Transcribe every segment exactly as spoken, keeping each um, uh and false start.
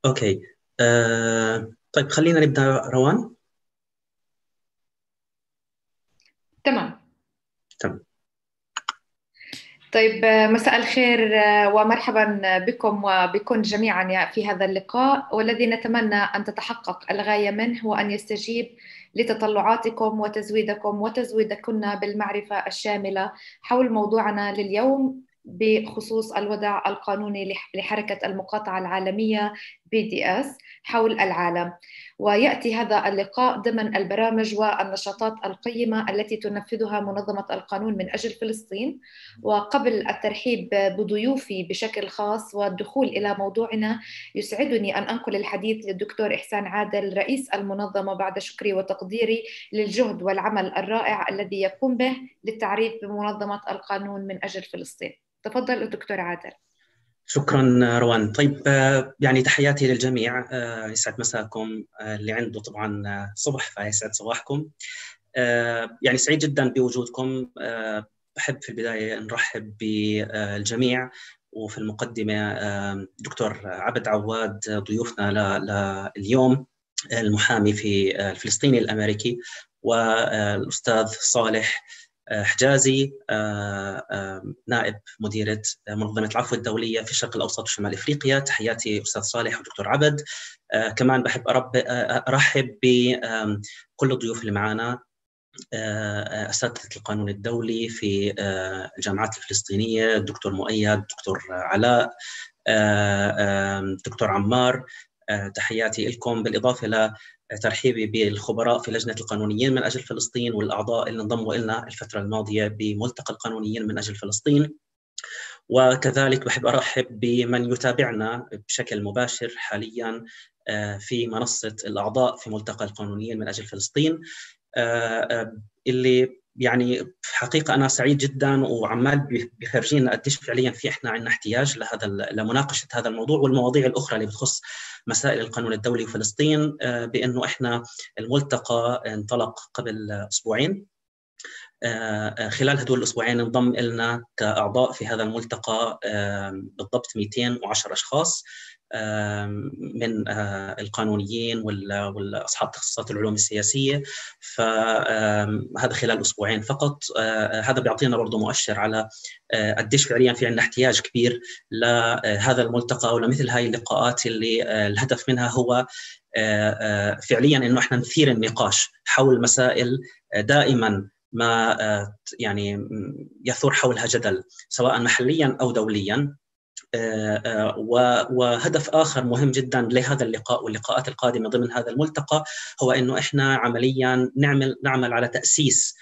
أوكي. آه، طيب خلينا نبدأ. روان. تمام. تمام. طيب، آه، مساء الخير، آه، ومرحبا بكم وبكم جميعا في هذا اللقاء، والذي نتمنى أن تتحقق الغاية منه هو أن يستجيب لتطلعاتكم وتزويدكم وتزويدكن بالمعرفة الشاملة حول موضوعنا لليوم بخصوص الوضع القانوني لح- لحركة المقاطعة العالمية بي دي إس حول العالم. ويأتي هذا اللقاء ضمن البرامج والنشاطات القيمة التي تنفذها منظمة القانون من أجل فلسطين. وقبل الترحيب بضيوفي بشكل خاص والدخول إلى موضوعنا، يسعدني أن أنقل الحديث للدكتور إحسان عادل رئيس المنظمة، بعد شكري وتقديري للجهد والعمل الرائع الذي يقوم به للتعريف بمنظمة القانون من أجل فلسطين. تفضل الدكتور عادل. شكرا روان. طيب، آه، يعني تحياتي للجميع. آه، يسعد مساكم. آه، اللي عنده طبعا آه، صبح فيسعد صباحكم. آه، يعني سعيد جدا بوجودكم. آه، بحب في البداية نرحب بالجميع، وفي المقدمة آه، دكتور عبد عواد ضيوفنا ل- لليوم، المحامي في آه، الفلسطيني الأمريكي، والأستاذ صالح آه، حجازي، آه، آه، نائب مديرة منظمة العفو الدولية في الشرق الأوسط وشمال إفريقيا. تحياتي أستاذ صالح ودكتور عبد. آه، كمان بحب أرب- آه، أرحب بكل الضيوف اللي معنا، آه، أساتذة القانون الدولي في آه، الجامعات الفلسطينية، الدكتور مؤيد، الدكتور علاء، آه، آه، دكتور عمار. آه، تحياتي لكم، بالإضافة لترحيبي بالخبراء في لجنة القانونيين من أجل فلسطين والأعضاء اللي انضموا لنا الفترة الماضية بملتقى القانونيين من أجل فلسطين. وكذلك بحب أرحب بمن يتابعنا بشكل مباشر حاليا آه، في منصة الأعضاء في ملتقى القانونيين من أجل فلسطين، آه، آه، اللي يعني في حقيقة أنا سعيد جدا، وعمال بيخرجينا قديش فعليا في إحنا عندنا احتياج لهذا لمناقشة هذا الموضوع والمواضيع الأخرى اللي بتخص مسائل القانون الدولي وفلسطين. آه، بأنه إحنا الملتقى انطلق قبل أسبوعين. آه، خلال هدول الأسبوعين انضم لنا كأعضاء في هذا الملتقى بالضبط مئتين وعشرة أشخاص من آه، القانونيين والأصحاب تخصصات العلوم السياسية. فهذا خلال أسبوعين فقط. آه، هذا بيعطينا برضو مؤشر على آه، قديش فعليا في عندنا احتياج كبير لهذا الملتقى ولمثل هاي اللقاءات اللي آه، الهدف منها هو فعليا انه احنا نثير النقاش حول مسائل دائما ما يعني يثور حولها جدل، سواء محليا او دوليا. وهدف آخر مهم جدا لهذا اللقاء واللقاءات القادمة ضمن هذا الملتقى هو أنه إحنا عمليا نعمل نعمل على تأسيس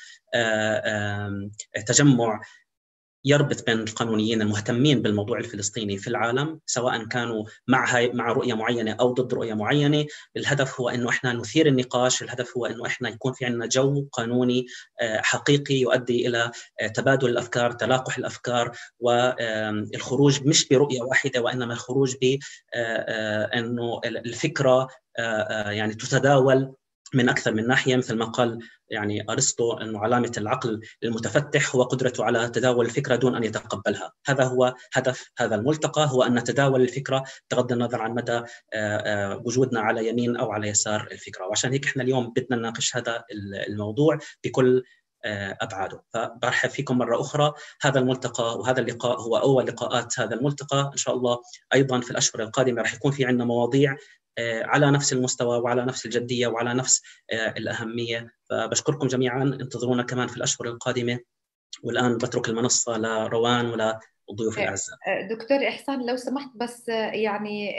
تجمع يربط بين القانونيين المهتمين بالموضوع الفلسطيني في العالم، سواء كانوا مع هاي مع رؤية معينة أو ضد رؤية معينة. الهدف هو إنه إحنا نثير النقاش، الهدف هو إنه إحنا يكون في عندنا جو قانوني حقيقي يؤدي إلى تبادل الأفكار، تلاقح الأفكار، والخروج مش برؤية واحدة، وإنما الخروج بأنه الفكرة يعني تتداول من أكثر من ناحية، مثل ما قال يعني أرسطو أنه علامة العقل المتفتح هو قدرته على تداول الفكرة دون أن يتقبلها. هذا هو هدف هذا الملتقى، هو أن نتداول الفكرة بغض النظر عن مدى وجودنا على يمين أو على يسار الفكرة. وعشان هيك إحنا اليوم بدنا نناقش هذا الموضوع بكل أبعاده. فبرحب فيكم مرة أخرى. هذا الملتقى وهذا اللقاء هو أول لقاءات هذا الملتقى. إن شاء الله أيضا في الأشهر القادمة رح يكون في عندنا مواضيع على نفس المستوى وعلى نفس الجدية وعلى نفس الأهمية. فبشكركم جميعا، انتظرونا كمان في الأشهر القادمة. والآن بترك المنصة لروان وللضيوف الأعزاء. دكتور إحسان، لو سمحت بس يعني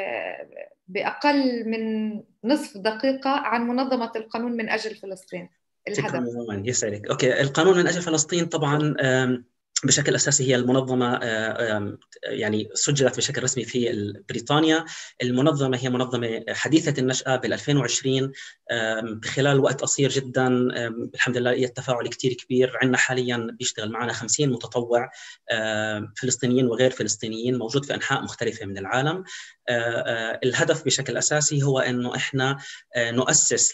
بأقل من نصف دقيقة عن منظمة القانون من أجل فلسطين، شكرا الهدف. روان، يسعدك. أوكي، القانون من أجل فلسطين طبعا بشكل أساسي هي المنظمة يعني سجلت بشكل رسمي في بريطانيا. المنظمة هي منظمة حديثة النشأة بال ألفين وعشرين، خلال وقت قصير جدا الحمد لله لقيت تفاعل كتير كبير. عندنا حاليا بيشتغل معنا خمسين متطوع فلسطينيين وغير فلسطينيين موجود في أنحاء مختلفة من العالم. الهدف بشكل أساسي هو أنه إحنا نؤسس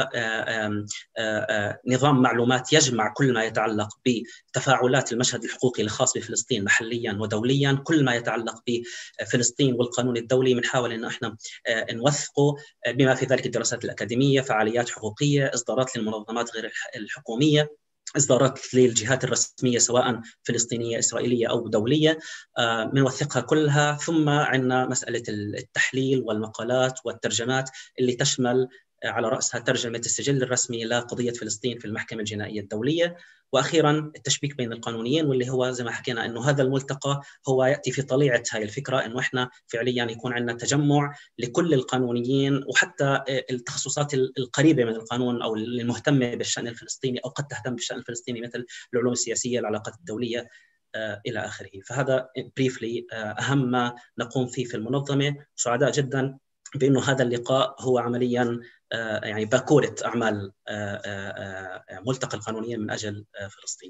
لنظام معلومات يجمع كل ما يتعلق بتفاعلات المشهد الحقوقي الخاص بفلسطين محليا ودوليا، كل ما يتعلق بفلسطين والقانون الدولي. بنحاول أنه إحنا نوثقه بما في ذلك الدراسات الأكاديمية، فعاليات حقوقية، إصدارات للمنظمات غير الحكومية، إصدارات للجهات الرسمية سواء فلسطينية إسرائيلية أو دولية، بنوثقها كلها. ثم عندنا مسألة التحليل والمقالات والترجمات اللي تشمل على رأسها ترجمة السجل الرسمي لقضية فلسطين في المحكمة الجنائية الدولية. وأخيراً التشبيك بين القانونيين، واللي هو زي ما حكينا أنه هذا الملتقى هو يأتي في طليعة هاي الفكرة، أنه إحنا فعلياً يكون عندنا تجمع لكل القانونيين وحتى التخصصات القريبة من القانون أو المهتمة بالشأن الفلسطيني أو قد تهتم بالشأن الفلسطيني، مثل العلوم السياسية، العلاقات الدولية إلى آخره. فهذا بريفلي أهم ما نقوم فيه في المنظمة. سعداء جداً بأنه هذا اللقاء هو عملياً يعني باكورة أعمال ملتقى القانونيين من أجل فلسطين.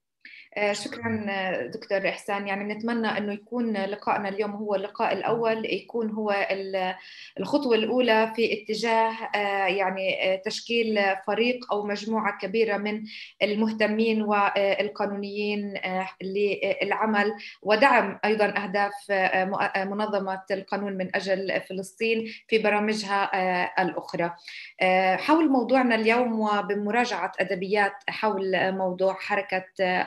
شكرا دكتور إحسان. يعني نتمنى أنه يكون لقائنا اليوم هو اللقاء الأول، يكون هو الخطوة الأولى في اتجاه يعني تشكيل فريق أو مجموعة كبيرة من المهتمين والقانونيين للعمل ودعم أيضا أهداف منظمة القانون من أجل فلسطين في برامجها الأخرى. حول موضوعنا اليوم وبمراجعة أدبيات حول موضوع حركة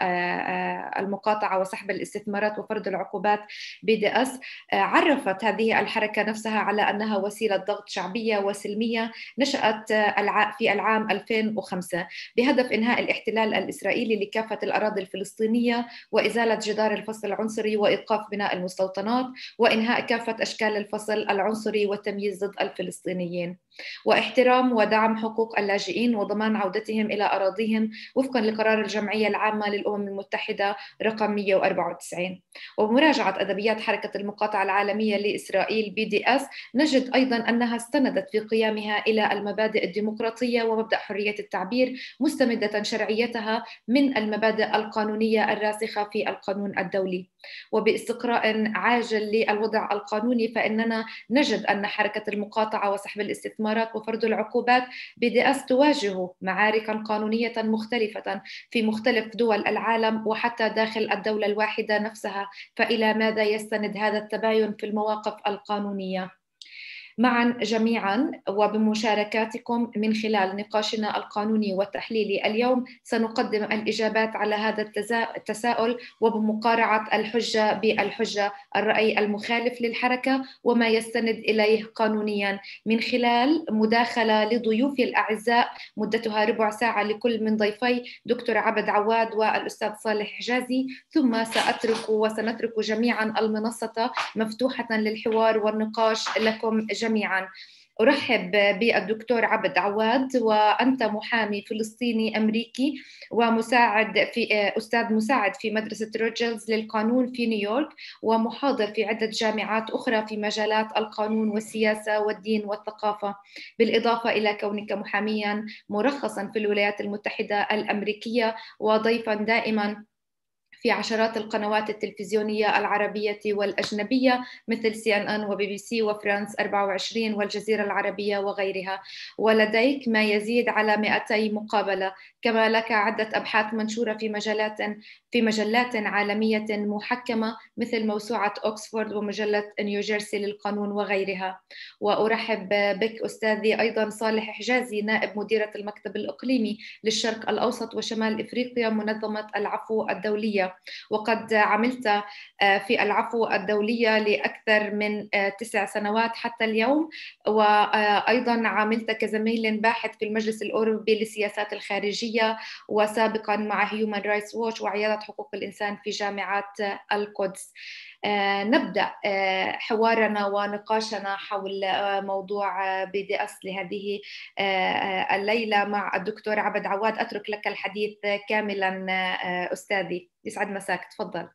المقاطعة وسحب الاستثمارات وفرض العقوبات بي دي إس، عرفت هذه الحركة نفسها على أنها وسيلة ضغط شعبية وسلمية نشأت في العام ألفين وخمسة بهدف إنهاء الاحتلال الإسرائيلي لكافة الأراضي الفلسطينية وإزالة جدار الفصل العنصري وإيقاف بناء المستوطنات وإنهاء كافة أشكال الفصل العنصري والتمييز ضد الفلسطينيين، واحترام ودعم حقوق اللاجئين وضمان عودتهم إلى أراضيهم وفقا لقرار الجمعية العامة للأمم المتحدة رقم مئة وأربعة وتسعين. وبمراجعة أدبيات حركة المقاطعة العالمية لإسرائيل بي دي إس نجد أيضا أنها استندت في قيامها إلى المبادئ الديمقراطية ومبدأ حرية التعبير، مستمدة شرعيتها من المبادئ القانونية الراسخة في القانون الدولي. وباستقراء عاجل للوضع القانوني فإننا نجد أن حركة المقاطعة وسحب الاستثمارات وفرض العقوبات بي دي إس تواجه معاركا قانونية مختلفة في مختلف دول العالم وحتى داخل الدولة الواحدة نفسها. فإلى ماذا يستند هذا التباين في المواقف القانونية؟ معا جميعا وبمشاركاتكم من خلال نقاشنا القانوني والتحليلي اليوم سنقدم الإجابات على هذا التساؤل وبمقارعة الحجة بالحجة، الرأي المخالف للحركة وما يستند إليه قانونيا، من خلال مداخلة لضيوفي الأعزاء مدتها ربع ساعة لكل من ضيفي دكتور عبد عواد والأستاذ صالح حجازي. ثم سأترك وسنترك جميعا المنصة مفتوحة للحوار والنقاش لكم جميعا. جميعا. أرحب بالدكتور عبد عواد، وأنت محامي فلسطيني أمريكي ومساعد في أستاذ مساعد في مدرسة روجرز للقانون في نيويورك، ومحاضر في عدة جامعات أخرى في مجالات القانون والسياسة والدين والثقافة، بالإضافة إلى كونك محاميا مرخصا في الولايات المتحدة الأمريكية وضيفا دائما في عشرات القنوات التلفزيونية العربية والأجنبية مثل سي إن إن وبي بي سي وفرانس أربعة وعشرين والجزيرة العربية وغيرها، ولديك ما يزيد على مئتي مقابلة، كما لك عدة أبحاث منشورة في مجالات في مجلات عالمية محكمة مثل موسوعة أكسفورد ومجلة نيوجيرسي للقانون وغيرها. وأرحب بك أستاذي أيضا صالح حجازي، نائب مديرة المكتب الإقليمي للشرق الأوسط وشمال إفريقيا منظمة العفو الدولية، وقد عملت في العفو الدولية لأكثر من تسع سنوات حتى اليوم، وأيضا عملت كزميل باحث في المجلس الأوروبي للسياسات الخارجية، وسابقا مع هيومن رايتس ووتش وعيادة حقوق الإنسان في جامعة القدس. نبدأ حوارنا ونقاشنا حول موضوع بي دي إس لهذه الليلة مع الدكتور عبد عواد. أترك لك الحديث كاملا أستاذي، يسعد مساك، تفضل.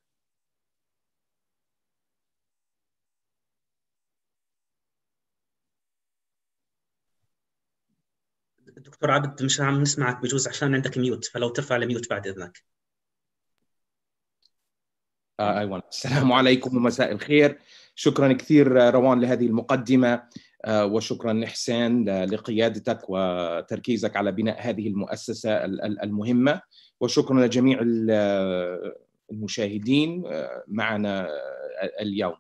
دكتور عبد مش عم نسمعك بجوز عشان عندك ميوت، فلو ترفع الميوت بعد إذنك. آه أيوة. السلام عليكم ومساء الخير. شكرا كثير روان لهذه المقدمة، آه وشكرا إحسان لقيادتك وتركيزك على بناء هذه المؤسسة المهمة، وشكرا لجميع المشاهدين معنا اليوم.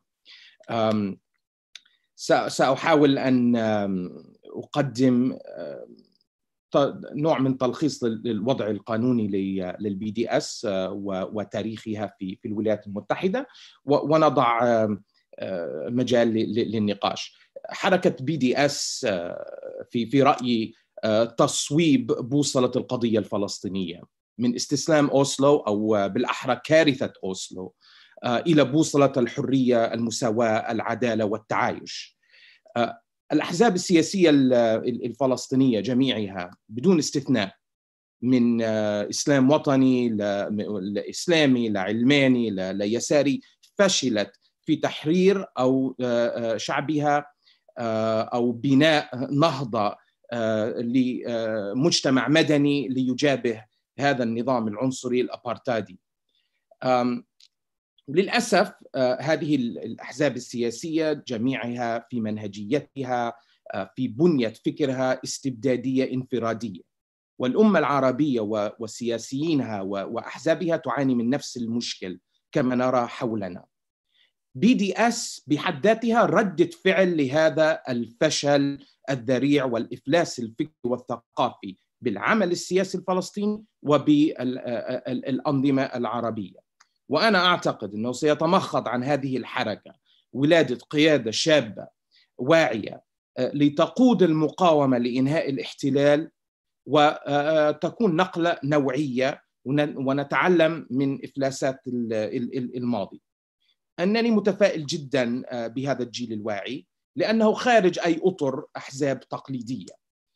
سأحاول أن أقدم نوع من تلخيص للوضع القانوني للبي دي اس وتاريخها في في الولايات المتحدة، ونضع مجال للنقاش. حركة بي دي اس في في رأيي تصويب بوصلة القضية الفلسطينية من استسلام أوسلو، أو بالأحرى كارثة أوسلو، إلى بوصلة الحرية، المساواة، العدالة والتعايش. الأحزاب السياسية الفلسطينية جميعها بدون استثناء، من إسلام وطني لإسلامي لعلماني ليساري، فشلت في تحرير أو شعبها أو بناء نهضة لمجتمع مدني ليجابه هذا النظام العنصري الأبارتادي. للأسف هذه الأحزاب السياسية جميعها في منهجيتها، في بنية فكرها استبدادية انفرادية، والأمة العربية وسياسيينها وأحزابها تعاني من نفس المشكل كما نرى حولنا. بي دي اس بحد ذاتها ردة فعل لهذا الفشل الذريع والإفلاس الفكري والثقافي بالعمل السياسي الفلسطيني وبالأنظمة العربية. وأنا أعتقد أنه سيتمخض عن هذه الحركة ولادة قيادة شابة واعية لتقود المقاومة لإنهاء الاحتلال، وتكون نقلة نوعية ونتعلم من إفلاسات الماضي. أنني متفائل جدا بهذا الجيل الواعي لأنه خارج أي أطر أحزاب تقليدية.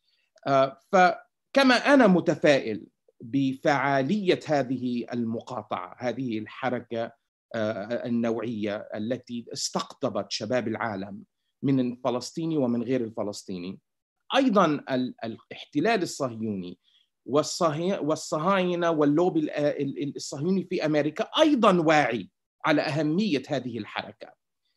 فكما أنا متفائل بفعالية هذه المقاطعة، هذه الحركة النوعية التي استقطبت شباب العالم من الفلسطيني ومن غير الفلسطيني، أيضا الاحتلال الصهيوني والصهاينة واللوبي الصهيوني في أمريكا أيضا واعي على أهمية هذه الحركة.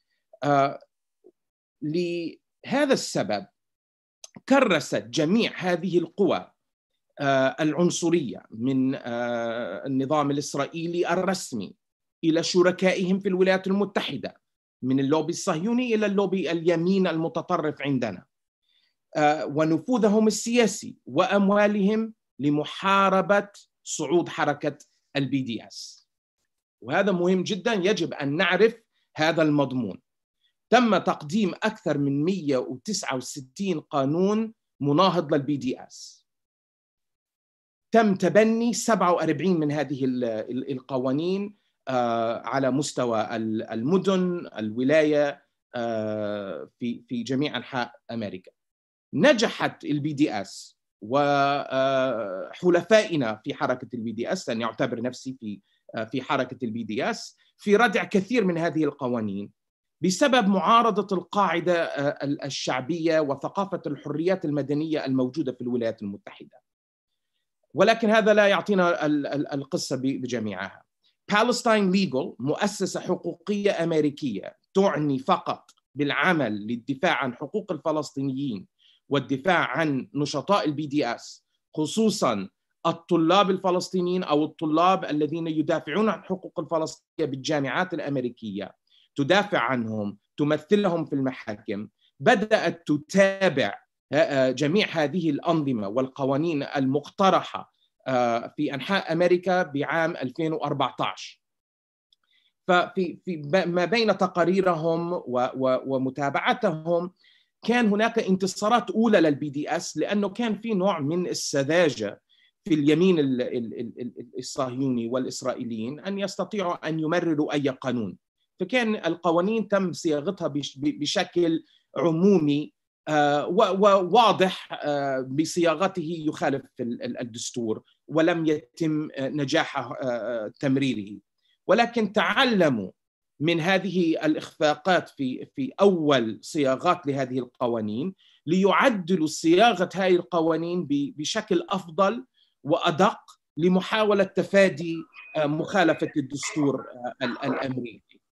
لهذا السبب كرست جميع هذه القوى العنصرية من النظام الإسرائيلي الرسمي إلى شركائهم في الولايات المتحدة، من اللوبي الصهيوني إلى اللوبي اليمين المتطرف عندنا، ونفوذهم السياسي وأموالهم لمحاربة صعود حركة البي دي اس. وهذا مهم جدا، يجب أن نعرف هذا المضمون. تم تقديم أكثر من مئة وتسعة وستين قانون مناهض للبي دي اس. تم تبني سبعة وأربعين من هذه القوانين على مستوى المدن، الولاية، في في جميع أنحاء أمريكا. نجحت البي دي اس وحلفائنا في حركة البي دي اس، أن يعتبر نفسي في في حركة البي دي اس، في ردع كثير من هذه القوانين بسبب معارضة القاعدة الشعبية وثقافة الحريات المدنية الموجودة في الولايات المتحدة. ولكن هذا لا يعطينا القصة بجميعها. Palestine Legal مؤسسة حقوقية أمريكية تعني فقط بالعمل للدفاع عن حقوق الفلسطينيين والدفاع عن نشطاء البي دي اس، خصوصاً الطلاب الفلسطينيين أو الطلاب الذين يدافعون عن حقوق الفلسطينية بالجامعات الأمريكية، تدافع عنهم، تمثلهم في المحاكم. بدأت تتابع جميع هذه الأنظمة والقوانين المقترحة في أنحاء أمريكا بعام ألفين وأربعة عشر. ففي في ما بين تقاريرهم ومتابعتهم كان هناك انتصارات أولى للبي دي اس، لأنه كان في نوع من السذاجة في اليمين الصهيوني والإسرائيليين أن يستطيعوا أن يمرروا أي قانون. فكان القوانين تم صياغتها بشكل عمومي وواضح بصياغته يخالف الدستور، ولم يتم نجاح تمريره. ولكن تعلموا من هذه الإخفاقات في في أول صياغات لهذه القوانين ليعدلوا صياغة هذه القوانين بشكل أفضل وأدق لمحاولة تفادي مخالفة الدستور الأمريكي.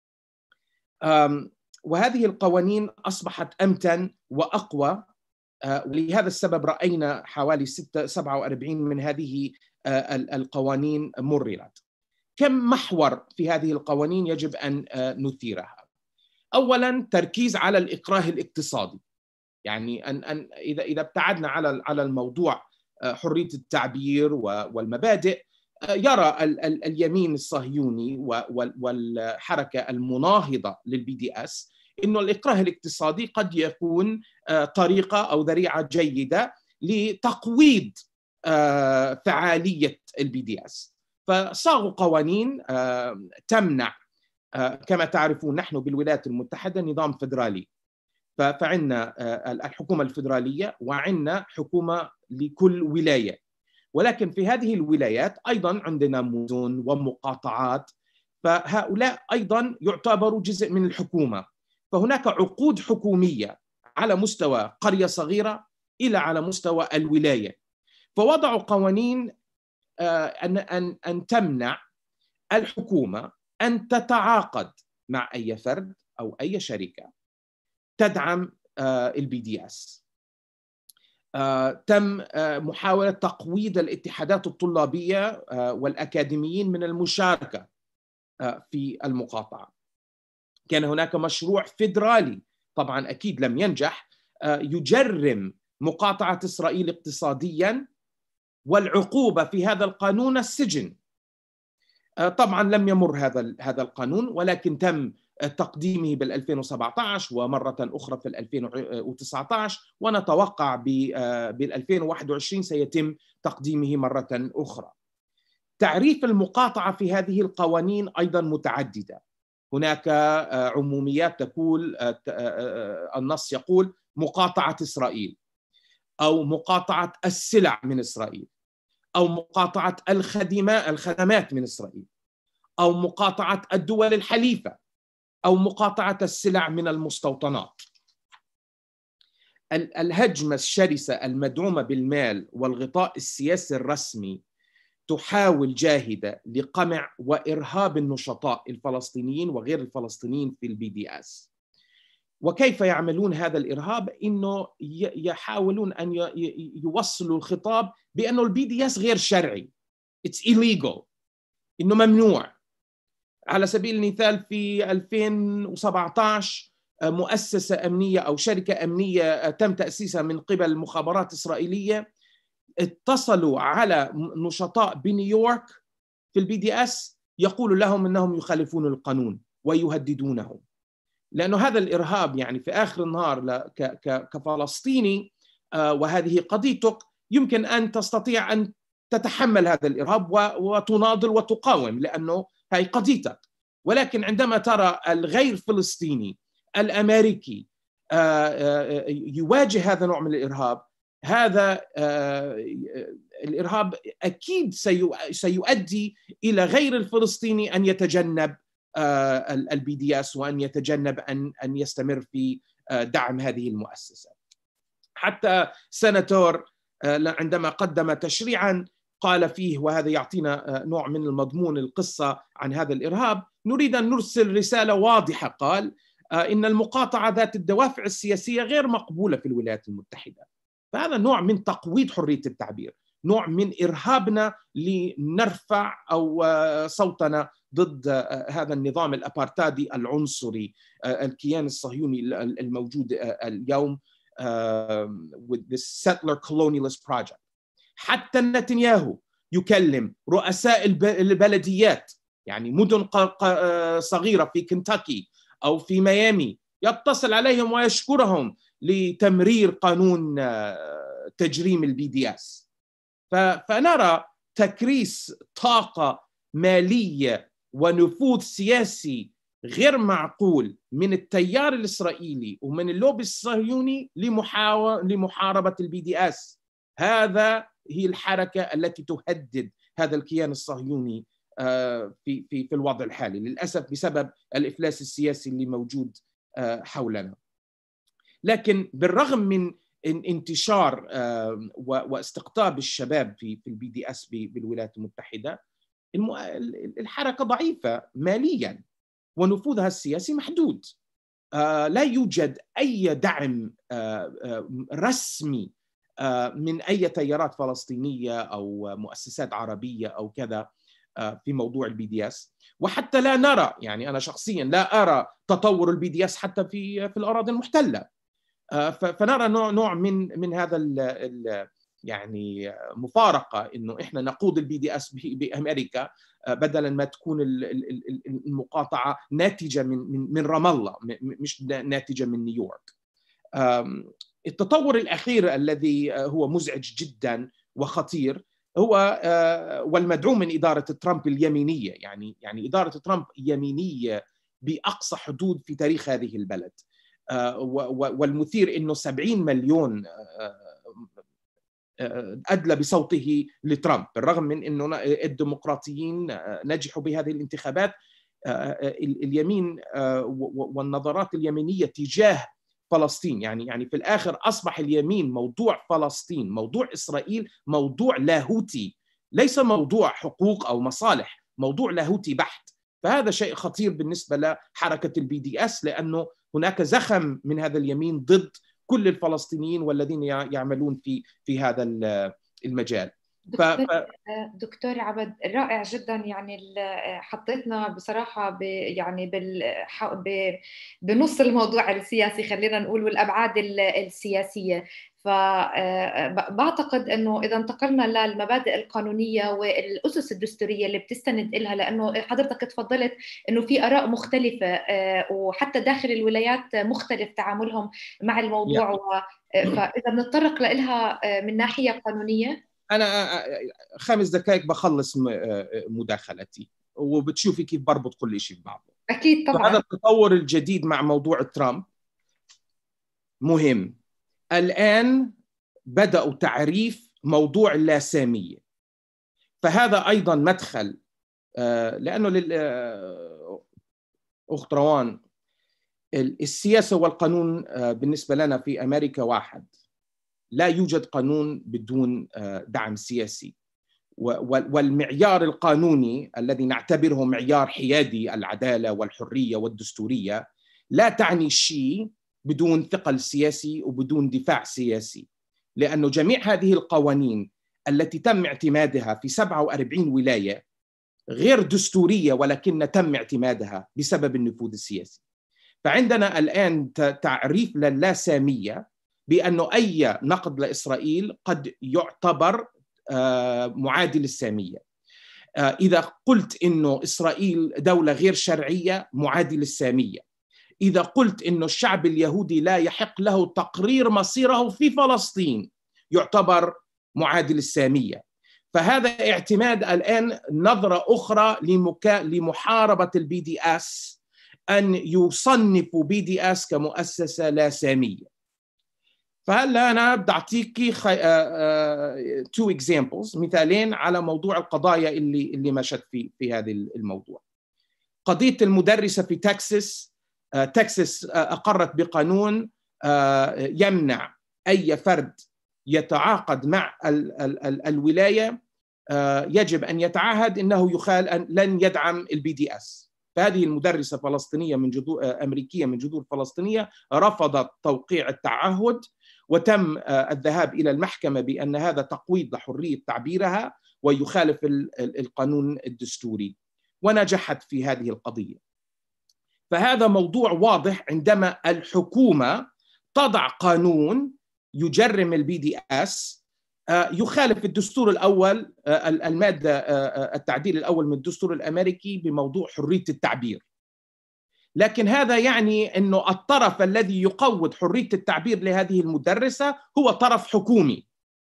وهذه القوانين أصبحت أمتن وأقوى، ولهذا السبب رأينا حوالي سبعة وأربعين من هذه القوانين مررت. كم محور في هذه القوانين يجب أن نثيرها؟ أولاً تركيز على الإكراه الاقتصادي، يعني أن أن إذا إذا ابتعدنا على على الموضوع حرية التعبير والمبادئ، يرى اليمين الصهيوني والحركة المناهضة للبي دي اس إنه الإكراه الاقتصادي قد يكون طريقة أو ذريعة جيدة لتقويض فعالية البي دي اس. فصاغوا قوانين تمنع، كما تعرفون نحن بالولايات المتحدة نظام فيدرالي، فعندنا الحكومة الفيدرالية وعندنا حكومة لكل ولاية، ولكن في هذه الولايات أيضا عندنا مدن ومقاطعات، فهؤلاء أيضا يعتبروا جزء من الحكومة. فهناك عقود حكومية على مستوى قرية صغيرة إلى على مستوى الولاية، فوضعوا قوانين أن أن أن تمنع الحكومة أن تتعاقد مع أي فرد أو أي شركة تدعم البي دي اس. تم محاولة تقويض الاتحادات الطلابية والأكاديميين من المشاركة في المقاطعة. كان هناك مشروع فيدرالي طبعا أكيد لم ينجح، يجرم مقاطعة إسرائيل اقتصاديا، والعقوبة في هذا القانون السجن. طبعا لم يمر هذا هذا القانون، ولكن تم تقديمه بال ألفين وسبعة عشر ومرة أخرى في ألفين وتسعة عشر، ونتوقع بال ألفين وواحد وعشرين سيتم تقديمه مرة أخرى. تعريف المقاطعة في هذه القوانين أيضا متعددة. هناك عموميات تقول، النص يقول مقاطعة إسرائيل، أو مقاطعة السلع من إسرائيل، أو مقاطعة الخدمات من إسرائيل، أو مقاطعة الدول الحليفة، أو مقاطعة السلع من المستوطنات. الهجمة الشرسة المدعومة بالمال والغطاء السياسي الرسمي تحاول جاهدة لقمع وإرهاب النشطاء الفلسطينيين وغير الفلسطينيين في البي دي اس. وكيف يعملون هذا الإرهاب؟ إنه يحاولون أن يوصلوا الخطاب بأنه البي دي اس غير شرعي، it's illegal، إنه ممنوع. على سبيل المثال في ألفين وسبعة عشر مؤسسة أمنية أو شركة أمنية تم تأسيسها من قبل مخابرات إسرائيلية اتصلوا على نشطاء بنيويورك في البي دي اس يقولوا لهم أنهم يخالفون القانون ويهددونهم، لأنه هذا الإرهاب يعني في آخر النهار كفلسطيني وهذه قضيتك، يمكن أن تستطيع أن تتحمل هذا الإرهاب وتناضل وتقاوم لأنه هي قضيتك. ولكن عندما ترى الغير فلسطيني الأمريكي يواجه هذا النوع من الإرهاب، هذا الإرهاب أكيد سيؤدي إلى غير الفلسطيني أن يتجنب البي دي اس وأن يتجنب أن أن يستمر في دعم هذه المؤسسة. حتى سناتور عندما قدم تشريعا قال فيه، وهذا يعطينا نوع من المضمون القصة عن هذا الإرهاب، نريد أن نرسل رسالة واضحة. قال إن المقاطعة ذات الدوافع السياسية غير مقبولة في الولايات المتحدة. فهذا نوع من تقويض حرية التعبير، نوع من إرهابنا لنرفع أو صوتنا ضد هذا النظام الأبارتادي العنصري، الكيان الصهيوني الموجود اليوم with this settler colonialist project. حتى نتنياهو يكلم رؤساء البلديات، يعني مدن صغيرة في كنتاكي أو في ميامي، يتصل عليهم ويشكرهم لتمرير قانون تجريم البي دي اس. فنرى تكريس طاقة مالية ونفوذ سياسي غير معقول من التيار الإسرائيلي ومن اللوبي الصهيوني لمحاربة البي دي اس. هذا هي الحركة التي تهدد هذا الكيان الصهيوني في في في الوضع الحالي للأسف بسبب الإفلاس السياسي اللي موجود حولنا. لكن بالرغم من انتشار واستقطاب الشباب في في البي دي اس بالولايات المتحدة، الحركة ضعيفة ماليا ونفوذها السياسي محدود. لا يوجد أي دعم رسمي من أي تيارات فلسطينية أو مؤسسات عربية أو كذا في موضوع البي دي اس، وحتى لا نرى، يعني أنا شخصيا لا أرى تطور البي دي اس حتى في في الأراضي المحتلة. فنرى نوع نوع من من هذا ال ال يعني مفارقة، إنه إحنا نقود البي دي اس بأمريكا بدلا ما تكون المقاطعة ناتجة من من من رام الله مش ناتجة من نيويورك. التطور الأخير الذي هو مزعج جدا وخطير هو والمدعوم من إدارة ترامب اليمينية، يعني يعني إدارة ترامب يمينية بأقصى حدود في تاريخ هذه البلد. والمثير إنه سبعين مليون أدلى بصوته لترامب، بالرغم من أنه الديمقراطيين نجحوا بهذه الانتخابات. اليمين والنظرات اليمينية تجاه فلسطين، يعني يعني في الآخر أصبح اليمين موضوع فلسطين، موضوع إسرائيل موضوع لاهوتي، ليس موضوع حقوق أو مصالح، موضوع لاهوتي بحت. فهذا شيء خطير بالنسبة لحركة البي دي اس، لأنه هناك زخم من هذا اليمين ضد كل الفلسطينيين والذين يعملون في في هذا المجال. دكتور, ف... دكتور عبد، رائع جدا، يعني حطيتنا بصراحة ب... يعني بال... ب... بنص الموضوع السياسي خلينا نقول والأبعاد السياسية. فبعتقد أنه إذا انتقلنا للمبادئ القانونية والأسس الدستورية اللي بتستند إلها، لأنه حضرتك تفضلت أنه في آراء مختلفة وحتى داخل الولايات مختلف تعاملهم مع الموضوع، فإذا بنتطرق لها من ناحية قانونية. أنا خمس دقائق بخلص مداخلتي وبتشوفي كيف بربط كل شيء ببعضه. أكيد طبعا. هذا التطور الجديد مع موضوع ترامب مهم. الآن بدأوا تعريف موضوع اللاسامية، فهذا أيضا مدخل، لأنه أخت روان السياسة والقانون بالنسبة لنا في أمريكا واحد، لا يوجد قانون بدون دعم سياسي، والمعيار القانوني الذي نعتبره معيار حيادي، العدالة والحرية والدستورية، لا تعني شيء بدون ثقل سياسي وبدون دفاع سياسي، لأنه جميع هذه القوانين التي تم اعتمادها في سبعة وأربعين ولاية غير دستورية، ولكن تم اعتمادها بسبب النفوذ السياسي. فعندنا الآن تعريف للاسامية بأنه أي نقد لإسرائيل قد يعتبر معادل السامية. إذا قلت إنه إسرائيل دولة غير شرعية، معادل السامية. إذا قلت إنه الشعب اليهودي لا يحق له تقرير مصيره في فلسطين، يعتبر معادل السامية. فهذا اعتماد الآن نظرة أخرى لمكا... لمحاربة البي دي اس، أن يصنفوا بي دي اس كمؤسسة لا سامية. فهلا أنا بدي أعطيكي خي... تو اكزامبلز، مثالين على موضوع القضايا اللي اللي مشت في في هذا الموضوع. قضية المدرسة في تكساس، تكساس أقرت بقانون يمنع أي فرد يتعاقد مع ال ال ال الولاية يجب أن يتعهد أنه يخال أن لن يدعم البي دي اس. فهذه المدرسة فلسطينية من جذور أمريكية من جذور فلسطينية رفضت توقيع التعهد، وتم الذهاب إلى المحكمة بأن هذا تقويض لحرية تعبيرها ويخالف القانون الدستوري، ونجحت في هذه القضية. فهذا موضوع واضح، عندما الحكومة تضع قانون يجرم البي دي اس يخالف الدستور الأول، المادة التعديل الأول من الدستور الأمريكي بموضوع حرية التعبير. لكن هذا يعني أنه الطرف الذي يقوض حرية التعبير لهذه المدرسة هو طرف حكومي،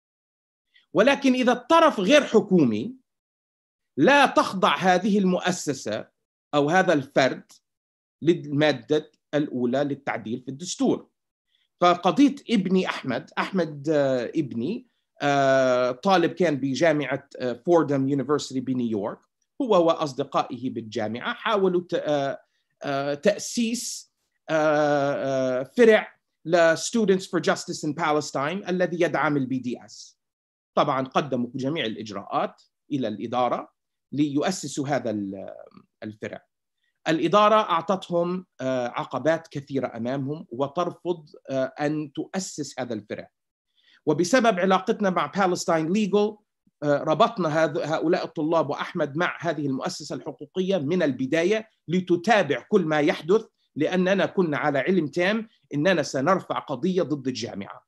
ولكن إذا الطرف غير حكومي لا تخضع هذه المؤسسة أو هذا الفرد للمادة الأولى للتعديل في الدستور. فقضية ابني أحمد أحمد ابني طالب كان بجامعة فوردام يونيفرسيتي بنيويورك، هو وأصدقائه بالجامعة حاولوا تأسيس فرع ل Students for Justice in Palestine الذي يدعم البي دي اس. طبعا قدموا جميع الإجراءات إلى الإدارة ليؤسسوا هذا الفرع. الإدارة أعطتهم عقبات كثيرة أمامهم وترفض أن تؤسس هذا الفرع، وبسبب علاقتنا مع Palestine Legal ربطنا هؤلاء الطلاب وأحمد مع هذه المؤسسة الحقوقية من البداية لتتابع كل ما يحدث، لأننا كنا على علم تام أننا سنرفع قضية ضد الجامعة.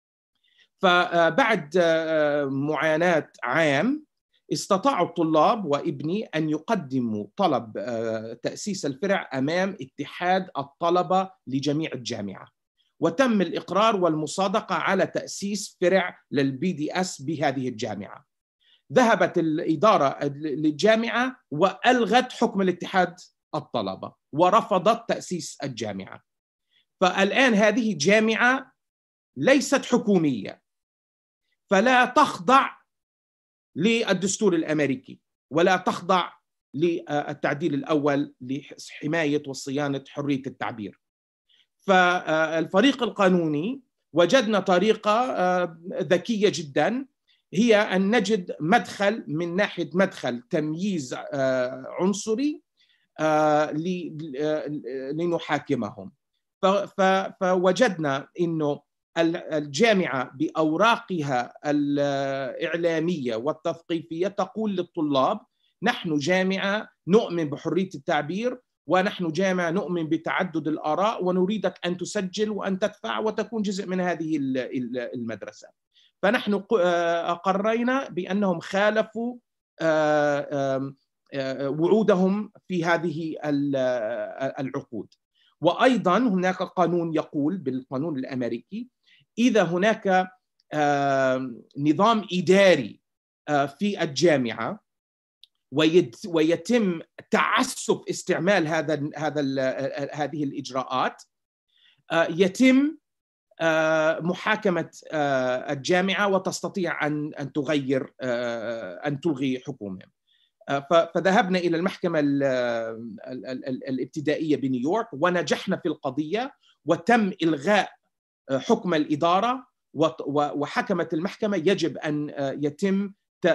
فبعد معاناة عام استطاعوا الطلاب وابني أن يقدموا طلب تأسيس الفرع أمام اتحاد الطلبة لجميع الجامعة، وتم الإقرار والمصادقة على تأسيس فرع للبي دي اس بهذه الجامعة. ذهبت الإدارة للجامعة وألغت حكم الاتحاد الطلبة ورفضت تأسيس الجامعة. فالآن هذه جامعة ليست حكومية، فلا تخضع للدستور الأمريكي ولا تخضع للتعديل الأول لحماية وصيانة حرية التعبير. فالفريق القانوني وجدنا طريقة ذكية جدا، هي أن نجد مدخل من ناحية مدخل تمييز عنصري لنحاكمهم. فوجدنا أنه الجامعة بأوراقها الإعلامية والتثقيفية تقول للطلاب نحن جامعة نؤمن بحرية التعبير، ونحن جامعة نؤمن بتعدد الآراء، ونريدك أن تسجل وأن تدفع وتكون جزء من هذه المدرسة. فنحن قررنا بأنهم خالفوا وعودهم في هذه العقود. وأيضا هناك قانون يقول بالقانون الأمريكي إذا هناك نظام إداري في الجامعة ويتم تعسف استعمال هذا هذا هذه الإجراءات، يتم محاكمة الجامعة وتستطيع أن أن تغير أن تلغي حكومهم. فذهبنا إلى المحكمة الابتدائية بنيويورك ونجحنا في القضية، وتم إلغاء حكم الإدارة، وحكمت المحكمة يجب أن يتم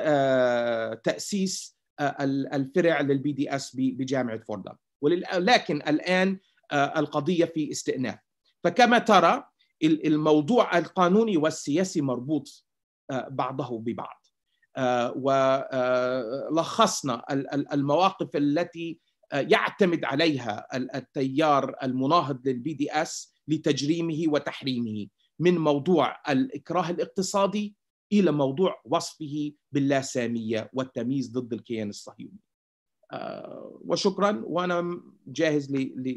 تأسيس الفرع للبي دي اس بجامعة فوردام. ولكن الآن القضية في استئناف. فكما ترى الموضوع القانوني والسياسي مربوط بعضه ببعض، ولخصنا المواقف التي يعتمد عليها التيار المناهض للبي دي اس لتجريمه وتحريمه، من موضوع الإكراه الاقتصادي إلى موضوع وصفه باللاسامية والتمييز ضد الكيان الصهيوني. وشكرا، وأنا جاهز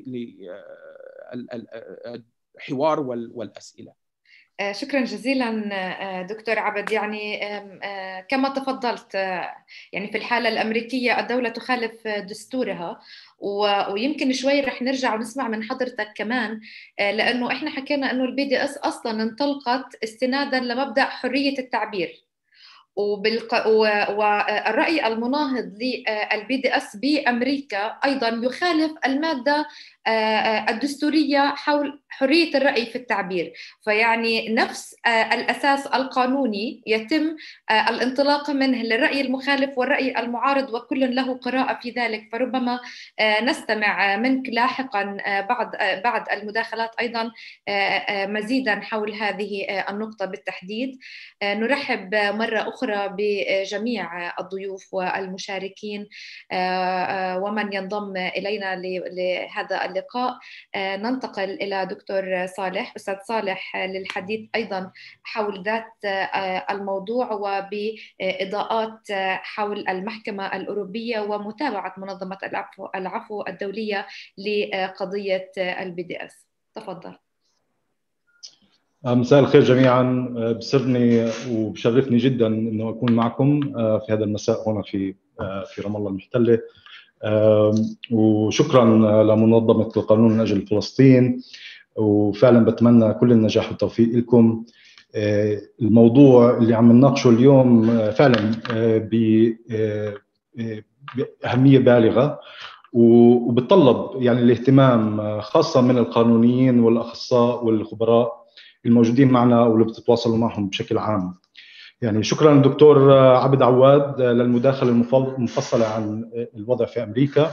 للحوار والأسئلة. شكرا جزيلا دكتور عبد. يعني كما تفضلت، يعني في الحالة الأمريكية الدولة تخالف دستورها، ويمكن شوي رح نرجع ونسمع من حضرتك كمان، لأنه إحنا حكينا أنه البي دي اس أصلا انطلقت استنادا لمبدأ حرية التعبير، وبالق... والرأي المناهض للبي دي اس بأمريكا أيضا يخالف المادة الدستورية حول حرية الرأي في التعبير. فيعني نفس الأساس القانوني يتم الانطلاق منه للرأي المخالف والرأي المعارض، وكل له قراءة في ذلك. فربما نستمع منك لاحقا بعد بعد المداخلات أيضا مزيدا حول هذه النقطة بالتحديد. نرحب مرة أخرى بجميع الضيوف والمشاركين ومن ينضم إلينا لهذا اللقاء. ننتقل إلى دكتور صالح، أستاذ صالح، للحديث أيضا حول ذات الموضوع وبإضاءات حول المحكمة الأوروبية ومتابعة منظمة العفو, العفو الدولية لقضية البي دي اس. تفضل. مساء الخير جميعا. بسرني وبشرفني جدا انه اكون معكم في هذا المساء هنا في في رام الله المحتله، وشكرا لمنظمه القانون من اجل فلسطين، وفعلا بتمنى كل النجاح والتوفيق لكم. الموضوع اللي عم نناقشه اليوم فعلا باهميه بالغه، وبتطلب يعني الاهتمام خاصه من القانونيين والاخصائيين والخبراء الموجودين معنا واللي بتتواصلوا معهم بشكل عام. يعني شكرا دكتور عبد عواد للمداخله المفصله عن الوضع في امريكا،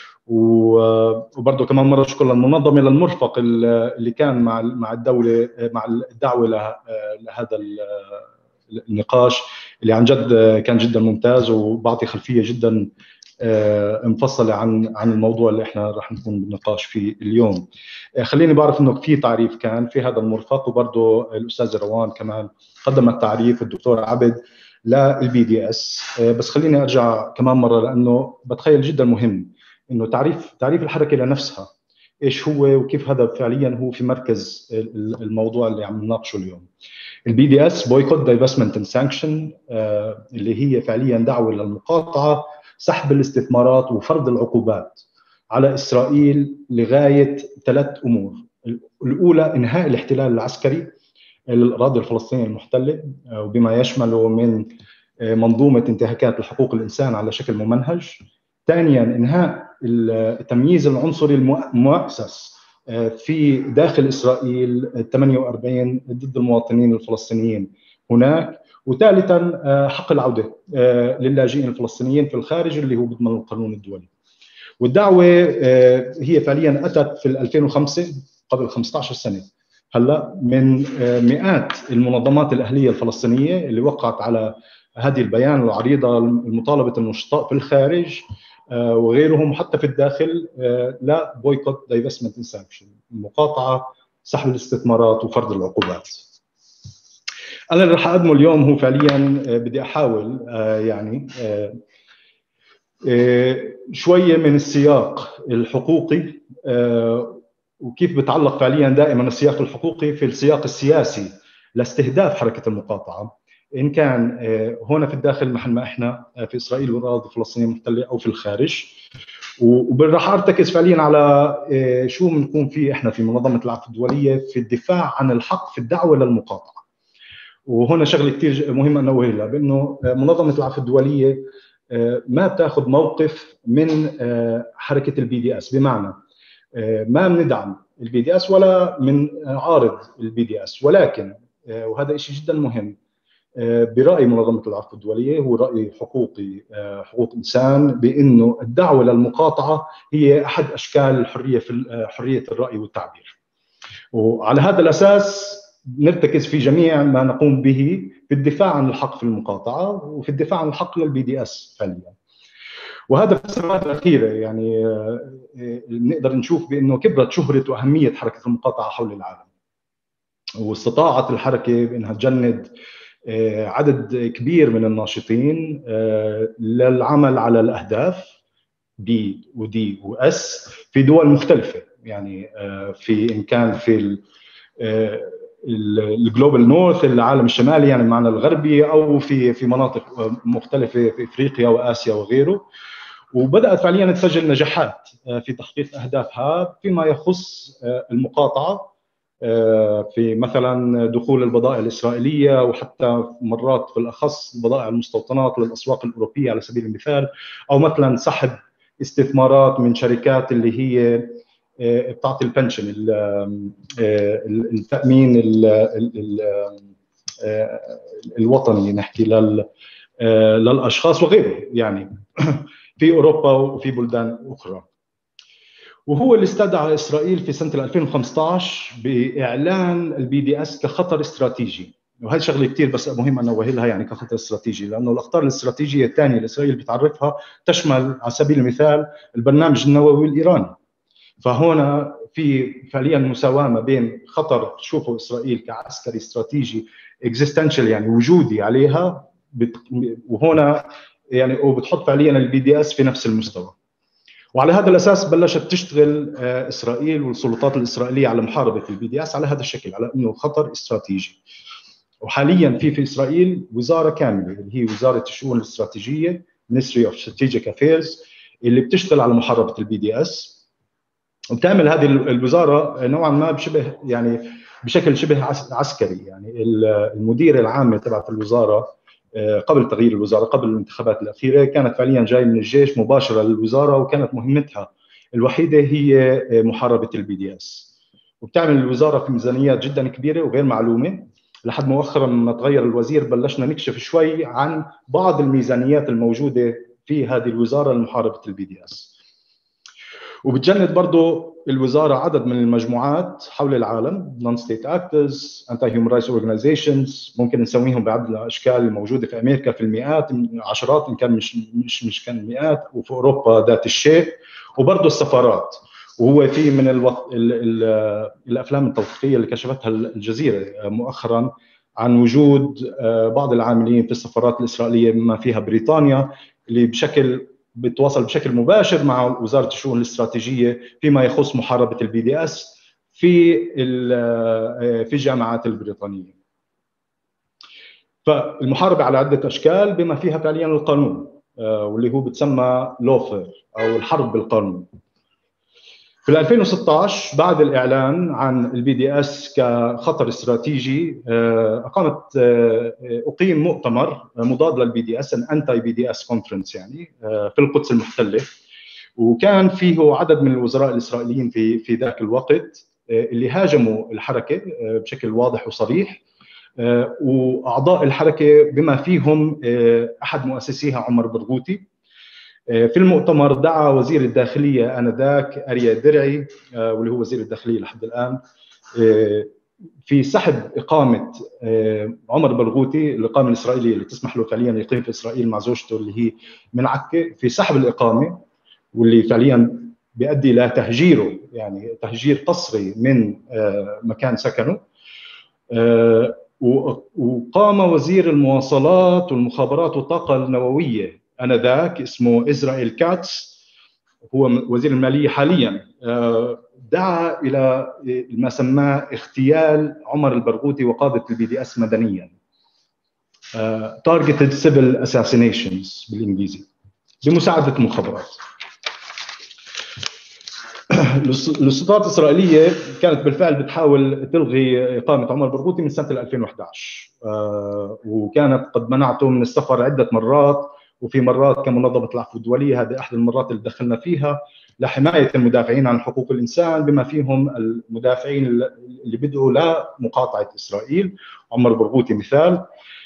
وبرضه كمان مره شكرا للمنظمه للمرفق اللي كان مع مع الدوله مع الدعوه لهذا النقاش اللي عن جد كان جدا ممتاز وبعطي خلفيه جدا مفصله عن عن الموضوع اللي احنا راح نكون بالنقاش فيه اليوم. خليني بعرف انه في تعريف كان في هذا المرفق، وبرضه الاستاذ روان كمان قدم التعريف، الدكتور عبد للبي دي اس. بس خليني ارجع كمان مره لانه بتخيل جدا مهم انه تعريف تعريف الحركه لنفسها ايش هو وكيف هذا فعليا هو في مركز الموضوع اللي عم نناقشه اليوم. البي دي اس بويكوت دايفستمنت اند سانكشن، اللي هي فعليا دعوه للمقاطعه، سحب الاستثمارات وفرض العقوبات على اسرائيل لغايه ثلاث امور. الاولى انهاء الاحتلال العسكري للاراضي الفلسطينيه المحتله وبما يشمله من منظومه انتهاكات لحقوق الانسان على شكل ممنهج. ثانيا انهاء التمييز العنصري المؤسس في داخل اسرائيل ثمانية وأربعين ضد المواطنين الفلسطينيين هناك. وثالثا حق العوده للاجئين الفلسطينيين في الخارج اللي هو بضمن القانون الدولي. والدعوه هي فعليا اتت في ألفين وخمسة قبل خمسة عشر سنه هلا من مئات المنظمات الاهليه الفلسطينيه اللي وقعت على هذه البيان العريضه المطالبه النشطاء في الخارج وغيرهم حتى في الداخل لا بويكوت دايفستمنت اند سانكشن، المقاطعه، سحب الاستثمارات وفرض العقوبات. انا اللي راح اقدمه اليوم هو فعليا بدي احاول يعني شويه من السياق الحقوقي وكيف بتعلق فعليا دائما السياق الحقوقي في السياق السياسي لاستهداف حركه المقاطعه، ان كان هنا في الداخل محل ما احنا في اسرائيل والاراضي الفلسطينيه المحتله او في الخارج. وراح ارتكز فعليا على شو بنكون فيه احنا في منظمه العفو الدوليه في الدفاع عن الحق في الدعوه للمقاطعه. وهنا شغله كثير مهمه انوه لها بانه منظمه العفو الدوليه ما بتاخذ موقف من حركه البي دي اس، بمعنى ما بندعم البي دي اس ولا من عارض البي دي اس، ولكن وهذا شيء جدا مهم برأي منظمة العفو الدولية، هو رأي حقوقي حقوق إنسان، بأنه الدعوة للمقاطعة هي أحد أشكال الحرية في حرية الرأي والتعبير. وعلى هذا الأساس نرتكز في جميع ما نقوم به في الدفاع عن الحق في المقاطعة وفي الدفاع عن الحق للبي دي اس فعليا. وهذا في السنوات الأخيرة يعني نقدر نشوف بأنه كبرت شهرة وأهمية حركة المقاطعة حول العالم، واستطاعت الحركة بأنها تجند عدد كبير من الناشطين للعمل على الأهداف بي ودي وأس في دول مختلفة، يعني في إن كان في الجلوبال نورث العالم الشمالي يعني المعنى الغربي، أو في في مناطق مختلفة في إفريقيا وآسيا وغيره. وبدأت فعليا تسجل نجاحات في تحقيق أهدافها فيما يخص المقاطعة، في مثلا دخول البضائع الإسرائيلية وحتى مرات بالأخص بضائع المستوطنات للأسواق الأوروبية على سبيل المثال، أو مثلا سحب استثمارات من شركات اللي هي بتعطي البنشن التأمين الوطني نحكي للأشخاص وغيره يعني في أوروبا وفي بلدان أخرى. وهو اللي استدعى إسرائيل في سنة ألفين وخمسة عشر بإعلان البي دي اس كخطر استراتيجي. وهذه شغله كثير بس مهم انوه لها، يعني كخطر استراتيجي، لانه الاخطار الاستراتيجيه الثانيه اللي اسرائيل بتعرفها تشمل على سبيل المثال البرنامج النووي الايراني. فهنا في فعليا مساواه ما بين خطر تشوفه اسرائيل كعسكري استراتيجي اكزيستنشال يعني وجودي عليها، وهنا يعني وبتحط فعليا البي دي اس في نفس المستوى. وعلى هذا الاساس بلشت تشتغل اسرائيل والسلطات الاسرائيليه على محاربه البي دي اس على هذا الشكل، على انه خطر استراتيجي. وحاليا في في اسرائيل وزاره كامله اللي هي وزاره الشؤون الاستراتيجيه Ministry of Strategic Affairs اللي بتشتغل على محاربه البي دي اس، وبتعمل هذه الوزاره نوعا ما بشبه يعني بشكل شبه عسكري. يعني المديره العامه تبعت الوزاره قبل تغيير الوزاره، قبل الانتخابات الاخيره، كانت فعليا جاي من الجيش مباشره للوزاره، وكانت مهمتها الوحيده هي محاربه البي دي اس. وبتعمل الوزاره في ميزانيات جدا كبيره وغير معلومه، لحد مؤخرا لما تغير الوزير بلشنا نكشف شوي عن بعض الميزانيات الموجوده في هذه الوزاره لمحاربه البي دي اس. وبتجند برضه الوزاره عدد من المجموعات حول العالم، نون ستيت اكترز، انتي هيومن رايتس اورجانيزيشنز، ممكن نسويهم بعدد الاشكال الموجوده في امريكا في المئات، عشرات ان كان مش مش مش كان مئات، وفي اوروبا ذات الشيء، وبرضه السفارات. وهو في من الوط... ال... ال... الافلام التوثيقيه اللي كشفتها الجزيره مؤخرا عن وجود بعض العاملين في السفارات الاسرائيليه بما فيها بريطانيا، اللي بشكل بتواصل بشكل مباشر مع وزاره الشؤون الاستراتيجيه فيما يخص محاربه البي دي اس في في الجامعات البريطانيه. فالمحاربه على عده اشكال بما فيها فعليا القانون، واللي هو بتسمى لوفر او الحرب بالقانون. في ألفين وستة عشر بعد الإعلان عن البي دي اس كخطر استراتيجي، أقامت أقيم مؤتمر مضاد للبي دي اس، الأنتي بي دي اس كونفرنس يعني، في القدس المحتلة، وكان فيه عدد من الوزراء الإسرائيليين في في ذاك الوقت اللي هاجموا الحركة بشكل واضح وصريح، وأعضاء الحركة بما فيهم أحد مؤسسيها عمر برغوثي. في المؤتمر دعا وزير الداخلية آنذاك أريا درعي، واللي هو وزير الداخلية لحد الآن، في سحب إقامة عمر برغوثي، الإقامة الإسرائيلية اللي تسمح له فعليا يقيم في إسرائيل مع زوجته اللي هي من عكا، في سحب الإقامة، واللي فعليا بيؤدي إلى تهجيره، يعني تهجير قسري من مكان سكنه. وقام وزير المواصلات والمخابرات والطاقة النووية آنذاك اسمه إسرائيل كاتس، هو وزير المالية حاليا، دعا إلى ما سماه اغتيال عمر البرغوثي وقادة البي دي اس مدنيا، targeted civil assassinations بالإنجليزي، بمساعدة المخابرات. السلطات الإسرائيلية كانت بالفعل بتحاول تلغي إقامة عمر برغوثي من سنة ألفين وإحدى عشر، وكانت قد منعته من السفر عدة مرات، وفي مرات كمنظمة العفو الدولية، هذه أحد المرات اللي دخلنا فيها لحماية المدافعين عن حقوق الإنسان بما فيهم المدافعين اللي بدأوا لمقاطعة إسرائيل، عمر برغوثي مثال.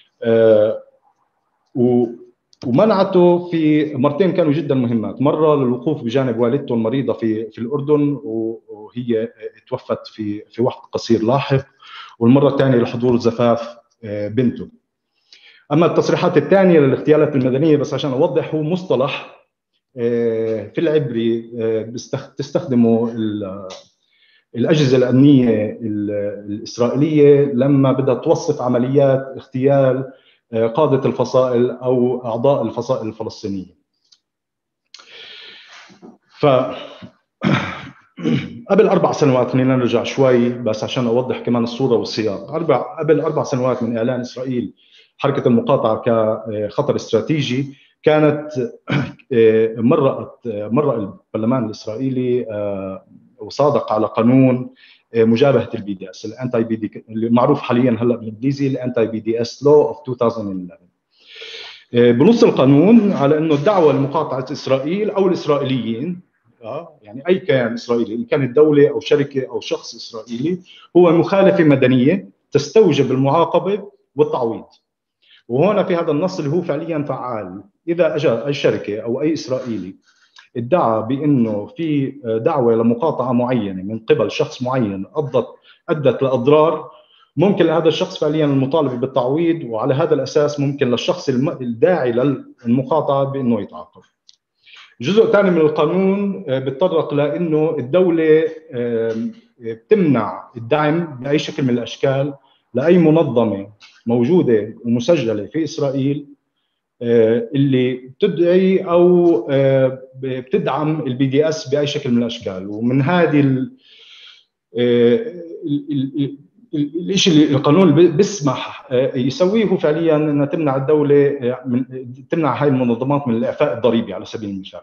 ومنعته في مرتين كانوا جدا مهمات، مرة للوقوف بجانب والدته المريضة في في الأردن وهي توفت في في وقت قصير لاحق، والمرة الثانية لحضور زفاف بنته. أما التصريحات الثانية للاغتيالات المدنية، بس عشان أوضح، هو مصطلح في العبري تستخدمه الأجهزة الأمنية الإسرائيلية لما بدها توصف عمليات اغتيال قادة الفصائل أو أعضاء الفصائل الفلسطينية. ف قبل أربع سنوات، خلينا نرجع شوي بس عشان أوضح كمان الصورة والسياق. أربع قبل أربع سنوات من إعلان إسرائيل حركة المقاطعة كخطر استراتيجي، كانت مرت مر البرلمان الإسرائيلي وصادق على قانون مجابهة البي دي اس، الانتي بي دي اللي معروف حاليا هلا بالانجليزي الانتي بي دي اس لو اوف ألفين وإحدى عشر. بنص القانون على انه الدعوه لمقاطعه اسرائيل او الاسرائيليين، يعني اي كيان اسرائيلي ان كانت دوله او شركه او شخص اسرائيلي، هو مخالفه مدنيه تستوجب المعاقبه والتعويض. وهنا في هذا النص اللي هو فعليا فعال، اذا اجى اي شركه او اي اسرائيلي ادعى بانه في دعوه لمقاطعه معينه من قبل شخص معين ادت ادت لاضرار، ممكن لهذا الشخص فعليا المطالبه بالتعويض، وعلى هذا الاساس ممكن للشخص الداعي للمقاطعه بانه يتعاقب. جزء ثاني من القانون بيتطرق لانه الدوله بتمنع الدعم باي شكل من الاشكال لاي منظمه موجوده ومسجله في اسرائيل اللي بتدعي او بتدعم البي دي اس باي شكل من الاشكال. ومن هذه الشيء اللي القانون بيسمح يسويه هو فعليا انها تمنع الدوله من تمنع هاي المنظمات من الاعفاء الضريبي على سبيل المثال.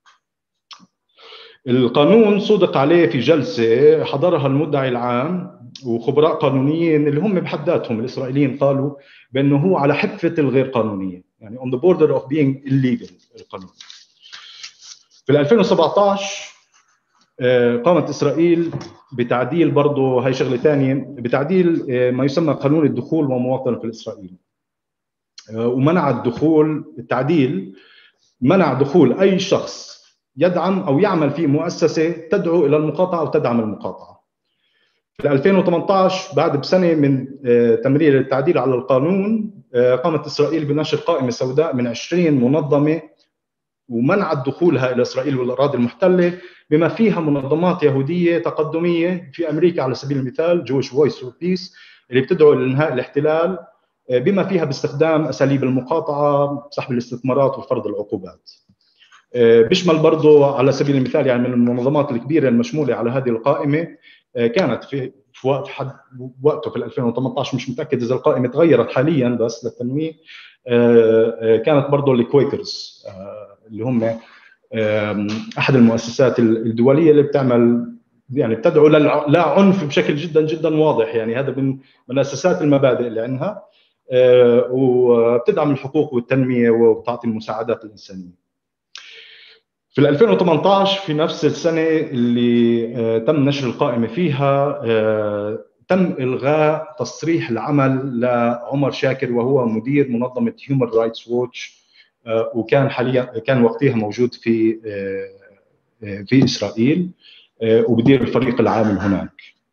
القانون صدق عليه في جلسه حضرها المدعي العام وخبراء قانونيين اللي هم بحد ذاتهم الاسرائيليين قالوا بانه هو على حافه الغير قانونيه، يعني on the border of being illegal القانون. في ألفين وسبعة عشر قامت اسرائيل بتعديل، برضه هي شغله ثانيه، بتعديل ما يسمى قانون الدخول ومواطنه في اسرائيل، ومنع الدخول. التعديل منع دخول اي شخص يدعم او يعمل في مؤسسه تدعو الى المقاطعه او تدعم المقاطعه. في ألفين وثمانية عشر بعد بسنه من تمرير التعديل على القانون، قامت اسرائيل بنشر قائمه سوداء من عشرين منظمه ومنعت دخولها الى اسرائيل والاراضي المحتله، بما فيها منظمات يهوديه تقدميه في امريكا على سبيل المثال جويش فويس فور بيس اللي بتدعو لانهاء الاحتلال، بما فيها باستخدام اساليب المقاطعه، سحب الاستثمارات وفرض العقوبات. بيشمل برضه على سبيل المثال يعني من المنظمات الكبيره المشموله على هذه القائمه كانت في في وقت حد وقته في ألفين وثمانية عشر، مش متاكد اذا القائمه تغيرت حاليا بس للتنويه، كانت برضه الكويكرز اللي هم احد المؤسسات الدوليه اللي بتعمل يعني بتدعو لا عنف بشكل جدا جدا واضح، يعني هذا من من اساسات المبادئ اللي عندها، وبتدعم الحقوق والتنميه وبتعطي المساعدات الانسانيه. في ألفين وثمانية عشر في نفس السنه اللي تم نشر القائمه فيها، تم الغاء تصريح العمل لعمر شاكر وهو مدير منظمه هيومن رايتس ووتش، وكان حاليا كان وقتها موجود في في اسرائيل وبدير الفريق العامل هناك.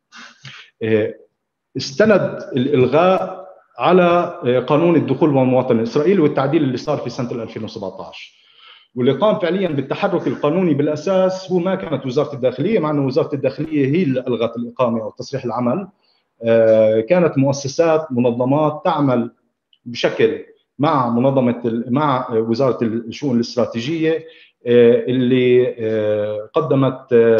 استند الالغاء على قانون الدخول والمواطنه الاسرائيلي والتعديل اللي صار في سنه ألفين وسبعة عشر، واللي قام فعليا بالتحرك القانوني بالاساس هو ما كانت وزاره الداخليه، مع انه وزاره الداخليه هي اللي الغت الاقامه او تصريح العمل. كانت مؤسسات منظمات تعمل بشكل مع منظمه مع وزاره الشؤون الاستراتيجيه اللي قدمت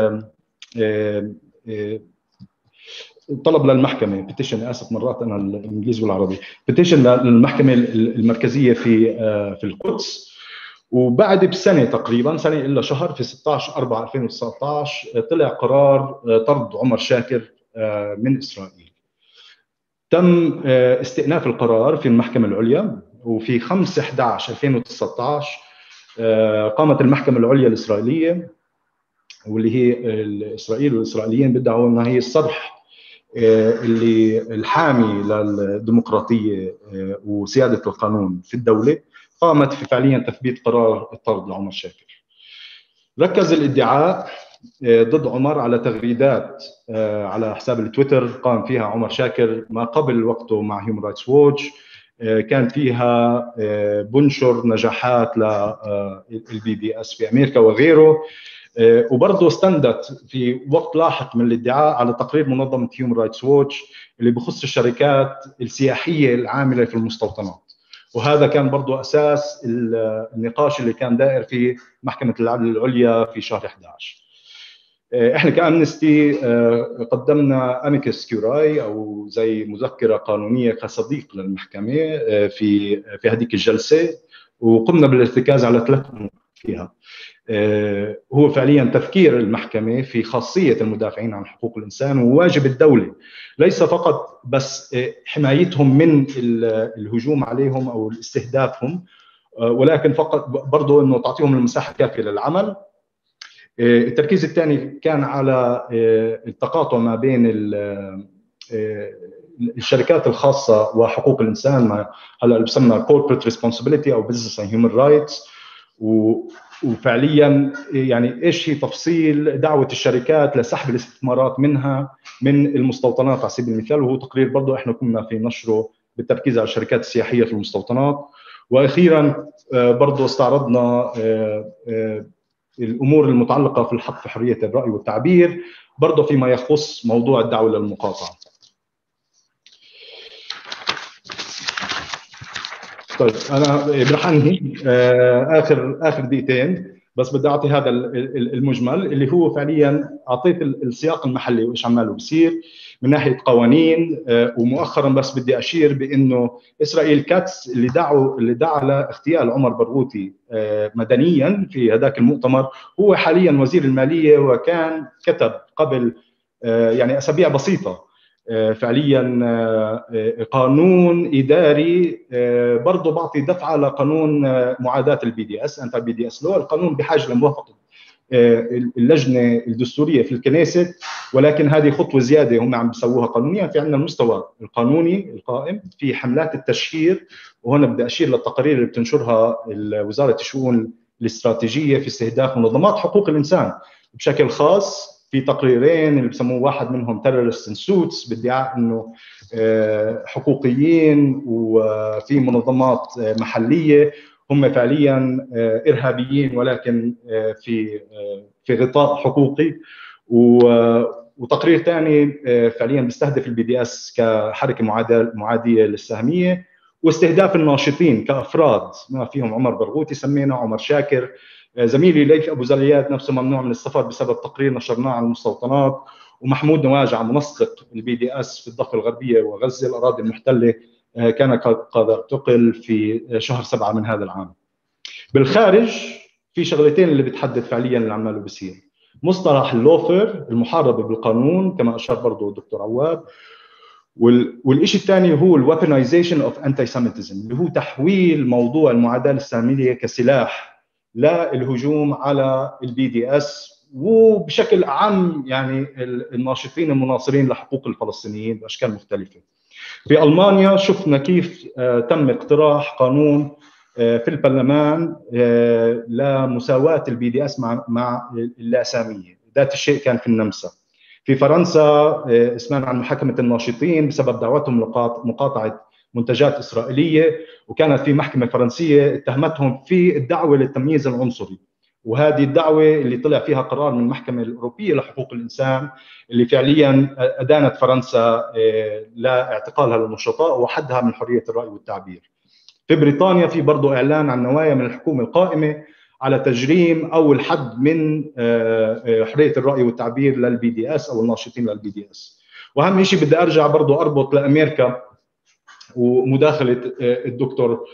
طلب للمحكمه بيتيشن، اسف مرات انا الانجليزي والعربي، بيتيشن للمحكمه المركزيه في في القدس. وبعد بسنه تقريبا سنه الا شهر في ستة عشر أربعة ألفين وتسعة عشر طلع قرار طرد عمر شاكر من اسرائيل. تم استئناف القرار في المحكمه العليا، وفي خمسة أحد عشر ألفين وتسعة عشر قامت المحكمه العليا الاسرائيليه، واللي هي اسرائيل والاسرائيليين بيدعوا انها هي الصرح اللي الحامي للديمقراطيه وسياده القانون في الدوله، قامت في فعليا تثبيت قرار الطرد لعمر شاكر. ركز الادعاء ضد عمر على تغريدات على حساب التويتر قام فيها عمر شاكر ما قبل وقته مع هيومن رايتس ووتش، كان فيها بنشر نجاحات للبي بي اس في امريكا وغيره، وبرضه استندت في وقت لاحق من الادعاء على تقرير منظمه هيومن رايتس ووتش اللي بخص الشركات السياحيه العامله في المستوطنات، وهذا كان برضه اساس النقاش اللي كان دائر في محكمه العدل العليا في شهر أحد عشر. احنا كامنستي قدمنا اميكس كيوراي او زي مذكره قانونيه كصديق للمحكمه في في هذيك الجلسه، وقمنا بالارتكاز على ثلاث امور فيها. هو فعليا تفكير المحكمه في خاصيه المدافعين عن حقوق الانسان وواجب الدوله ليس فقط بس حمايتهم من الهجوم عليهم او استهدافهم، ولكن فقط برضه انه تعطيهم المساحه الكافيه للعمل. التركيز الثاني كان على التقاطع ما بين الشركات الخاصه وحقوق الانسان، ما هلا اللي بسمى corporate responsibility او business and human rights، وفعليا يعني ايش هي تفصيل دعوه الشركات لسحب الاستثمارات منها من المستوطنات على سبيل المثال، وهو تقرير برضه احنا كنا في نشره بالتركيز على الشركات السياحيه في المستوطنات. واخيرا برضه استعرضنا الامور المتعلقه في الحق في حريه الراي والتعبير برضه فيما يخص موضوع الدعوه للمقاطعه. طيب انا رح انهي اخر اخر دقيقتين، بس بدي اعطي هذا المجمل اللي هو فعليا اعطيت السياق المحلي وايش عماله بصير من ناحيه قوانين. ومؤخرا بس بدي اشير بانه اسرائيل كاتس اللي دعوا اللي دعا لاغتيال عمر برغوثي مدنيا في هذاك المؤتمر هو حاليا وزير الماليه، وكان كتب قبل يعني اسابيع بسيطه فعليا قانون اداري برضه بعطي دفعه لقانون معاداه البي دي اس انت بي دي اس لو. القانون بحاجه لموافقه اللجنه الدستوريه في الكنيسة، ولكن هذه خطوه زياده هم عم بيسووها قانونيا. في عندنا المستوى القانوني القائم في حملات التشهير، وهنا بدي اشير للتقارير اللي بتنشرها وزاره الشؤون الاستراتيجيه في استهداف منظمات حقوق الانسان بشكل خاص. في تقريرين اللي بسموه واحد منهم terrorist in suits بادعاء انه حقوقيين وفي منظمات محليه هم فعليا ارهابيين ولكن في في غطاء حقوقي، وتقرير ثاني فعليا بيستهدف البي دي اس كحركه معاديه للسهميه، واستهداف الناشطين كافراد ما فيهم عمر برغوثي سمينا، عمر شاكر، زميلي ليث ابو زليات نفسه ممنوع من السفر بسبب تقرير نشرناه على المستوطنات، ومحمود نواجع منسق البي دي اس في الضفه الغربيه وغزه الاراضي المحتله كان قد اعتقل في شهر سبعة من هذا العام. بالخارج في شغلتين اللي بتحدد فعليا اللي عماله بصير. مصطلح اللوفر المحاربه بالقانون كما اشار برضه الدكتور عواد، والشيء الثاني هو الويبنايزيشن اوف انتي سيميتيزم اللي هو تحويل موضوع المعاداه الساميه كسلاح للهجوم على البي دي اس وبشكل اعم يعني الناشطين المناصرين لحقوق الفلسطينيين باشكال مختلفه. في المانيا شفنا كيف تم اقتراح قانون في البرلمان لمساواه البي دي اس مع مع اللاساميه، ذات الشيء كان في النمسا. في فرنسا اسمعنا عن محاكمه الناشطين بسبب دعوتهم لمقاطعه منتجات اسرائيليه، وكانت في محكمه فرنسيه اتهمتهم في الدعوه للتمييز العنصري، وهذه الدعوه اللي طلع فيها قرار من المحكمه الاوروبيه لحقوق الانسان اللي فعليا ادانت فرنسا لاعتقالها للنشطاء وحدها من حريه الراي والتعبير. في بريطانيا في برضه اعلان عن نوايا من الحكومه القائمه على تجريم او الحد من حريه الراي والتعبير للبي دي اس او الناشطين للبي دي اس. واهم شيء بدي ارجع برضه اربط لامريكا ومداخله الدكتور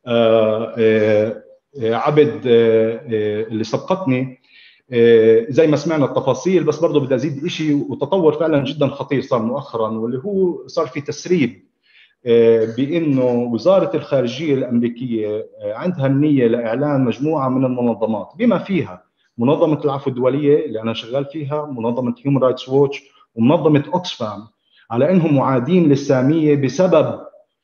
عبد اللي سبقتني، زي ما سمعنا التفاصيل، بس برضه بدي ازيد شيء وتطور فعلا جدا خطير صار مؤخرا، واللي هو صار في تسريب بانه وزاره الخارجيه الامريكيه عندها النيه لاعلان مجموعه من المنظمات بما فيها منظمه العفو الدوليه اللي انا شغال فيها، منظمه هيومن رايتس ووتش، ومنظمه اوكسفام، على انهم معادين للساميه بسبب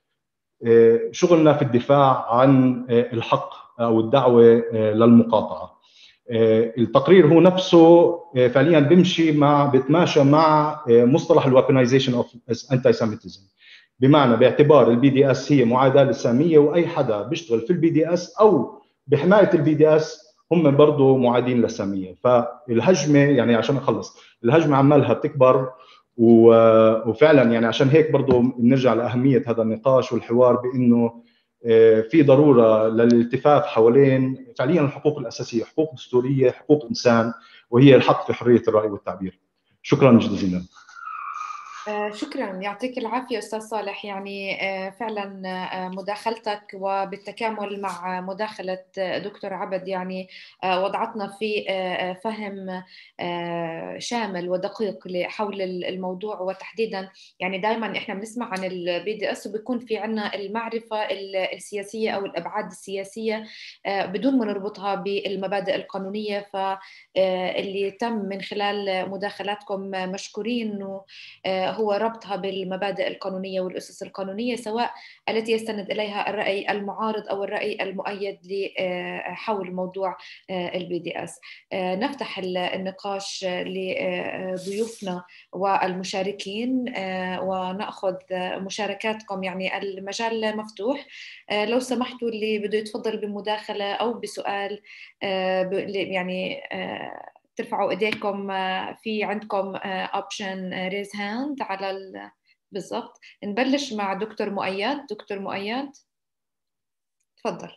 شغلنا في الدفاع عن الحق او الدعوه للمقاطعه. التقرير هو نفسه فعليا بيمشي مع بيتماشى مع مصطلح الويبنايزيشن اوف انتي سيميتيزم، بمعنى باعتبار البي دي اس هي معاداه للساميه، واي حدا بيشتغل في البي دي اس او بحمايه البي دي اس هم برضه معادين للساميه. فالهجمه يعني عشان اخلص الهجمه عمالها بتكبر، وفعلا يعني عشان هيك برضه بنرجع لاهميه هذا النقاش والحوار بانه في ضروره للالتفاف حوالين فعليا الحقوق الاساسيه، حقوق دستوريه، حقوق انسان، وهي الحق في حريه الراي والتعبير. شكرا جزيلا. شكرا، يعطيك العافية أستاذ صالح. يعني فعلا مداخلتك وبالتكامل مع مداخلة دكتور عبد يعني وضعتنا في فهم شامل ودقيق حول الموضوع، وتحديدا يعني دائما احنا بنسمع عن البي دي اس وبيكون في عنا المعرفة السياسية أو الأبعاد السياسية بدون ما نربطها بالمبادئ القانونية. فاللي تم من خلال مداخلاتكم مشكورين هو ربطها بالمبادئ القانونية والأسس القانونية، سواء التي يستند إليها الرأي المعارض أو الرأي المؤيد حول موضوع البي دي اس. نفتح النقاش لضيوفنا والمشاركين ونأخذ مشاركاتكم، يعني المجال مفتوح. لو سمحتوا اللي بده يتفضل بمداخلة أو بسؤال يعني ترفعوا ايديكم، في عندكم اوبشن ريز هاند على ال... بالضبط. نبلش مع دكتور مؤيد. دكتور مؤيد تفضل.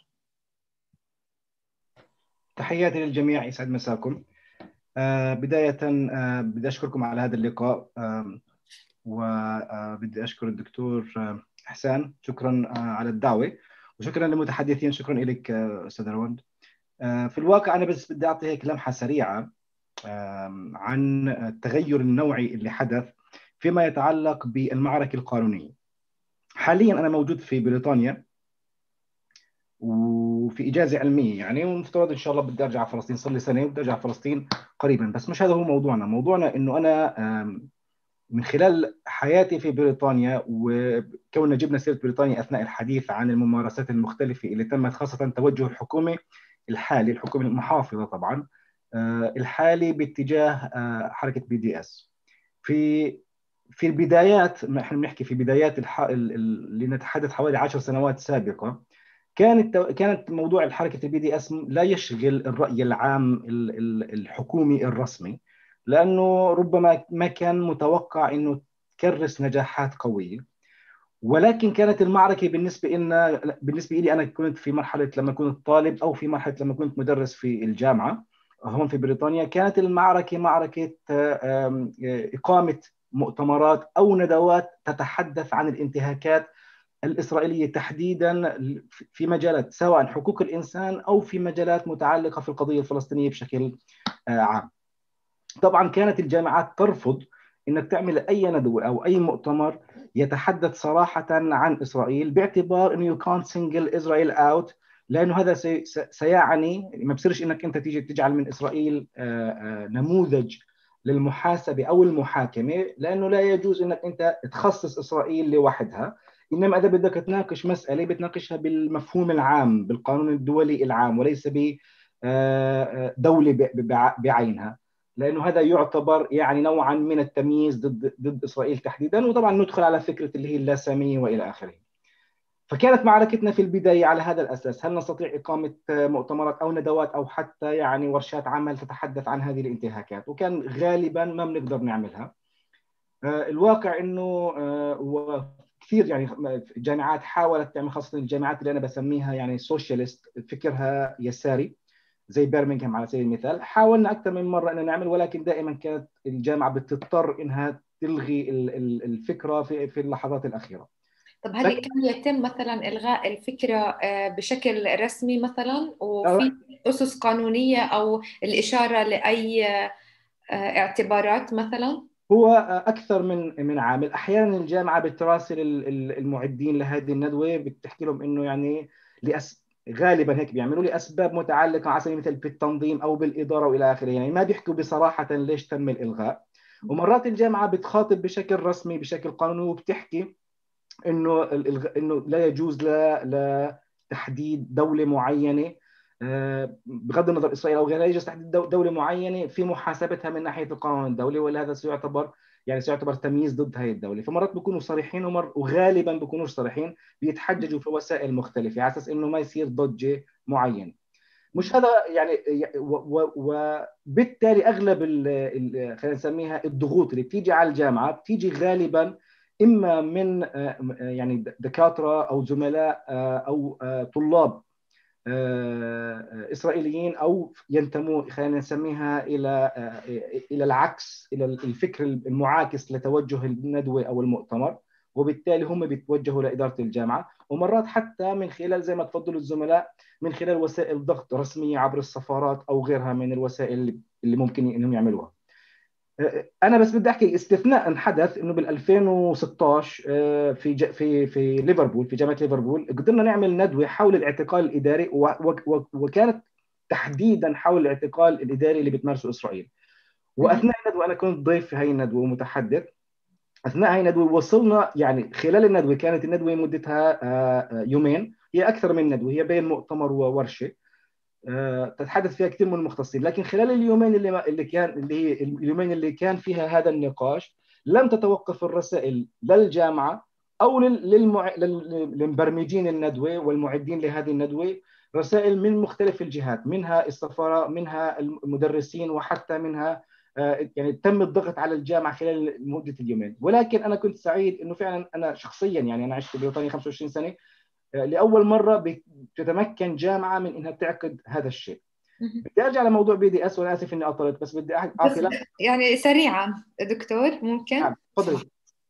تحياتي للجميع، يسعد مساكم. آه بداية آه بدي أشكركم على هذا اللقاء، آه وبدي أشكر الدكتور آه حسان، شكرا آه على الدعوة، وشكرا للمتحدثين. شكرا لك آه أستاذ روند. آه في الواقع أنا بس بدي أعطي هيك لمحة سريعة عن التغير النوعي اللي حدث فيما يتعلق بالمعركة القانونية. حاليا أنا موجود في بريطانيا وفي إجازة علمية يعني، ومفترض إن شاء الله بدي أرجع فلسطين، صار لي سنة وبدي أرجع فلسطين قريبا. بس مش هذا هو موضوعنا. موضوعنا إنه أنا من خلال حياتي في بريطانيا، وكوننا جبنا سيرة بريطانيا أثناء الحديث عن الممارسات المختلفة اللي تمت، خاصة توجه الحكومة الحالي، الحكومة المحافظة طبعا الحالي باتجاه حركة بي دي اس. في في البدايات، ما احنا بنحكي في بدايات الح... اللي نتحدث حوالي عشر سنوات سابقة، كانت كانت موضوع الحركة البي دي اس لا يشغل الرأي العام الحكومي الرسمي، لأنه ربما ما كان متوقع إنه تكرس نجاحات قوية. ولكن كانت المعركة بالنسبة لنا، بالنسبة لي أنا كنت في مرحلة لما كنت طالب، أو في مرحلة لما كنت مدرس في الجامعة هون في بريطانيا، كانت المعركة معركة إقامة مؤتمرات أو ندوات تتحدث عن الانتهاكات الإسرائيلية تحديدا في مجالات سواء حقوق الإنسان أو في مجالات متعلقة في القضية الفلسطينية بشكل عام. طبعا كانت الجامعات ترفض انك تعمل اي ندوه او اي مؤتمر يتحدث صراحه عن اسرائيل، باعتبار انه you can't single Israel out، لانه هذا سي سيعني ما بصيرش انك انت تيجي تجعل من اسرائيل نموذج للمحاسبه او المحاكمه، لانه لا يجوز انك انت تخصص اسرائيل لوحدها. انما اذا بدك تناقش مساله بتناقشها بالمفهوم العام، بالقانون الدولي العام، وليس بدوله بعينها، لانه هذا يعتبر يعني نوعا من التمييز ضد ضد اسرائيل تحديدا. وطبعا ندخل على فكره اللي هي اللاساميه والى اخره. فكانت معركتنا في البدايه على هذا الاساس، هل نستطيع اقامه مؤتمرات او ندوات او حتى يعني ورشات عمل تتحدث عن هذه الانتهاكات، وكان غالبا ما بنقدر نعملها. الواقع انه كثير يعني الجامعات حاولت تعمل، خاصه الجامعات اللي انا بسميها يعني سوشياليست، فكرها يساري زي برمنغهام على سبيل المثال، حاولنا اكثر من مره ان نعمل، ولكن دائما كانت الجامعه بتضطر انها تلغي الفكره في في اللحظات الاخيره. طب هل كان يتم مثلا الغاء الفكره بشكل رسمي مثلا، وفي اسس قانونيه او الاشاره لاي اعتبارات مثلا؟ هو اكثر من من عامل. احيانا الجامعه بتراسل المعدين لهذه الندوه، بتحكي لهم انه يعني لأس... غالبا هيك بيعملوا لي اسباب متعلقه على سبيل المثال بالتنظيم او بالاداره والى اخره، يعني ما بيحكوا بصراحه ليش تم الالغاء. ومرات الجامعه بتخاطب بشكل رسمي بشكل قانوني وبتحكي انه انه لا يجوز لا لتحديد دوله معينه بغض النظر اسرائيل او غيرها، لا يجوز تحديد دوله معينه في محاسبتها من ناحيه القانون الدولي، وهذا سيعتبر يعني سيعتبر تمييز ضد هذه الدوله. فمرات بيكونوا صريحين ومر وغالبا بيكونوش صريحين، بيتحججوا في وسائل مختلفه على اساس انه ما يصير ضجه معينه. مش هذا يعني، وبالتالي اغلب خلينا نسميها الضغوط اللي بتيجي على الجامعه بتيجي غالبا اما من يعني دكاتره او زملاء او طلاب اسرائيليين، او ينتموا خلينا نسميها الى الى العكس، الى الفكر المعاكس لتوجه الندوه او المؤتمر، وبالتالي هم بيتوجهوا لاداره الجامعه. ومرات حتى من خلال زي ما تفضلوا الزملاء من خلال وسائل ضغط رسميه عبر السفارات او غيرها من الوسائل اللي ممكن انهم يعملوها. انا بس بدي احكي استثناء حدث انه بال ألفين وستة عشر في في في ليفربول، في جامعه ليفربول، قدرنا نعمل ندوه حول الاعتقال الاداري، وكانت تحديدا حول الاعتقال الاداري اللي بتمارسه اسرائيل. واثناء الندوه انا كنت ضيف في هاي الندوه ومتحدث. اثناء هاي الندوه وصلنا يعني خلال الندوه، كانت الندوه مدتها يومين، هي اكثر من ندوه، هي بين مؤتمر وورشه تتحدث فيها كثير من المختصين. لكن خلال اليومين اللي اللي كان اللي هي اليومين اللي كان فيها هذا النقاش، لم تتوقف الرسائل للجامعه او للمع... للمبرمجين الندوه والمعدين لهذه الندوه، رسائل من مختلف الجهات، منها السفاره، منها المدرسين، وحتى منها يعني تم الضغط على الجامعه خلال مده اليومين. ولكن انا كنت سعيد انه فعلا انا شخصيا يعني انا عشت في بريطانيا خمسة وعشرين سنه، لاول مره بتتمكن جامعه من انها تعقد هذا الشيء. بدي ارجع لموضوع بي دي اس، وانا اسف اني اطلت، بس بدي اعطي يعني سريعا دكتور ممكن؟ نعم تفضلي.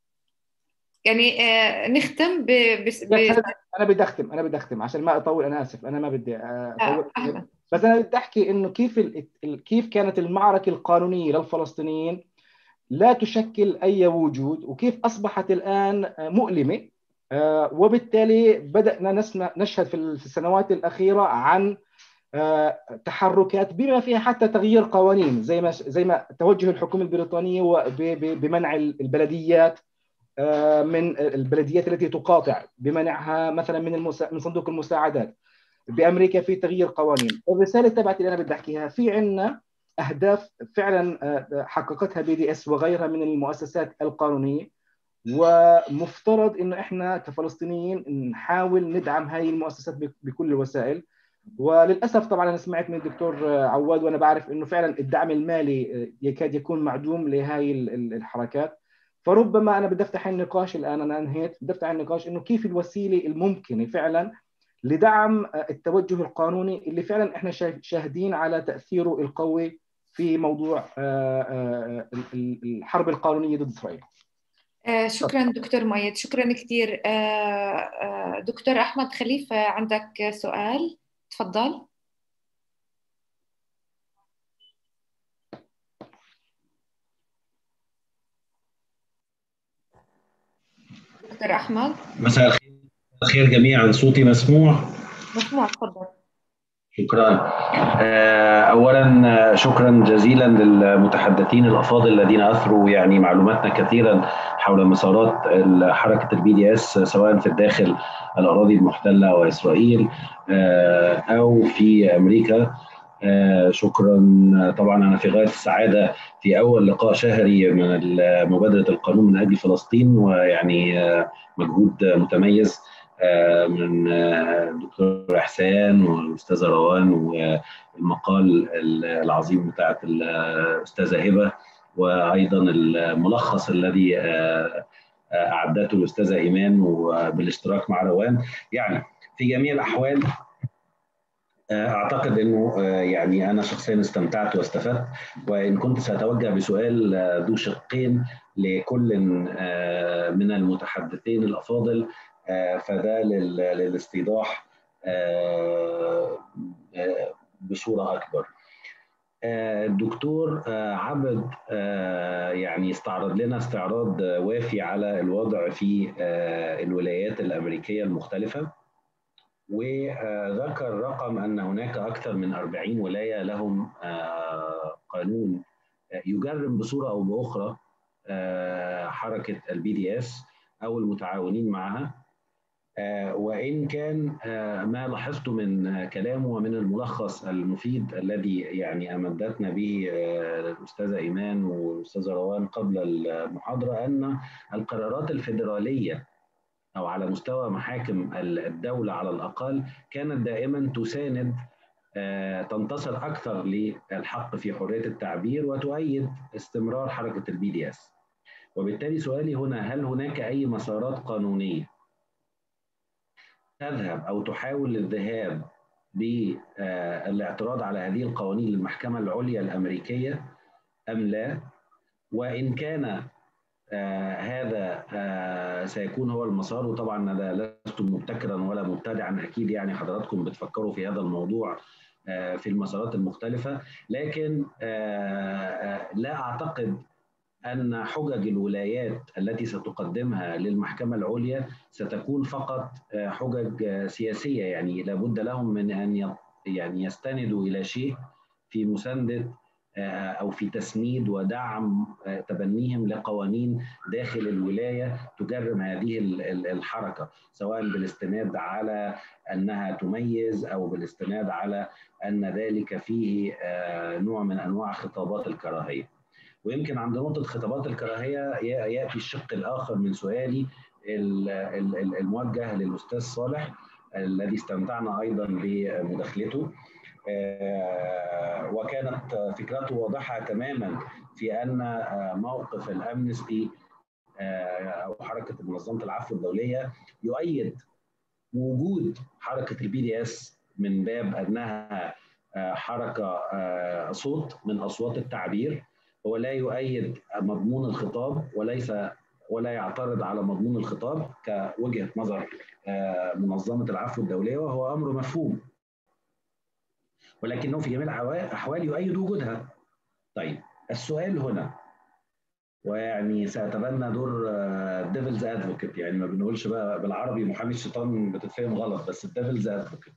يعني آه نختم ب... بس ب... انا بدي اختم انا بدي اختم عشان ما اطول، انا اسف انا ما بدي اطول. آه. بس انا بدي احكي انه كيف ال... كيف كانت المعركه القانونيه للفلسطينيين لا تشكل أي وجود، وكيف أصبحت الآن مؤلمة. وبالتالي بدأنا نشهد في السنوات الأخيرة عن تحركات بما فيها حتى تغيير قوانين، زي ما زي ما توجه الحكومة البريطانية بمنع البلديات من البلديات التي تقاطع، بمنعها مثلا من من صندوق المساعدات. بأمريكا في تغيير قوانين. الرسالة تبعتي اللي أنا بدي أحكيها، في عندنا أهداف فعلا حققتها بي دي إس وغيرها من المؤسسات القانونية، ومفترض إنه إحنا كفلسطينيين نحاول ندعم هاي المؤسسات بكل الوسائل. وللأسف طبعا أنا سمعت من الدكتور عواد، وأنا بعرف إنه فعلا الدعم المالي يكاد يكون معدوم لهاي الحركات. فربما أنا بدي أفتح النقاش الآن، أنا أنهيت، بدي أفتح النقاش إنه كيف الوسيلة الممكنة فعلا لدعم التوجه القانوني اللي فعلا احنا شاهدين على تأثيره القوي في موضوع الحرب القانونية ضد إسرائيل. شكرا دكتور مؤيد، شكرا كثير. دكتور أحمد خليفة، عندك سؤال؟ تفضل. دكتور أحمد. مساء الخير. الخير جميعا، صوتي مسموع؟ مسموع، تفضل. شكرا. اولا شكرا جزيلا للمتحدثين الافاضل الذين اثروا يعني معلوماتنا كثيرا حول مسارات حركه البي دي اس، سواء في الداخل الاراضي المحتله واسرائيل او في امريكا. شكرا. طبعا انا في غايه السعاده في اول لقاء شهري من مبادره القانون من اجل فلسطين، ويعني مجهود متميز من الدكتور إحسان والأستاذة روان، والمقال العظيم بتاعت الأستاذة هبة، وأيضا الملخص الذي أعدته الأستاذة إيمان وبالاشتراك مع روان. يعني في جميع الأحوال أعتقد أنه يعني أنا شخصيا استمتعت واستفدت، وإن كنت سأتوجه بسؤال ذو شقين لكل من المتحدثين الأفاضل فده للاستيضاح بصورة أكبر. الدكتور عبد يعني استعرض لنا استعراض وافي على الوضع في الولايات الأمريكية المختلفة، وذكر رقم أن هناك أكثر من أربعين ولاية لهم قانون يجرم بصورة أو بأخرى حركة البي دي اس أو المتعاونين معها. وإن كان ما لاحظت من كلامه ومن الملخص المفيد الذي يعني أمدتنا به الأستاذة إيمان والأستاذة روان قبل المحاضرة، أن القرارات الفيدرالية أو على مستوى محاكم الدولة على الأقل كانت دائما تساند تنتصر أكثر للحق في حرية التعبير وتؤيد استمرار حركة البي دي اس. وبالتالي سؤالي هنا، هل هناك أي مسارات قانونية تذهب أو تحاول الذهاب بالاعتراض على هذه القوانين للمحكمة العليا الأمريكية أم لا؟ وإن كان آه هذا آه سيكون هو المسار، وطبعا أنا لست مبتكرا ولا مبتدعا، أكيد يعني حضراتكم بتفكروا في هذا الموضوع آه في المسارات المختلفة، لكن آه لا أعتقد أن حجج الولايات التي ستقدمها للمحكمة العليا ستكون فقط حجج سياسية. يعني لابد لهم من أن يعني يستندوا إلى شيء في مساندة أو في تسنيد ودعم تبنيهم لقوانين داخل الولاية تجرم هذه الحركة، سواء بالاستناد على أنها تميز أو بالاستناد على أن ذلك فيه نوع من أنواع خطابات الكراهية. ويمكن عند نقطة خطابات الكراهية يأتي الشق الآخر من سؤالي الموجه للأستاذ صالح الذي استمتعنا أيضا بمداخلته، وكانت فكرته واضحة تماما في أن موقف الأمنستي أو حركة منظمة العفو الدولية يؤيد وجود حركة البي دي اس من باب أنها حركة صوت من أصوات التعبير، هو لا يؤيد مضمون الخطاب وليس ولا يعترض على مضمون الخطاب كوجهة نظر منظمة العفو الدولية، وهو أمر مفهوم، ولكنه في جميع الأحوال يؤيد وجودها. طيب السؤال هنا، ويعني سأتبنى دور ديفلز ادفوكيت، يعني ما بنقولش بقى بالعربي محامي الشيطان بتتفهم غلط، بس الديفلز ادفوكيت.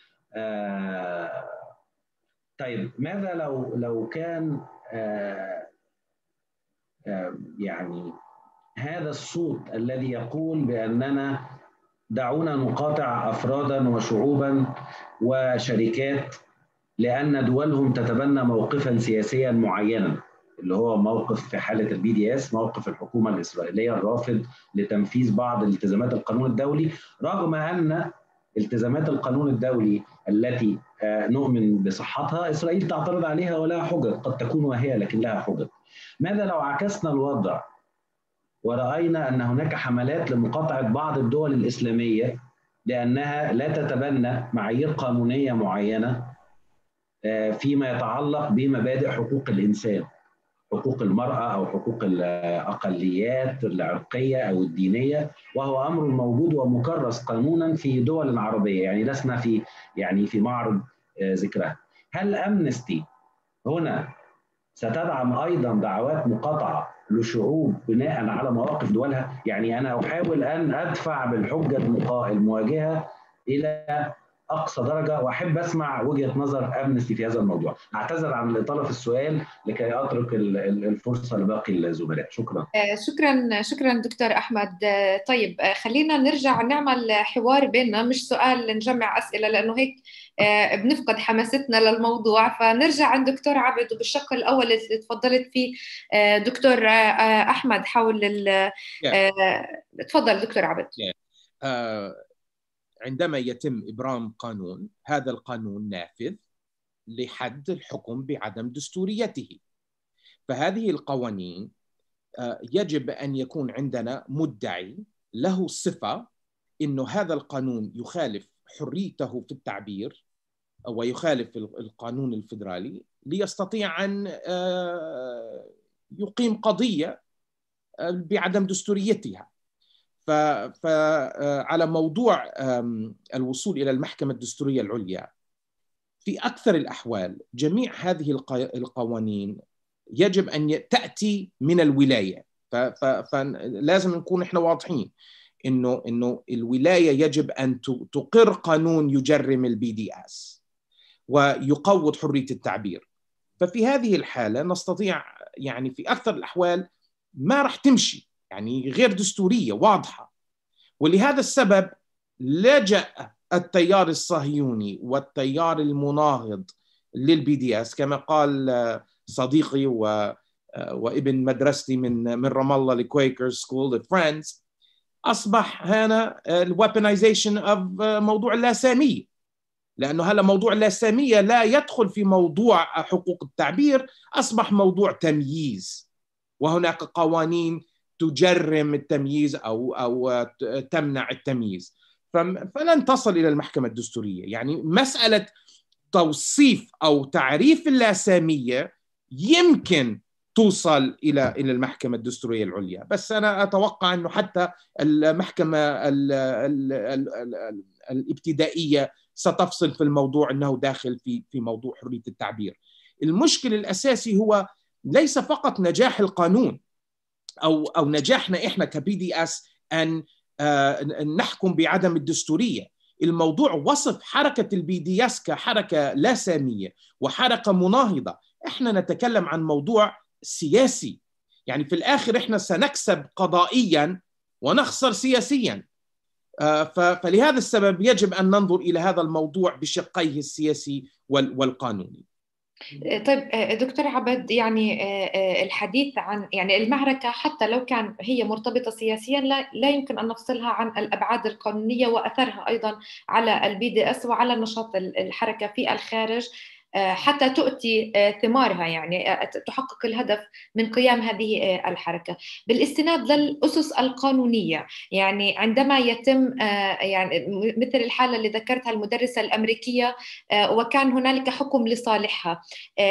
آه طيب ماذا لو لو كان آه آه يعني هذا الصوت الذي يقول بأننا دعونا نقاطع أفرادا وشعوبا وشركات لأن دولهم تتبنى موقفا سياسيا معينا، اللي هو موقف في حالة البي دي اس موقف الحكومة الإسرائيلية الرافض لتنفيذ بعض التزامات القانون الدولي، رغم أن التزامات القانون الدولي التي نؤمن بصحتها إسرائيل تعترض عليها ولها حجج، قد تكون واهية لكن لها حجج. ماذا لو عكسنا الوضع ورأينا أن هناك حملات لمقاطعة بعض الدول الإسلامية لأنها لا تتبنى معايير قانونية معينة فيما يتعلق بمبادئ حقوق الإنسان، حقوق المرأة أو حقوق الأقليات العرقية أو الدينية، وهو أمر موجود ومكرس قانونا في دول عربية، يعني لسنا في يعني في معرض ذكرها. هل أمنستي هنا ستدعم أيضا دعوات مقاطعة لشعوب بناء على مواقف دولها؟ يعني أنا أحاول أن أدفع بالحجة المواجهة إلى أقصى درجة، وأحب أسمع وجهة نظر أمنستي في هذا الموضوع. أعتذر عن الإطالة في السؤال لكي أترك الفرصة لباقي الزملاء. شكرا. شكرا شكرا دكتور أحمد. طيب خلينا نرجع نعمل حوار بيننا، مش سؤال نجمع أسئلة لأنه هيك بنفقد حماستنا للموضوع، فنرجع عند دكتور عبد. وبالشق الأول اللي تفضلت فيه دكتور أحمد حول ال yeah. تفضل دكتور عبد. yeah. uh... عندما يتم إبرام قانون، هذا القانون نافذ لحد الحكم بعدم دستوريته. فهذه القوانين يجب أن يكون عندنا مدعي له صفة إنه هذا القانون يخالف حريته في التعبير ويخالف القانون الفيدرالي ليستطيع أن يقيم قضية بعدم دستوريتها. فعلى موضوع الوصول إلى المحكمة الدستورية العليا، في أكثر الأحوال جميع هذه القوانين يجب أن تأتي من الولاية. فلازم نكون إحنا واضحين إنه إنه الولاية يجب أن تقر قانون يجرم البي دي اس ويقوض حرية التعبير. ففي هذه الحالة نستطيع يعني في أكثر الأحوال ما راح تمشي، يعني غير دستورية واضحة. ولهذا السبب لجأ التيار الصهيوني والتيار المناهض للبي دي اس، كما قال صديقي و وابن مدرستي من من رام الله لكويكر سكول فريندز، أصبح هنا الويبنايزيشن اوف موضوع اللاسامية، لأنه هذا موضوع اللاسامية لا يدخل في موضوع حقوق التعبير، أصبح موضوع تمييز، وهناك قوانين تجرم التمييز أو أو تمنع التمييز، فلن تصل إلى المحكمة الدستورية. يعني مسألة توصيف أو تعريف اللاسامية يمكن توصل إلى إلى المحكمة الدستورية العليا، بس أنا أتوقع أنه حتى المحكمة ال ال ال ال الابتدائية ستفصل في الموضوع أنه داخل في في موضوع حرية التعبير. المشكل الأساسي هو ليس فقط نجاح القانون أو أو نجاحنا إحنا كبي دي اس أن نحكم بعدم الدستورية. الموضوع وصف حركة البي دي اس كحركة لا سامية وحركة مناهضة. إحنا نتكلم عن موضوع سياسي، يعني في الآخر إحنا سنكسب قضائيا ونخسر سياسيا. فلهذا السبب يجب أن ننظر إلى هذا الموضوع بشقيه السياسي والقانوني. طيب دكتور عبد، يعني الحديث عن يعني المعركة حتى لو كان هي مرتبطة سياسيا لا, لا يمكن أن نفصلها عن الأبعاد القانونية وأثرها أيضا على البي دي اس وعلى نشاط الحركة في الخارج حتى تؤتي ثمارها، يعني تحقق الهدف من قيام هذه الحركة بالاستناد للأسس القانونية. يعني عندما يتم يعني مثل الحالة اللي ذكرتها المدرسة الأمريكية وكان هنالك حكم لصالحها،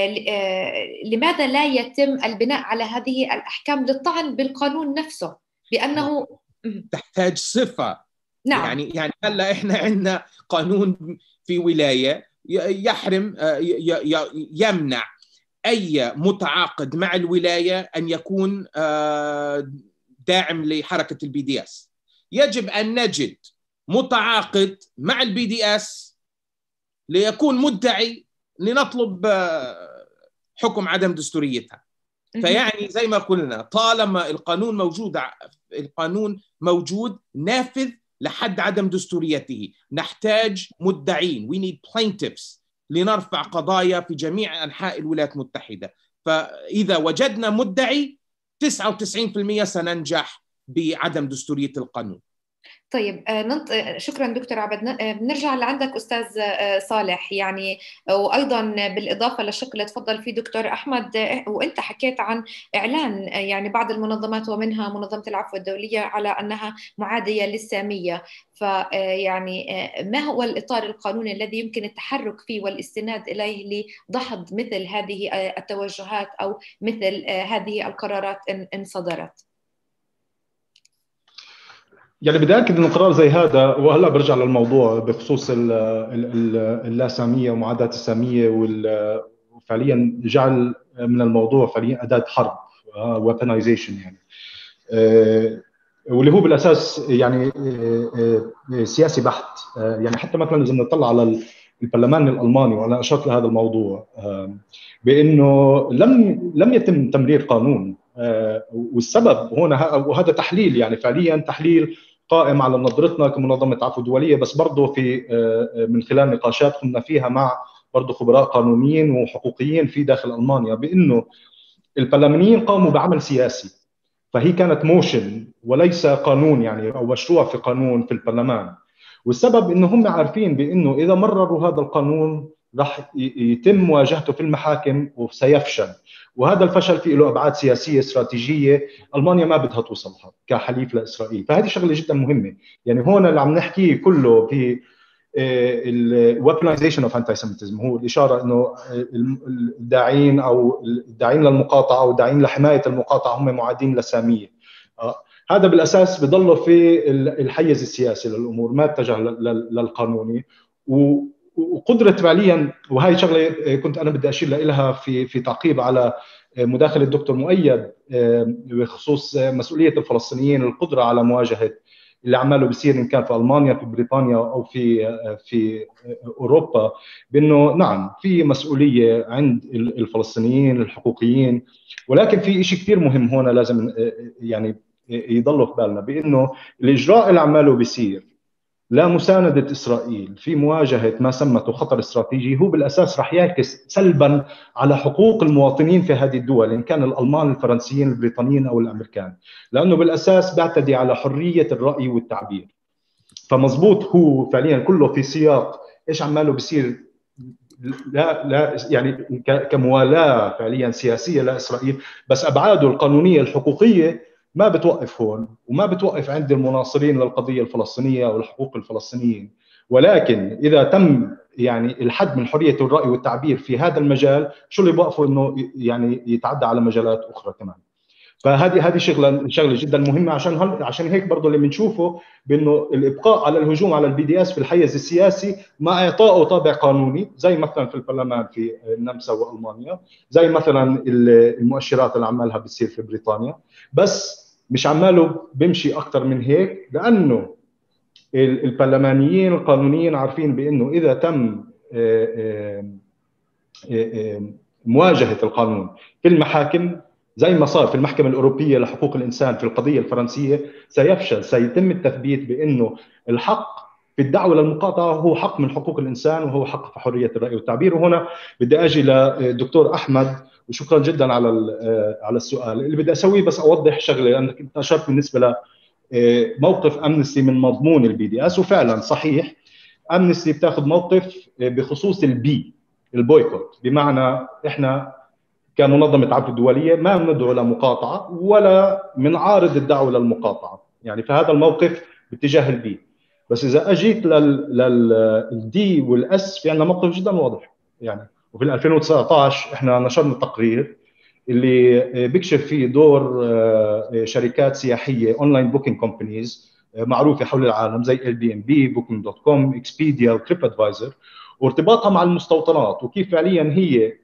لماذا لا يتم البناء على هذه الأحكام للطعن بالقانون نفسه بأنه تحتاج صفة؟ نعم. يعني يعني هلا إحنا عندنا قانون في ولاية يحرم يمنع أي متعاقد مع الولاية أن يكون داعم لحركة البي دي اس. يجب أن نجد متعاقد مع البي دي اس ليكون مدعي لنطلب حكم عدم دستوريتها. فيعني زي ما قلنا طالما القانون موجود القانون موجود نافذ لحد عدم دستوريته. نحتاج مدعين we need plaintiffs لنرفع قضايا في جميع أنحاء الولايات المتحدة. فإذا وجدنا مدعي تسعة وتسعين بالمئة سننجح بعدم دستورية القانون. طيب شكرا دكتور عبد. بنرجع لعندك أستاذ صالح، يعني وأيضا بالإضافة للشق اللي تفضل فيه دكتور أحمد، وأنت حكيت عن إعلان يعني بعض المنظمات ومنها منظمة العفو الدولية على أنها معادية للسامية. فيعني ما هو الإطار القانوني الذي يمكن التحرك فيه والاستناد إليه لدحض مثل هذه التوجهات أو مثل هذه القرارات إن صدرت؟ يعني بدي أكد إنه قرار زي هذا، وهلا برجع للموضوع بخصوص اللاسامية ومعاداة السامية، وفعليا جعل من الموضوع فعليا أداة حرب weaponization يعني، واللي هو بالأساس يعني سياسي بحت. يعني حتى مثلا إذا بنطلع على البرلمان الألماني، وأنا أشرت لهذا الموضوع بأنه لم لم يتم تمرير قانون، والسبب هنا وهذا تحليل يعني فعليا تحليل قائم على نظرتنا كمنظمة عفو دولية، بس برضه في من خلال نقاشات قمنا فيها مع برضه خبراء قانونيين وحقوقيين في داخل ألمانيا، بأنه البرلمانيين قاموا بعمل سياسي، فهي كانت موشن وليس قانون يعني أو مشروع في قانون في البرلمان. والسبب إنه هم عارفين بأنه إذا مرروا هذا القانون راح يتم مواجهته في المحاكم وسيفشل، وهذا الفشل فيه له أبعاد سياسية استراتيجية ألمانيا ما بدها توصلها كحليف لإسرائيل. فهذه شغلة جدا مهمة. يعني هون اللي عم نحكيه كله في ال weaponization of anti-Semitism، هو الإشارة إنه الداعين أو الداعين للمقاطعة أو الداعين لحماية المقاطعة هم معادين للسامية. هذا بالأساس بضله في الحيز السياسي للأمور، ما اتجه للقانوني. وقدرة فعليا، وهي شغلة كنت أنا بدي أشير لها في في تعقيب على مداخلة الدكتور مؤيد بخصوص مسؤولية الفلسطينيين، القدرة على مواجهة اللي عماله بيصير إن كان في ألمانيا في بريطانيا أو في في أوروبا، بأنه نعم في مسؤولية عند الفلسطينيين الحقوقيين، ولكن في شيء كثير مهم هون لازم يعني يضلوا في بالنا، بأنه الإجراء اللي عماله بيصير لا مساندة إسرائيل في مواجهة ما سمته خطر استراتيجي هو بالأساس رح يعكس سلباً على حقوق المواطنين في هذه الدول، إن كان الألمان الفرنسيين البريطانيين أو الأمريكان، لأنه بالأساس بيعتدي على حرية الرأي والتعبير. فمزبوط هو فعلياً كله في سياق إيش عماله بيصير، لا لا يعني كموالاة فعلياً سياسية لإسرائيل، بس أبعاده القانونية الحقوقية ما بتوقف هون، وما بتوقف عند المناصرين للقضية الفلسطينية والحقوق الفلسطينيين. ولكن إذا تم يعني الحد من حرية الرأي والتعبير في هذا المجال، شو اللي بوقفه إنه يعني يتعدى على مجالات أخرى كمان. فهذه هذه شغله شغله جدا مهمه. عشان هل عشان هيك برضه اللي بنشوفه بانه الابقاء على الهجوم على البي دي اس في الحيز السياسي مع اعطائه طابع قانوني، زي مثلا في البرلمان في النمسا والمانيا، زي مثلا المؤشرات اللي عمالها بتصير في بريطانيا، بس مش عماله بيمشي اكثر من هيك، لانه البرلمانيين القانونيين عارفين بانه اذا تم مواجهه القانون في المحاكم زي ما صار في المحكمة الأوروبية لحقوق الإنسان في القضية الفرنسية سيفشل. سيتم التثبيت بأنه الحق في الدعوة للمقاطعة هو حق من حقوق الإنسان، وهو حق في حرية الرأي والتعبير. وهنا بدي أجي لدكتور أحمد، وشكرا جدا على على السؤال. اللي بدي أسويه بس أوضح شغلة، لأنك أنت أشرت بالنسبة لموقف أمنستي من مضمون البي دي اس، وفعلا صحيح أمنستي بتاخذ موقف بخصوص البي البويكوت، بمعنى إحنا كمنظمة عفو دولية ما بندعو لمقاطعة ولا بنعارض الدعوة للمقاطعة، يعني في هذا الموقف باتجاه البي. بس إذا أجيت للدي والأس في عندنا موقف جدا واضح يعني. وفي ألفين وتسعة عشر إحنا نشرنا تقرير اللي بيكشف فيه دور شركات سياحية أونلاين بوكينج كومبانيز معروفة حول العالم زي إير بي إم بي، بوكينج دوت كوم، إكسبيديا وتريب أدفايزر، وارتباطها مع المستوطنات، وكيف فعليا هي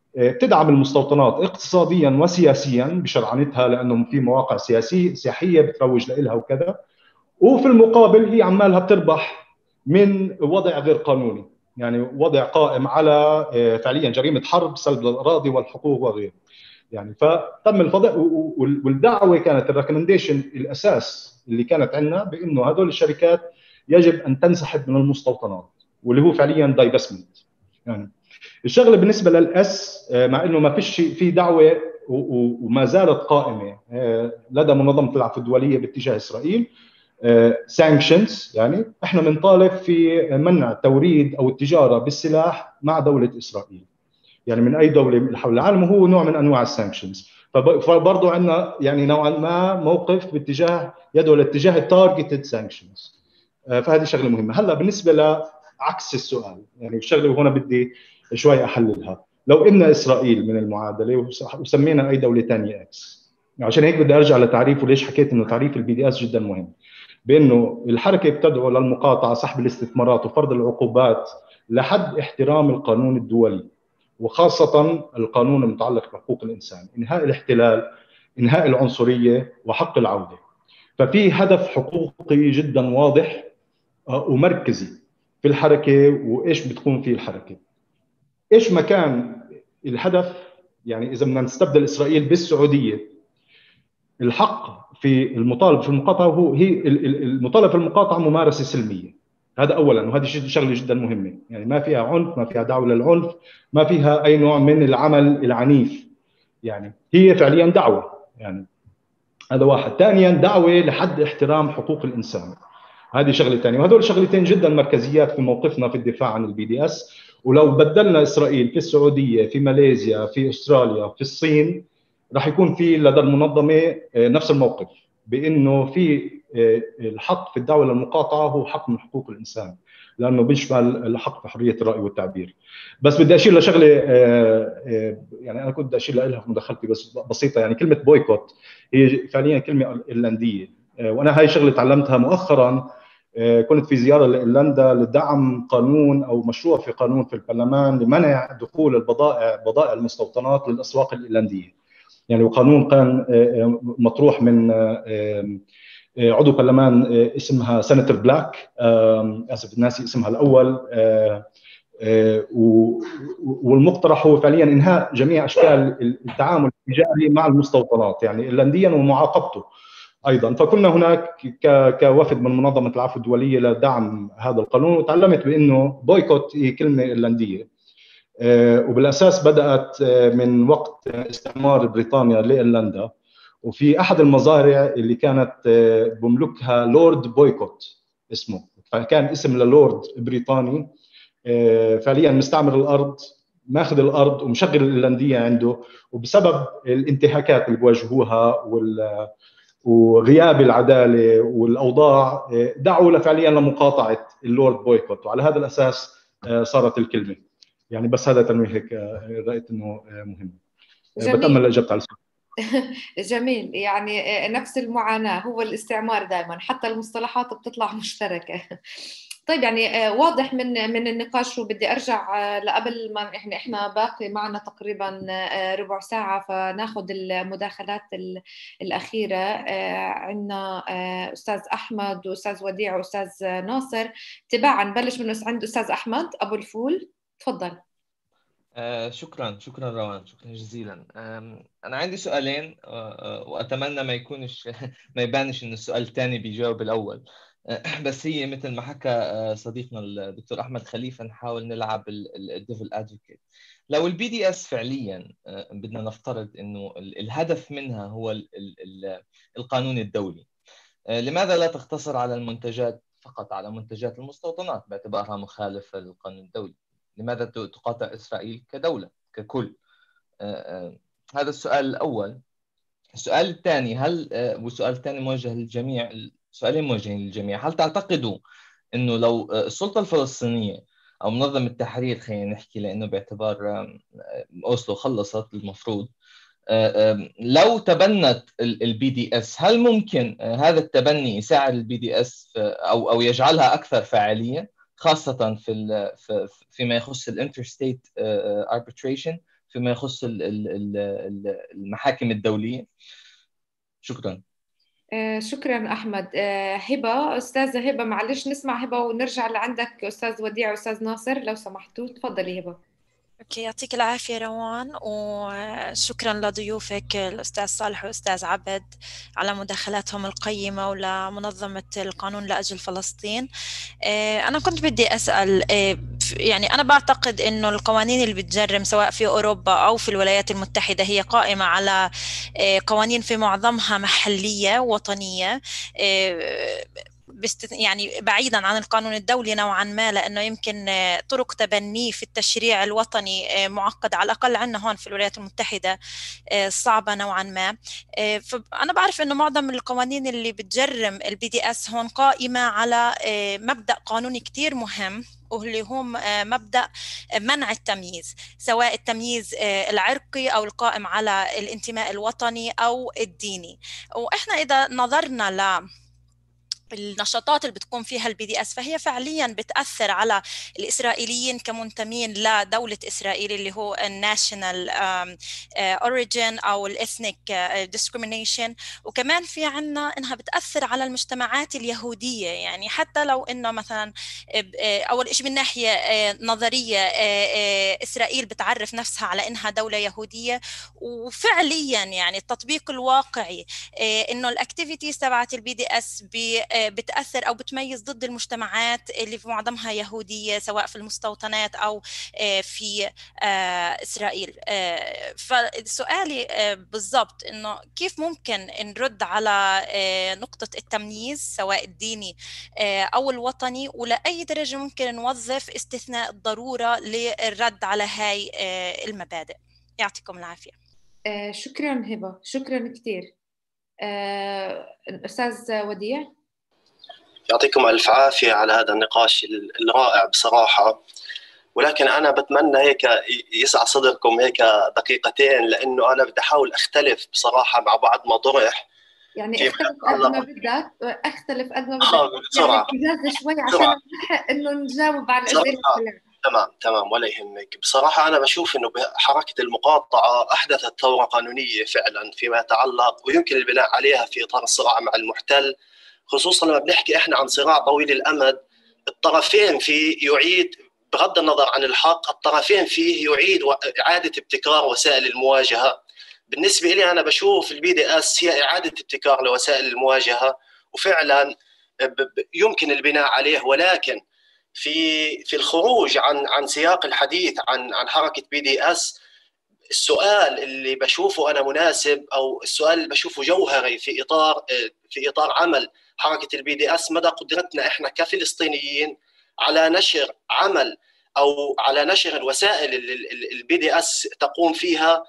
بتدعم المستوطنات اقتصاديا وسياسيا بشرعنتها، لانه في مواقع سياسيه سياحيه بتروج لها وكذا، وفي المقابل هي عمالها بتربح من وضع غير قانوني، يعني وضع قائم على فعليا جريمه حرب، سلب الاراضي والحقوق وغيره. يعني فتم الفضاء، والدعوه كانت الريكومنديشن الاساس اللي كانت عندنا بانه هذول الشركات يجب ان تنسحب من المستوطنات، واللي هو فعليا دايفستمنت. يعني الشغله بالنسبه للاس، مع انه ما فيش في دعوه وما زالت قائمه لدى منظمه العفو الدوليه باتجاه اسرائيل، سانكشنز، يعني احنا بنطالب في منع توريد او التجاره بالسلاح مع دوله اسرائيل، يعني من اي دوله حول العالم، وهو نوع من انواع السانكشنز. فبرضه عندنا يعني نوعا ما موقف باتجاه يدعو لاتجاه التارجتد سانكشنز. فهذه شغله مهمه. هلا بالنسبه لعكس السؤال، يعني الشغله وهنا بدي شوي احللها، لو ان اسرائيل من المعادله وسمينا اي دوله ثانيه اكس، عشان هيك بدي ارجع لتعريف، وليش حكيت انه تعريف البي دي اس جدا مهم، بانه الحركه بتدعو للمقاطعه، سحب الاستثمارات وفرض العقوبات لحد احترام القانون الدولي، وخاصه القانون المتعلق بحقوق الانسان، انهاء الاحتلال، انهاء العنصريه، وحق العوده. ففي هدف حقوقي جدا واضح ومركزي في الحركه، وايش بتكون فيه الحركه. ايش ما كان الهدف، يعني اذا بدنا نستبدل اسرائيل بالسعوديه، الحق في المطالب في المقاطعه هو هي المطالب في المقاطعه ممارسه سلميه، هذا اولا، وهذه شغله جدا مهمه، يعني ما فيها عنف، ما فيها دعوه للعنف، ما فيها اي نوع من العمل العنيف، يعني هي فعليا دعوه. يعني هذا واحد. ثانيا دعوه لحد احترام حقوق الانسان، هذه شغله ثانيه، وهذول شغلتين جدا مركزيات في موقفنا في الدفاع عن البي دي اس. ولو بدلنا اسرائيل في السعوديه، في ماليزيا، في استراليا، في الصين، راح يكون في لدى المنظمه نفس الموقف، بانه في الحق في الدعوه للمقاطعه هو حق من حقوق الانسان، لانه بيشمل الحق في حريه الراي والتعبير. بس بدي اشير لشغله، يعني انا كنت بدي اشير لها في مداخلتي بس بسيطه، يعني كلمه بويكوت هي فعليا كلمه ايرلنديه، وانا هاي شغله تعلمتها مؤخرا. كنت في زياره لايرلندا لدعم قانون او مشروع في قانون في البرلمان لمنع دخول البضائع بضائع المستوطنات للاسواق الايرلنديه. يعني وقانون كان مطروح من عضو برلمان اسمها سنتر بلاك، اسف الناسي اسمها الاول، والمقترح هو فعليا انهاء جميع اشكال التعامل التجاري مع المستوطنات، يعني ايرلنديا، ومعاقبته ايضا. فكنا هناك كوفد من منظمه العفو الدوليه لدعم هذا القانون، وتعلمت بانه بويكوت هي كلمه ايرلنديه، وبالاساس بدات من وقت استعمار بريطانيا لايرلندا، وفي احد المزارع اللي كانت بملكها لورد بويكوت اسمه، فكان اسم للورد بريطاني فعليا مستعمر الارض، ماخذ الارض ومشغل الايرلنديه عنده، وبسبب الانتهاكات اللي بواجهوها وال وغياب العداله والاوضاع دعوا فعليا لمقاطعه اللورد بويكوت، وعلى هذا الاساس صارت الكلمه. يعني بس هذا تنويه هيك رايت انه مهم. بتامل اجبت على السؤال. جميل، يعني نفس المعاناه، هو الاستعمار دائما، حتى المصطلحات بتطلع مشتركه. طيب، يعني واضح من من النقاش، وبدي ارجع لقبل ما احنا احنا باقي معنا تقريبا ربع ساعه، فناخذ المداخلات الاخيره. عندنا استاذ احمد واستاذ وديع واستاذ ناصر. تباعا بلش من عند استاذ احمد ابو الفول، تفضل. آه شكرا شكرا روان، شكرا جزيلا. انا عندي سؤالين، آه واتمنى ما يكونش ما يبانش ان السؤال الثاني بيجاوب الاول، آه بس هي مثل ما حكى صديقنا الدكتور احمد خليفه، نحاول نلعب الديفل ادفوكيت. لو البي دي اس فعليا آه بدنا نفترض انه الهدف منها هو ال ال القانون الدولي، آه لماذا لا تقتصر على المنتجات فقط، على منتجات المستوطنات باعتبارها مخالفه للقانون الدولي؟ لماذا تقاطع إسرائيل كدولة ككل؟ آه آه هذا السؤال الأول. السؤال الثاني، هل آه والسؤال الثاني موجه للجميع، السؤالين موجهين للجميع، هل تعتقدوا أنه لو آه السلطة الفلسطينية أو منظمة التحرير، خلينا نحكي لأنه باعتبار آه أوسلو خلصت المفروض، آه آه لو تبنت البي دي اس، هل ممكن آه هذا التبني يساعد البي دي اس أو أو يجعلها أكثر فعالية، خاصة في فيما يخص الانترستيت arbitration فيما يخص المحاكم الدولية؟ شكرا. شكرا أحمد. هبة، أستاذة هبة، معلش نسمع هبة ونرجع لعندك أستاذ وديع وأستاذ ناصر لو سمحتوا. تفضلي هبة. اوكي، يعطيك العافية روان، وشكرا لضيوفك الأستاذ صالح والأستاذ عبد على مداخلاتهم القيمة ولمنظمة القانون لأجل فلسطين. أنا كنت بدي أسأل، يعني أنا بعتقد إنه القوانين اللي بتجرم سواء في أوروبا أو في الولايات المتحدة هي قائمة على قوانين في معظمها محلية وطنية، يعني بعيدا عن القانون الدولي نوعا ما، لأنه يمكن طرق تبنيه في التشريع الوطني معقد، على الأقل عندنا هون في الولايات المتحدة صعبة نوعا ما. فأنا بعرف أنه معظم القوانين اللي بتجرم البي دي اس هون قائمة على مبدأ قانوني كتير مهم، واللي هم مبدأ منع التمييز، سواء التمييز العرقي أو القائم على الانتماء الوطني أو الديني. وإحنا إذا نظرنا ل النشاطات اللي بتكون فيها البي دي اس فهي فعليا بتأثر على الإسرائيليين كمنتمين لدولة إسرائيل، اللي هو الناشونال أوريجين أو الإثنيك ديسكريمينيشن. وكمان في عنا إنها بتأثر على المجتمعات اليهودية، يعني حتى لو إنه مثلا أول شيء من ناحية نظرية إسرائيل بتعرف نفسها على إنها دولة يهودية، وفعليا يعني التطبيق الواقعي إنه الأكتيفيتيز تبعت البي دي اس بتأثر أو بتميز ضد المجتمعات اللي في معظمها يهودية، سواء في المستوطنات أو في إسرائيل. فسؤالي بالضبط إنه كيف ممكن نرد على نقطة التمييز سواء الديني أو الوطني، ولأي درجة ممكن نوظف استثناء الضرورة للرد على هاي المبادئ؟ يعطيكم العافية. شكرا هبة، شكرا كثير. أستاذ وديع. يعطيكم ألف عافية على هذا النقاش الرائع بصراحة، ولكن أنا بتمنى هيك يسع صدركم هيك دقيقتين، لأنه أنا بدي أحاول أختلف بصراحة مع بعض ما طرح. يعني اختلف قد ما بدك، اختلف قد ما بدك بسرعة يعني شوي عشان نلحق إنه نجاوب على الأسئلة كلها. تمام تمام ولا يهمك. بصراحة أنا بشوف إنه حركة المقاطعة أحدثت ثورة قانونية فعلا فيما يتعلق ويمكن البناء عليها في إطار الصراع مع المحتل، خصوصا لما بنحكي إحنا عن صراع طويل الأمد. الطرفين فيه يعيد، بغض النظر عن الحق، الطرفين فيه يعيد إعادة ابتكار وسائل المواجهة. بالنسبة لي أنا بشوف البي دي اس هي إعادة ابتكار لوسائل المواجهة، وفعلا يمكن البناء عليه، ولكن في في الخروج عن عن سياق الحديث عن عن حركة بي دي اس، السؤال اللي بشوفه أنا مناسب أو السؤال اللي بشوفه جوهري في إطار في إطار عمل حركة البي دي اس، مدى قدرتنا إحنا كفلسطينيين على نشر عمل أو على نشر الوسائل اللي البي دي اس تقوم فيها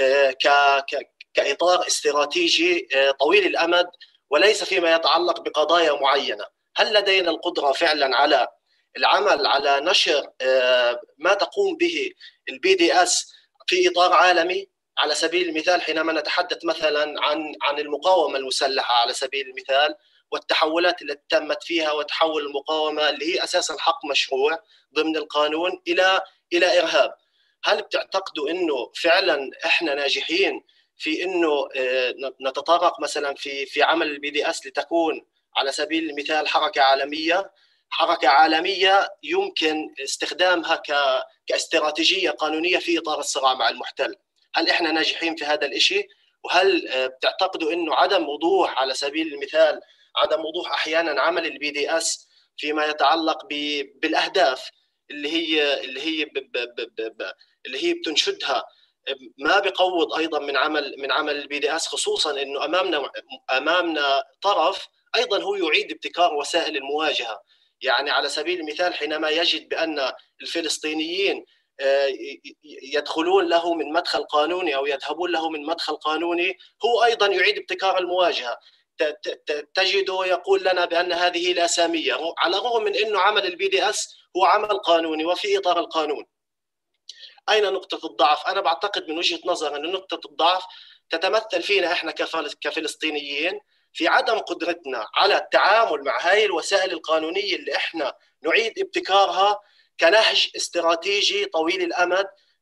كإطار استراتيجي طويل الأمد، وليس فيما يتعلق بقضايا معينة. هل لدينا القدرة فعلا على العمل على نشر ما تقوم به البي دي اس في إطار عالمي؟ على سبيل المثال حينما نتحدث مثلا عن عن المقاومة المسلحة على سبيل المثال والتحولات التي تمت فيها، وتحول المقاومة اللي هي أساسا حق مشروع ضمن القانون إلى إلى إرهاب، هل بتعتقدوا إنه فعلا إحنا ناجحين في إنه نتطرق مثلا في في عمل البي دي اس لتكون على سبيل المثال حركة عالمية حركة عالمية يمكن استخدامها ك كاستراتيجية قانونية في إطار الصراع مع المحتل؟ هل إحنا ناجحين في هذا الإشي؟ وهل بتعتقدوا إنه عدم وضوح على سبيل المثال عدم وضوح أحيانا عمل البي دي اس فيما يتعلق بالأهداف اللي هي اللي هي ب ب ب ب اللي هي بتنشدها ما بيقوض أيضا من عمل من عمل البي دي اس، خصوصا إنه أمامنا أمامنا طرف أيضا هو يعيد ابتكار وسائل المواجهة. يعني على سبيل المثال حينما يجد بأن الفلسطينيين يدخلون له من مدخل قانوني أو يذهبون له من مدخل قانوني، هو أيضا يعيد ابتكار المواجهة. تجده يقول لنا بأن هذه لا سامية، على الرغم من أنه عمل البي دي اس هو عمل قانوني وفي إطار القانون. أين نقطة الضعف؟ أنا بعتقد من وجهة نظر أن نقطة الضعف تتمثل فينا إحنا كفلسطينيين في عدم قدرتنا على التعامل مع هاي الوسائل القانونية اللي إحنا نعيد ابتكارها كنهج استراتيجي طويل الأمد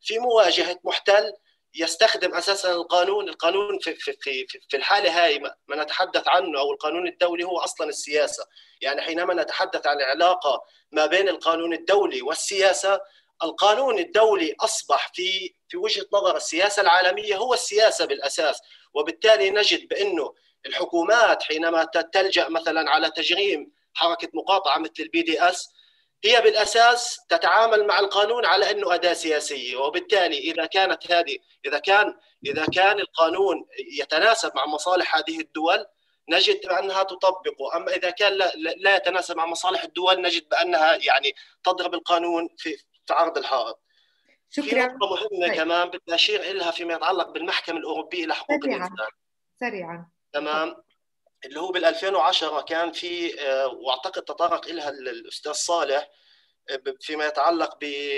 في مواجهة محتل يستخدم أساسا القانون القانون في, في, في, في الحالة هاي ما نتحدث عنه أو القانون الدولي هو أصلا السياسة. يعني حينما نتحدث عن العلاقة ما بين القانون الدولي والسياسة، القانون الدولي أصبح في في وجهة نظر السياسة العالمية هو السياسة بالأساس، وبالتالي نجد بأنه الحكومات حينما تلجأ مثلا على تجريم حركة مقاطعة مثل البي دي اس هي بالأساس تتعامل مع القانون على أنه أداة سياسية، وبالتالي إذا كانت هذه إذا كان إذا كان القانون يتناسب مع مصالح هذه الدول نجد بأنها تطبقه، أما إذا كان لا, لا يتناسب مع مصالح الدول نجد بأنها يعني تضرب القانون في في عرض الحائط. شكرا. في نقطة مهمة طيب. كمان بدي أشير لها فيما يتعلق بالمحكمة الأوروبية لحقوق سريعاً. الإنسان. سريعا. تمام. اللي هو بال ألفين وعشرة كان في واعتقد تطرق لها الاستاذ صالح فيما يتعلق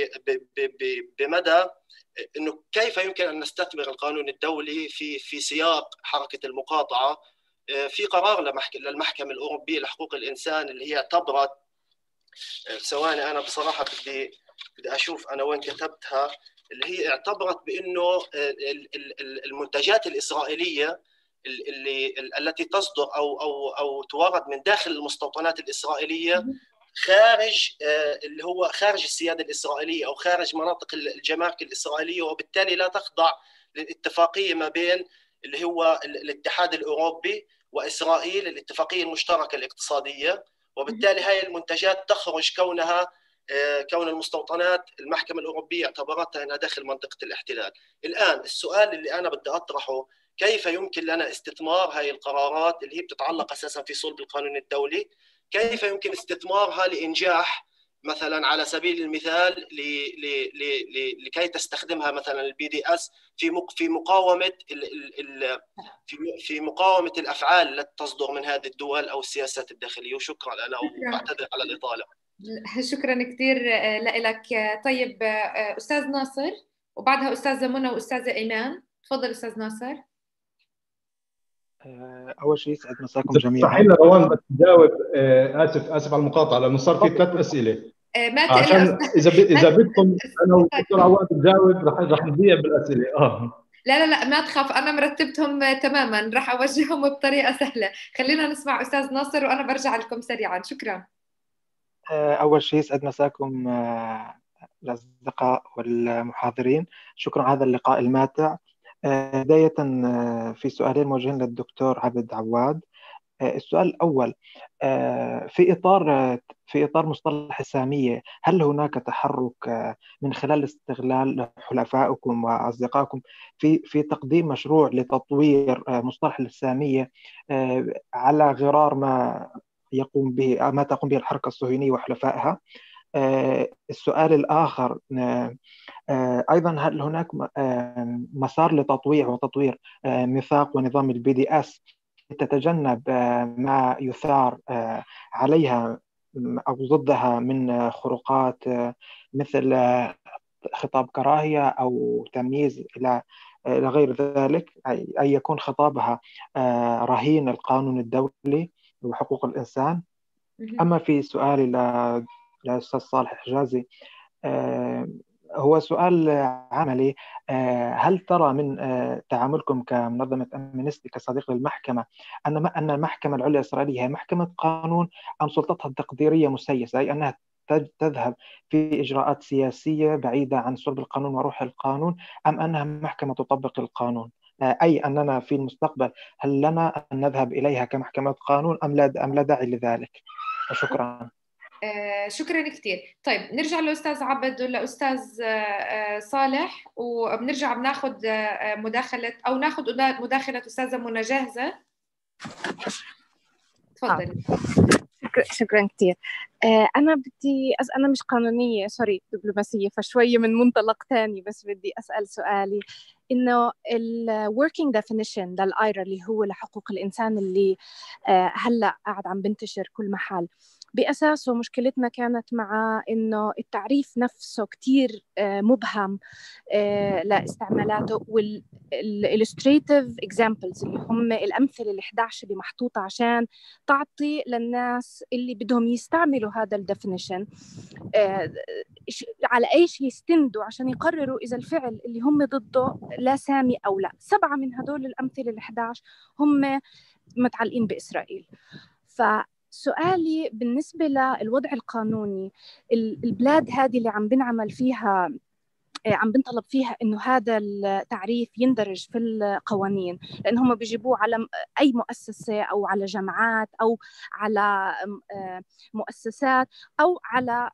بمدى انه كيف يمكن ان نستثمر القانون الدولي في في سياق حركه المقاطعه. في قرار للمحكمه الاوروبيه لحقوق الانسان اللي هي اعتبرت، ثواني انا بصراحه بدي بدي اشوف انا وين كتبتها، اللي هي اعتبرت بانه المنتجات الاسرائيليه اللي التي تصدر او او او تورد من داخل المستوطنات الاسرائيليه خارج اللي هو خارج السياده الاسرائيليه او خارج مناطق الجمارك الاسرائيليه، وبالتالي لا تخضع للاتفاقيه ما بين اللي هو الاتحاد الاوروبي واسرائيل، الاتفاقيه المشتركه الاقتصاديه، وبالتالي هاي المنتجات تخرج كونها كون المستوطنات المحكمه الاوروبيه اعتبرتها انها داخل منطقه الاحتلال. الان السؤال اللي انا بدي اطرحه، كيف يمكن لنا استثمار هاي القرارات اللي هي بتتعلق اساسا في صلب القانون الدولي، كيف يمكن استثمارها لانجاح مثلا على سبيل المثال لكي تستخدمها مثلا البي دي اس في في مقاومه في مقاومه الافعال التي تصدر من هذه الدول او السياسات الداخليه. وشكرا انا واعتذر على الاطاله. شكرا كثير لك. طيب استاذ ناصر وبعدها استاذه منى واستاذه ايمان. تفضل استاذ ناصر. اول شيء يسعد مساكم جميعا. صحيح روان بس تجاوب. اسف اسف على المقاطعه لانه صار في ثلاث اسئله ما عشان اذا ب... اذا بدكم انا والدكتور عواد نجاوب رح رح نضيع بالاسئله. اه لا لا لا ما تخاف، انا مرتبتهم تماما، راح اوجههم بطريقه سهله. خلينا نسمع استاذ ناصر وانا برجع لكم سريعا. شكرا. اول شيء يسعد مساكم الاصدقاء والمحاضرين. شكرا على هذا اللقاء الماتع. بداية في سؤالين موجهين للدكتور عبد عواد. السؤال الأول، في إطار في إطار مصطلح السامية، هل هناك تحرك من خلال استغلال حلفائكم وأصدقائكم في في تقديم مشروع لتطوير مصطلح السامية على غرار ما يقوم به ما تقوم به الحركة الصهيونية وحلفائها؟ السؤال الآخر أيضا، هل هناك مسار لتطويع وتطوير ميثاق ونظام البي دي اس تتجنب ما يثار عليها أو ضدها من خروقات مثل خطاب كراهية أو تمييز إلى إلى غير ذلك، أي يكون خطابها رهين القانون الدولي وحقوق الإنسان؟ أما في سؤالي للأستاذ صالح حجازي، هو سؤال عملي. هل ترى من تعاملكم كمنظمة أمنستي كصديق للمحكمة أن أن المحكمة العليا الإسرائيلية هي محكمة قانون أم سلطتها التقديرية مسيسة، أي أنها تذهب في إجراءات سياسية بعيدة عن صلب القانون وروح القانون، أم أنها محكمة تطبق القانون؟ أي أننا في المستقبل هل لنا أن نذهب إليها كمحكمة قانون أم لا أم لا داعي لذلك؟ شكرا. آه شكرا كثير. طيب نرجع لأستاذ عبد ولأستاذ آه صالح، وبنرجع بناخذ آه مداخلة أو ناخذ مداخلة أستاذة منى. جاهزة؟ تفضلي. شكرا شكرا كثير. آه أنا بدي أس... أنا مش قانونية، سوري دبلوماسية، فشوية من منطلق تاني، بس بدي أسأل سؤالي إنه ال working definition للآيرا اللي هو لحقوق الإنسان اللي آه هلأ قاعد عم بنتشر كل محل، بأساسه مشكلتنا كانت مع إنه التعريف نفسه كتير مبهم لاستعمالاته، والillustrative examples اللي هم الأمثلة الإحدى عشر اللي محطوطة عشان تعطي للناس اللي بدهم يستعملوا هذا الديفينيشن على ايش يستندوا عشان يقرروا اذا الفعل اللي هم ضده لا سامي او لا. سبعه من هدول الامثله ال11 هم متعلقين باسرائيل. فسؤالي بالنسبه للوضع القانوني، البلاد هذه اللي عم بنعمل فيها عم بنطلب فيها إنه هذا التعريف يندرج في القوانين، لأن هم بيجيبوه على أي مؤسسة أو على جامعات أو على مؤسسات أو على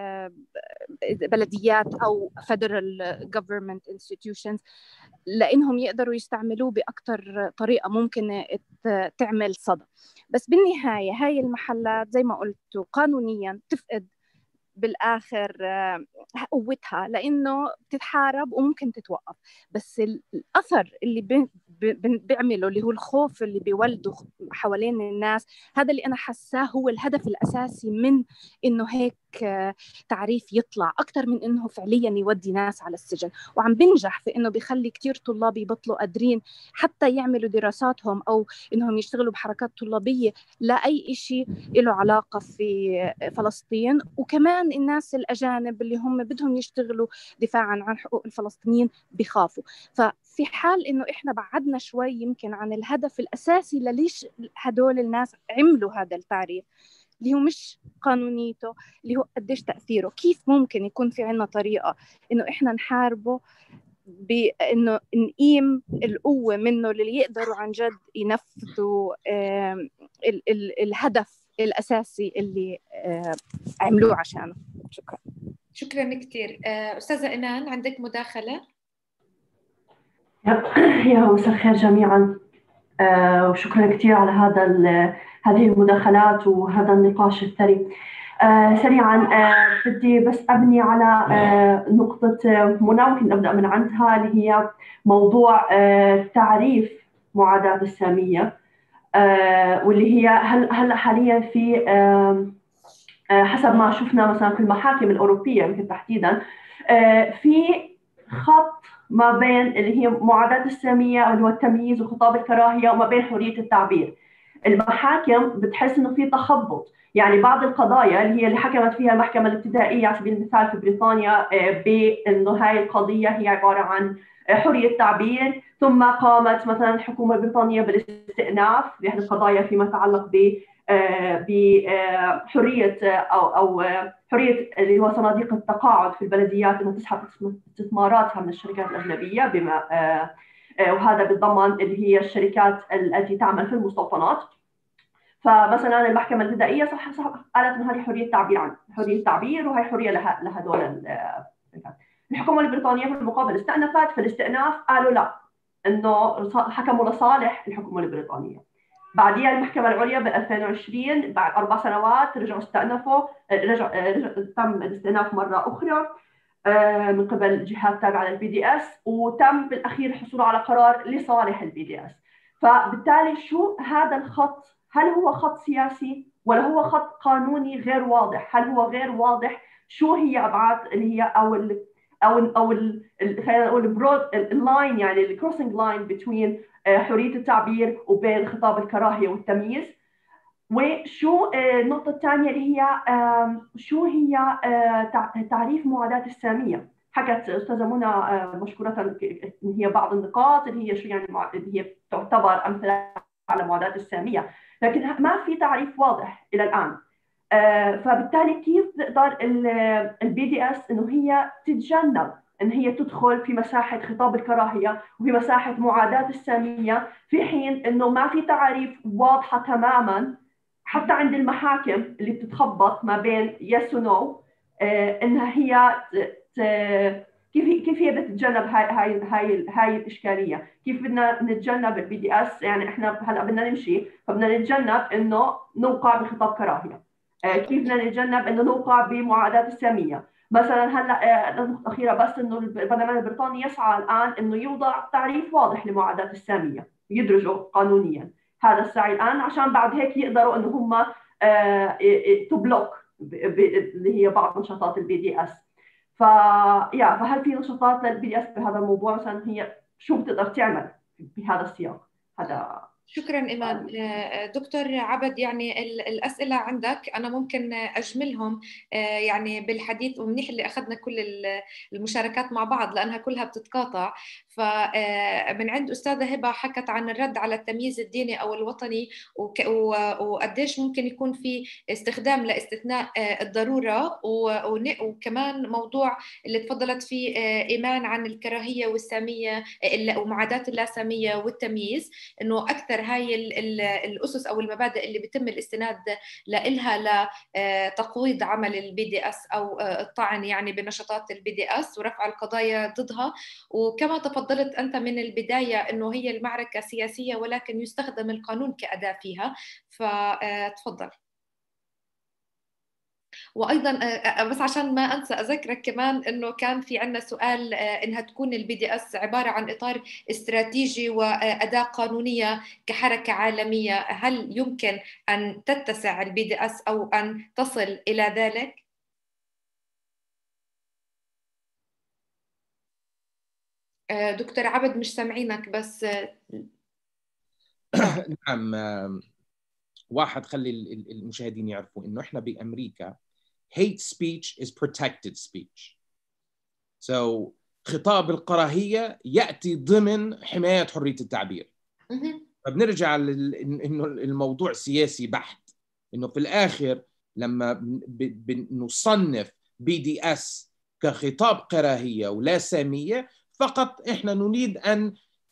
بلديات أو federal government institutions، لأنهم يقدروا يستعملوه بأكتر طريقة ممكن تعمل صدى. بس بالنهاية هاي المحلات زي ما قلتوا قانونياً تفقد بالآخر قوتها، لأنه بتتحارب وممكن تتوقف. بس الأثر اللي بي بيعمله اللي هو الخوف اللي بيولده حوالين الناس، هذا اللي أنا حاساه هو الهدف الأساسي من إنه هيك تعريف يطلع، أكتر من إنه فعلياً يودي ناس على السجن. وعم بنجح في إنه بيخلي كتير طلاب يبطلوا قادرين حتى يعملوا دراساتهم أو إنهم يشتغلوا بحركات طلابية لا أي إشي له علاقة في فلسطين. وكمان الناس الأجانب اللي هم بدهم يشتغلوا دفاعاً عن حقوق الفلسطينيين بيخافوا. ففي حال إنه إحنا بعدنا شوي يمكن عن الهدف الأساسي لليش هدول الناس عملوا هذا التعريف اللي هو مش قانونيته، اللي هو قديش تأثيره، كيف ممكن يكون في عنا طريقة إنه إحنا نحاربه بإنه نقيم القوة منه اللي يقدروا عن جد ينفذوا ال ال الهدف الأساسي اللي عملوه عشانه. شكرا. شكرا كثير. أستاذة إيمان عندك مداخلة؟ يا مساء الخير جميعا، وشكرا كثير على هذا هذه المداخلات وهذا النقاش الثري. آه سريعا آه بدي بس أبني على آه نقطة منى، ممكن أبدأ من عندها، اللي هي موضوع آه تعريف معاداة السامية، آه واللي هي هل هلا حاليا في آه آه حسب ما شفنا مثلا في المحاكم الأوروبية يمكن تحديدا آه في خط ما بين اللي هي معاداة السامية أو اللي هو التمييز وخطاب الكراهية وما بين حرية التعبير. المحاكم بتحس إنه في تخبط، يعني بعض القضايا اللي هي اللي حكمت فيها المحكمة الابتدائية على سبيل المثال في بريطانيا بأنه هاي القضية هي عبارة عن حرية تعبير، ثم قامت مثلا الحكومة البريطانية بالاستئناف لهذه القضايا فيما يتعلق ب بحرية أو أو حرية اللي هو صناديق التقاعد في البلديات إنها تسحب استثماراتها من الشركات الأجنبية، بما وهذا بيتضمن اللي هي الشركات التي تعمل في المستوطنات. فمثلا المحكمة الابتدائية صح صح قالت إنه هذه حرية تعبير عن حرية تعبير وهي حرية لها لهدول الشركات. الحكومة البريطانية في المقابل استأنفت، في الاستئناف قالوا لا، إنه حكموا لصالح الحكومة البريطانية. بعديها المحكمة العليا ب ألفين وعشرين بعد أربع سنوات رجعوا استأنفوا، رجع, رجع تم الاستئناف مرة أخرى من قبل جهات تابعة للبي دي اس، وتم بالأخير الحصول على قرار لصالح البي دي اس. فبالتالي شو هذا الخط؟ هل هو خط سياسي ولا هو خط قانوني غير واضح؟ هل هو غير واضح شو هي أبعاد اللي هي أو ال أو ال أو ال خلينا نقول البرود اللاين، يعني الكروسنج لاين بين حرية التعبير وبين خطاب الكراهية والتمييز؟ وشو النقطة الثانية اللي هي شو هي تعريف معاداة السامية؟ حكت أستاذة منى مشكورة إن هي بعض النقاط اللي هي شو يعني اللي هي تعتبر أمثلة على معاداة السامية، لكن ما في تعريف واضح إلى الآن. فبالتالي كيف تقدر البي دي اس إنه هي تتجنب إن هي تدخل في مساحة خطاب الكراهية وفي مساحة معاداة السامية، في حين إنه ما في تعريف واضحة تماماً حتى عند المحاكم اللي بتتخبط ما بين يس ونو، إنها هي كيف كيف هي بتتجنب هاي هاي هاي هاي الإشكالية؟ كيف بدنا نتجنب البي دي اس؟ يعني إحنا هلا بدنا نمشي فبدنا نتجنب إنه نوقع بخطاب كراهية، كيف بدنا نتجنب إنه نوقع بمعاداة السامية؟ مثلا هلا النقطة الأخيرة بس إنه البرلمان البريطاني يسعى الآن إنه يوضع تعريف واضح لمعاداة السامية يدرجه قانونيا. هذا السعي الآن عشان بعد هيك يقدروا إنه هم تبلوك اللي هي بعض نشاطات البي دي اس. فيا فهل في نشاطات للبي دي اس بهذا الموضوع مثلا هي شو بتقدر تعمل بهذا السياق؟ هذا شكرا إيمان. دكتور عبد، يعني الأسئلة عندك أنا ممكن أجملهم يعني بالحديث، ومنيح اللي أخذنا كل المشاركات مع بعض لأنها كلها بتتقاطع. فمن عند أستاذة هبة حكت عن الرد على التمييز الديني أو الوطني، وقديش ممكن يكون في استخدام لاستثناء الضرورة، وكمان موضوع اللي تفضلت فيه إيمان عن الكراهية والسامية ومعاداة اللاسامية والتمييز، إنه أكثر هاي الأسس أو المبادئ اللي بيتم الاستناد لإلها لتقويض عمل البي دي اس أو الطعن يعني بنشاطات البي دي اس ورفع القضايا ضدها. وكما تفضلت أنت من البداية إنه هي المعركة سياسية ولكن يستخدم القانون كأداة فيها، فتفضل. وايضا بس عشان ما انسى اذكرك كمان انه كان في عندنا سؤال انها تكون البي دي اس عباره عن اطار استراتيجي واداه قانونيه كحركه عالميه، هل يمكن ان تتسع البي دي اس او ان تصل الى ذلك؟ دكتور عبد مش سامعينك بس. نعم، واحد خلي المشاهدين يعرفوا انه احنا بامريكا hate speech is protected speech. So خطاب الكراهية يأتي ضمن حماية حرية التعبير. فبنرجع إنه الموضوع سياسي بحت، إنه في الآخر لما بنصنف بي دي اس كخطاب كراهية ولا سامية فقط إحنا نريد أن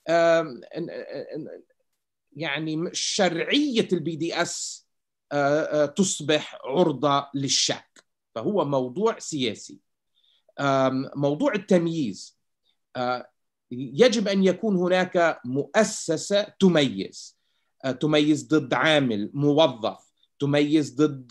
يعني شرعية البي دي اس تصبح عرضة للشك، فهو موضوع سياسي. موضوع التمييز يجب أن يكون هناك مؤسسة تميز تميز ضد عامل موظف، تميز ضد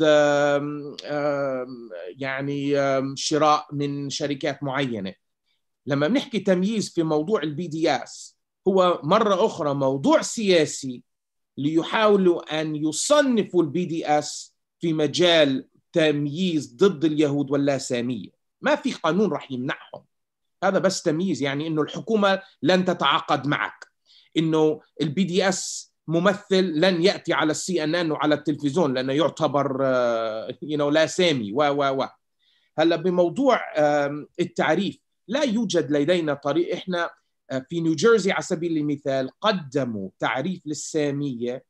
يعني شراء من شركات معينة. لما بنحكي تمييز في موضوع البي دي اس هو مرة أخرى موضوع سياسي ليحاولوا أن يصنفوا البي دي اس في مجال تمييز ضد اليهود واللاسامية. ما في قانون رح يمنعهم، هذا بس تمييز، يعني إنه الحكومة لن تتعاقد معك، إنه البي دي اس ممثل لن يأتي على السي ان ان وعلى التلفزيون لأنه يعتبر you know لاسامي و و و هلا بموضوع التعريف لا يوجد لدينا طريق. إحنا في نيوجيرسي على سبيل المثال قدموا تعريف للسامية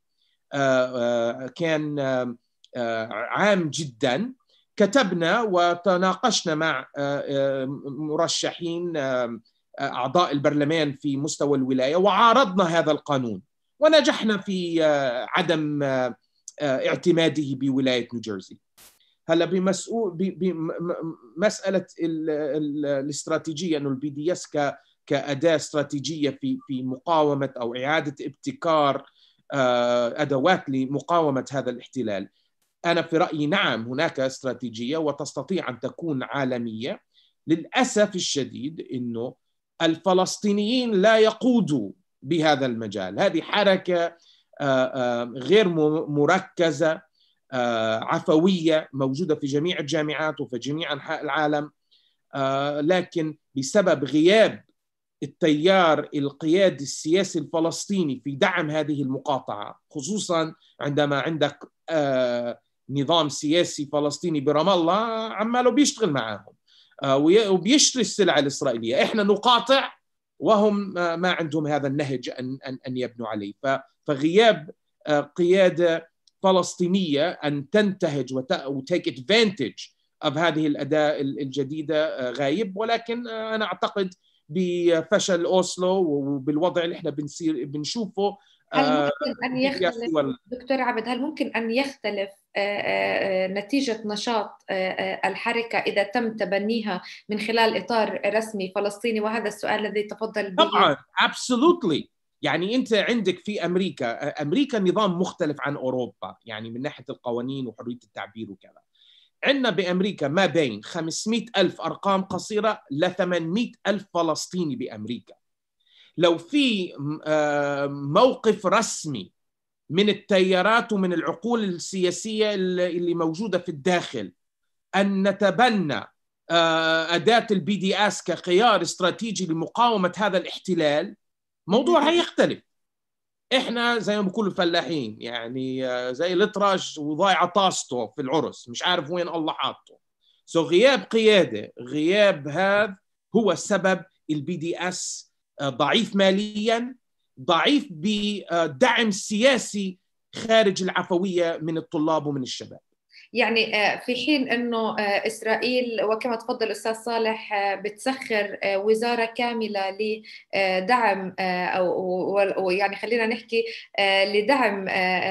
كان عام جدا، كتبنا وتناقشنا مع مرشحين أعضاء البرلمان في مستوى الولاية وعارضنا هذا القانون ونجحنا في عدم اعتماده بولاية نيوجيرسي. هلا بمسؤول بمسألة الاستراتيجية إنه البي دي اس ك كأداة استراتيجية في في مقاومة أو إعادة ابتكار أدوات لمقاومة هذا الاحتلال، أنا في رأيي نعم هناك استراتيجية وتستطيع أن تكون عالمية. للأسف الشديد إنه الفلسطينيين لا يقودوا بهذا المجال، هذه حركة غير مركزة عفوية موجودة في جميع الجامعات وفي جميع أنحاء العالم، لكن بسبب غياب التيار القيادي السياسي الفلسطيني في دعم هذه المقاطعة، خصوصا عندما عندك نظام سياسي فلسطيني برام الله عماله بيشتغل معهم وبيشتري السلع الإسرائيلية، إحنا نقاطع وهم ما عندهم هذا النهج أن أن يبنوا عليه. فغياب قيادة فلسطينية أن تنتهج وتيك ادفانتج of هذه الأداة الجديدة غايب. ولكن أنا أعتقد بفشل أوسلو وبالوضع اللي إحنا بنصير بنشوفه هل ممكن أن يختلف دكتور عبد هل ممكن أن يختلف نتيجة نشاط الحركة إذا تم تبنيها من خلال إطار رسمي فلسطيني؟ وهذا السؤال الذي تفضل به. طبعا absolutely. يعني أنت عندك في أمريكا أمريكا نظام مختلف عن أوروبا، يعني من ناحية القوانين وحرية التعبير وكذا. عندنا بأمريكا ما بين خمسمئة ألف أرقام قصيرة ل ثمانمئة ألف فلسطيني بأمريكا. لو في موقف رسمي من التيارات ومن العقول السياسية اللي موجودة في الداخل أن نتبنى أداة البي دي اس كخيار استراتيجي لمقاومة هذا الاحتلال، موضوع هيختلف. احنا زي ما بيقولوا الفلاحين يعني زي الاطرش وضايع طاسته في العرس مش عارف وين الله حاطه. سو غياب قياده، غياب هذا هو السبب. البي دي اس ضعيف ماليا، ضعيف بدعم سياسي خارج العفويه من الطلاب ومن الشباب. يعني في حين أنه إسرائيل وكما تفضل الأستاذ صالح بتسخر وزارة كاملة لدعم أو يعني خلينا نحكي لدعم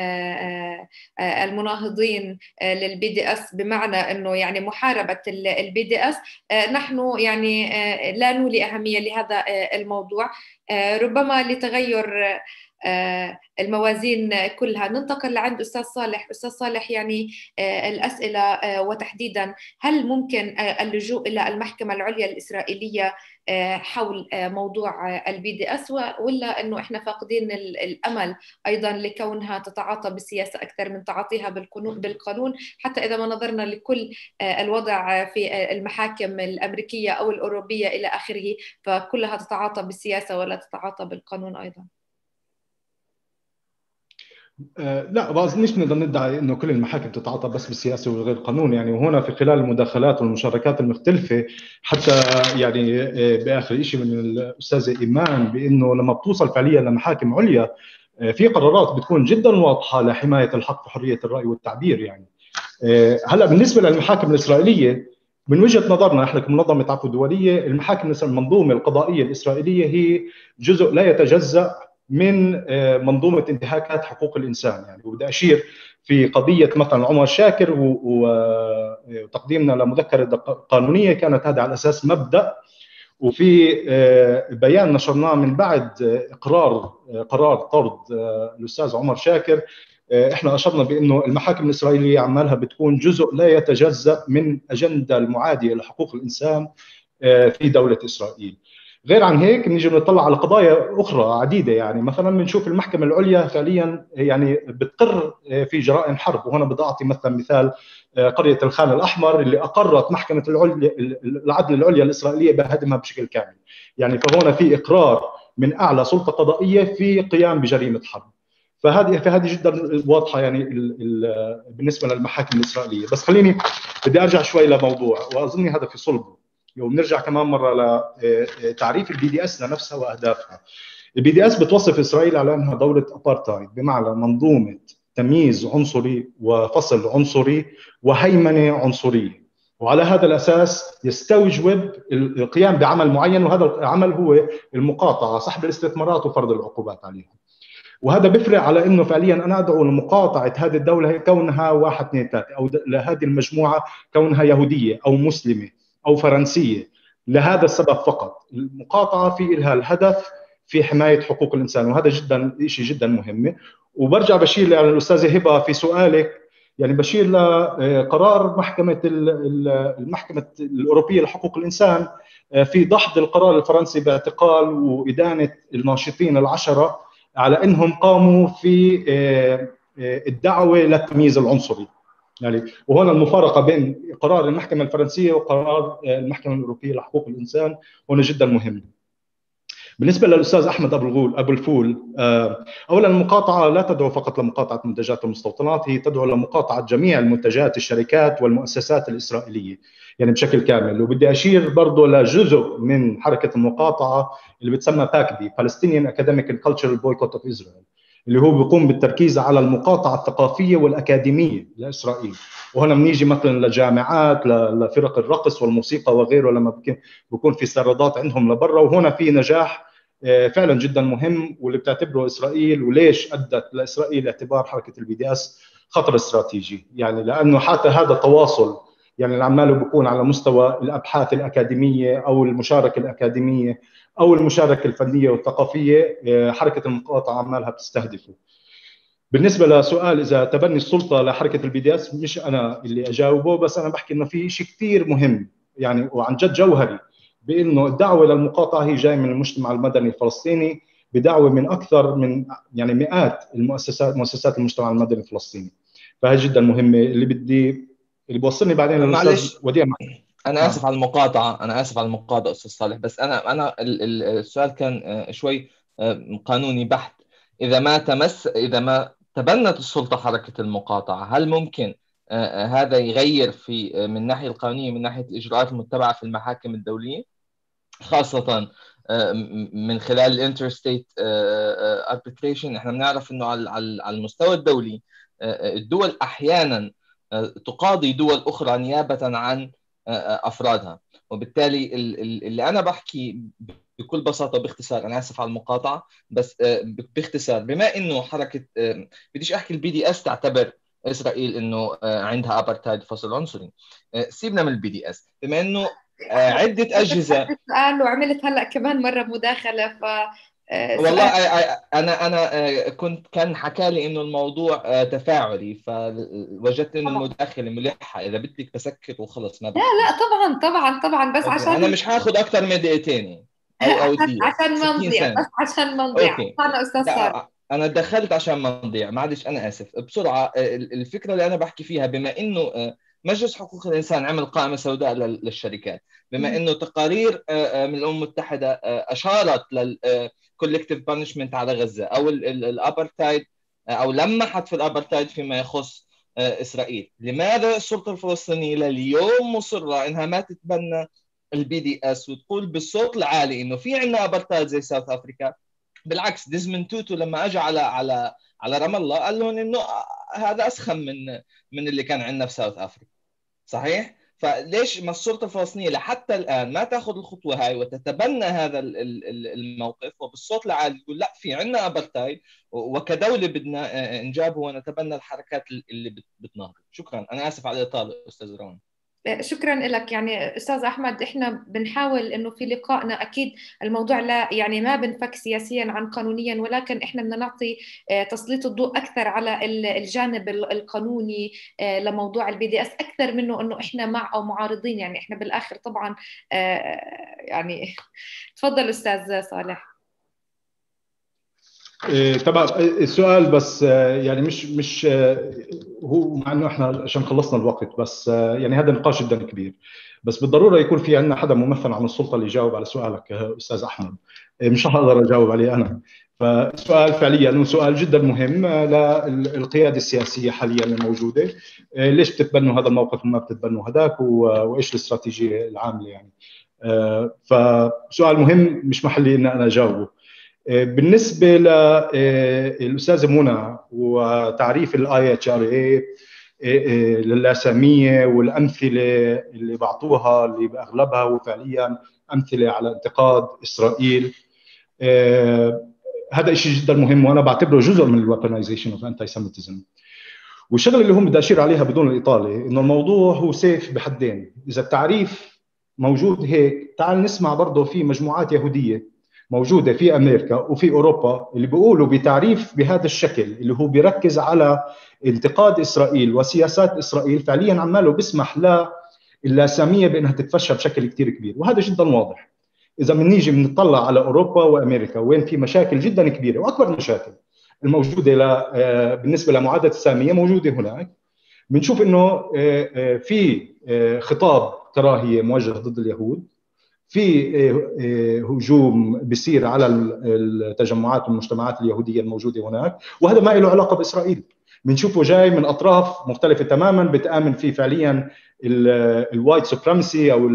المناهضين للبي دي اس، بمعنى أنه يعني محاربة البي دي اس، نحن يعني لا نولي أهمية لهذا الموضوع. ربما لتغير الموازين كلها. ننتقل لعند أستاذ صالح. أستاذ صالح، يعني الأسئلة وتحديدا هل ممكن اللجوء إلى المحكمة العليا الإسرائيلية حول موضوع البي دي اس، ولا أنه إحنا فاقدين الأمل أيضا لكونها تتعاطى بالسياسة أكثر من تعاطيها بالقانون، حتى إذا ما نظرنا لكل الوضع في المحاكم الأمريكية أو الأوروبية إلى آخره، فكلها تتعاطى بالسياسة ولا تتعاطى بالقانون أيضا؟ لا، ما اظنش نقدر ندعي انه كل المحاكم تتعاطى بس بالسياسه وغير القانون يعني. وهنا في خلال المداخلات والمشاركات المختلفه، حتى يعني باخر شيء من الاستاذه ايمان، بانه لما بتوصل فعليا لمحاكم عليا في قرارات بتكون جدا واضحه لحمايه الحق في حريه الراي والتعبير يعني. هلا بالنسبه للمحاكم الاسرائيليه، من وجهه نظرنا احنا كمنظمه عفو دوليه، المحاكم المنظومه القضائيه الاسرائيليه هي جزء لا يتجزا من منظومة انتهاكات حقوق الإنسان يعني. وبدي أشير في قضية مثلا عمر شاكر وتقديمنا لمذكرة قانونية كانت هذا على أساس مبدأ، وفي بيان نشرناه من بعد إقرار قرار طرد الأستاذ عمر شاكر، إحنا أشرنا بأنه المحاكم الإسرائيلية عمالها بتكون جزء لا يتجزأ من أجندة المعادية لحقوق الإنسان في دولة إسرائيل. غير عن هيك نيجي نطلع على قضايا اخرى عديده يعني. مثلا بنشوف المحكمه العليا فعليا يعني بتقر في جرائم حرب، وهنا بدي اعطي مثلا مثال قريه الخان الاحمر اللي اقرت محكمه العليا العدل العليا الاسرائيليه بهدمها بشكل كامل يعني. فهنا في اقرار من اعلى سلطه قضائيه في قيام بجريمه حرب. فهذه فهذه جدا واضحه يعني بالنسبه للمحاكم الاسرائيليه. بس خليني بدي ارجع شوي لموضوع، واظن هذا في صلبه، وبنرجع كمان مره لتعريف البي دي اس لنفسها واهدافها. البي دي اس بتوصف اسرائيل على انها دوله ابارتايد، بمعنى منظومه تمييز عنصري وفصل عنصري وهيمنه عنصريه، وعلى هذا الاساس يستوجب القيام بعمل معين، وهذا العمل هو المقاطعه، سحب الاستثمارات وفرض العقوبات عليها. وهذا بيفرق على انه فعليا انا ادعو لمقاطعه هذه الدوله كونها واحد اثنين ثلاثه، او لهذه المجموعه كونها يهوديه او مسلمه أو فرنسية، لهذا السبب فقط. المقاطعة في لها الهدف في حماية حقوق الإنسان، وهذا جدا شيء جدا مهم. وبرجع بشير يعني الأستاذة هبة في سؤالك، يعني بشير لقرار محكمة المحكمة الأوروبية لحقوق الإنسان في دحض القرار الفرنسي باعتقال وإدانة الناشطين العشرة على أنهم قاموا في الدعوة للتمييز العنصري يعني. وهنا المفارقه بين قرار المحكمه الفرنسيه وقرار المحكمه الاوروبيه لحقوق الانسان هنا جدا مهم. بالنسبه للاستاذ احمد ابو الغول ابو الفول، اولا المقاطعه لا تدعو فقط لمقاطعه منتجات المستوطنات، هي تدعو لمقاطعه جميع المنتجات الشركات والمؤسسات الاسرائيليه يعني بشكل كامل. وبدي اشير برضه لجزء من حركه المقاطعه اللي بتسمى باكبي Palestinian Academic and Cultural Boycott of Israel، اللي هو بيقوم بالتركيز على المقاطعة الثقافية والأكاديمية لإسرائيل. وهنا بنيجي مثلا لجامعات، لفرق الرقص والموسيقى وغيره، لما بيكون في سردات عندهم لبرا. وهنا في نجاح فعلا جدا مهم واللي بتعتبره إسرائيل، وليش أدت لإسرائيل اعتبار حركة البي دي اس خطر استراتيجي يعني، لأنه حتى هذا التواصل يعني العمال بيكون على مستوى الأبحاث الأكاديمية أو المشاركة الأكاديمية أو المشاركة الفنية والثقافية، حركة المقاطعة عمالها بتستهدفه. بالنسبة لسؤال إذا تبني السلطة لحركة البي دي اس، مش أنا اللي أجاوبه، بس أنا بحكي إنه في شيء كثير مهم يعني وعن جد جوهري، بإنه الدعوة للمقاطعة هي جاي من المجتمع المدني الفلسطيني بدعوة من أكثر من يعني مئات المؤسسات مؤسسات المجتمع المدني الفلسطيني. فهي جدا مهمة. اللي بدي اللي بوصلني بعدين للأستاذ وديع. انا اسف على المقاطعه انا اسف على المقاطعه استاذ صالح، بس انا انا السؤال كان شوي قانوني بحت، إذا ما تمس إذا ما تبنت السلطة حركة المقاطعة، هل ممكن هذا يغير في من الناحية القانونية، من ناحية الإجراءات المتبعة في المحاكم الدولية، خاصة من خلال الانترستيت اربيتريشن؟ احنا بنعرف انه على المستوى الدولي الدول احيانا تقاضي دول اخرى نيابة عن افرادها، وبالتالي اللي انا بحكي بكل بساطة باختصار، انا اسف على المقاطعة بس باختصار، بما انه حركة بديش احكي البي دي اس تعتبر اسرائيل انه عندها ابارتايد فصل عنصري، سيبنا من البي دي اس، بما انه عدة أجهزة. سؤال وعملت هلا كمان مرة مداخلة ف والله أنا أنا كنت كان حكى لي إنه الموضوع تفاعلي، فوجدت إنه المداخلة ملحة، إذا بدك بسكر وخلص ما لا لا طبعا طبعا طبعا بس عشان أنا مش هاخد أكثر من دقيقتين أو أو دقيقة عشان ما نضيع، بس عشان ما نضيع. أنا أستاذ صالح، أنا دخلت عشان ما نضيع، معلش أنا آسف. بسرعة، الفكرة اللي أنا بحكي فيها، بما إنه مجلس حقوق الإنسان عمل قائمة سوداء للشركات، بما إنه تقارير من الأمم المتحدة أشارت للكولكتيف بانشمنت على غزة أو الأبارتايد، أو لمحت في الأبارتايد فيما يخص إسرائيل، لماذا السلطة الفلسطينية لليوم مصرة إنها ما تتبنى البي دي اس وتقول بالصوت العالي إنه في عندنا أبارتايد زي ساوث أفريكا؟ بالعكس، ديزموند توتو لما اجى على على على رام الله قال لهم انه هذا اسخن من من اللي كان عندنا في ساوث افريقيا، صحيح؟ فليش ما السلطه الفلسطينيه لحتى الان ما تاخذ الخطوه هاي وتتبنى هذا الموقف وبالصوت العالي تقول لا، في عندنا ابرتايد وكدوله بدنا انجابه ونتبنى الحركات اللي بتناهض. شكرا، انا اسف على الاطاله استاذ روان. شكرا لك. يعني استاذ احمد، احنا بنحاول انه في لقائنا اكيد الموضوع لا يعني ما بنفك سياسيا عن قانونيا، ولكن احنا بدنا نعطي تسليط الضوء اكثر على الجانب القانوني لموضوع البي دي اس اكثر منه انه احنا مع او معارضين. يعني احنا بالاخر طبعا يعني تفضل استاذ صالح. طبعا السؤال بس يعني مش مش هو، مع انه احنا عشان خلصنا الوقت، بس يعني هذا نقاش جدا كبير، بس بالضروره يكون في عندنا حدا ممثل عن السلطه اللي يجاوب على سؤالك استاذ احمد، مش هقدر اجاوب عليه انا. فالسؤال فعليا سؤال جدا مهم للقياده السياسيه حاليا الموجوده، ليش بتتبنوا هذا الموقف وما بتتبنوا هذاك، وايش الاستراتيجيه العامله يعني. فسؤال مهم مش محلي ان انا اجاوبه. بالنسبه للاستاذه منى وتعريف الاي اتش ار اي للاساميه والامثله اللي بعطوها اللي باغلبها وفعليا امثله على انتقاد اسرائيل، هذا شيء جدا مهم وانا بعتبره جزء من الويبنايزيشن اوف انتي سيميتيزم. والشغله اللي هم بدي اشير عليها بدون الاطاله انه الموضوع هو سيف بحدين. اذا التعريف موجود هيك، تعال نسمع برضه في مجموعات يهوديه موجودة في أمريكا وفي أوروبا اللي بيقولوا بتعريف بهذا الشكل اللي هو بيركز على انتقاد إسرائيل وسياسات إسرائيل، فعليا عماله بيسمح للاسامية بأنها تتفشى بشكل كتير كبير، وهذا جدا واضح. إذا بنيجي بنطلع على أوروبا وأمريكا وين في مشاكل جدا كبيرة، وأكبر المشاكل الموجودة بالنسبة لمعادلة السامية موجودة هناك، بنشوف إنه في خطاب كراهية موجه ضد اليهود، في هجوم بيصير على التجمعات والمجتمعات اليهودية الموجودة هناك، وهذا ما له علاقة بإسرائيل. بنشوفه جاي من أطراف مختلفة تماما بتآمن فيه فعليا الوايت سوبرامسي أو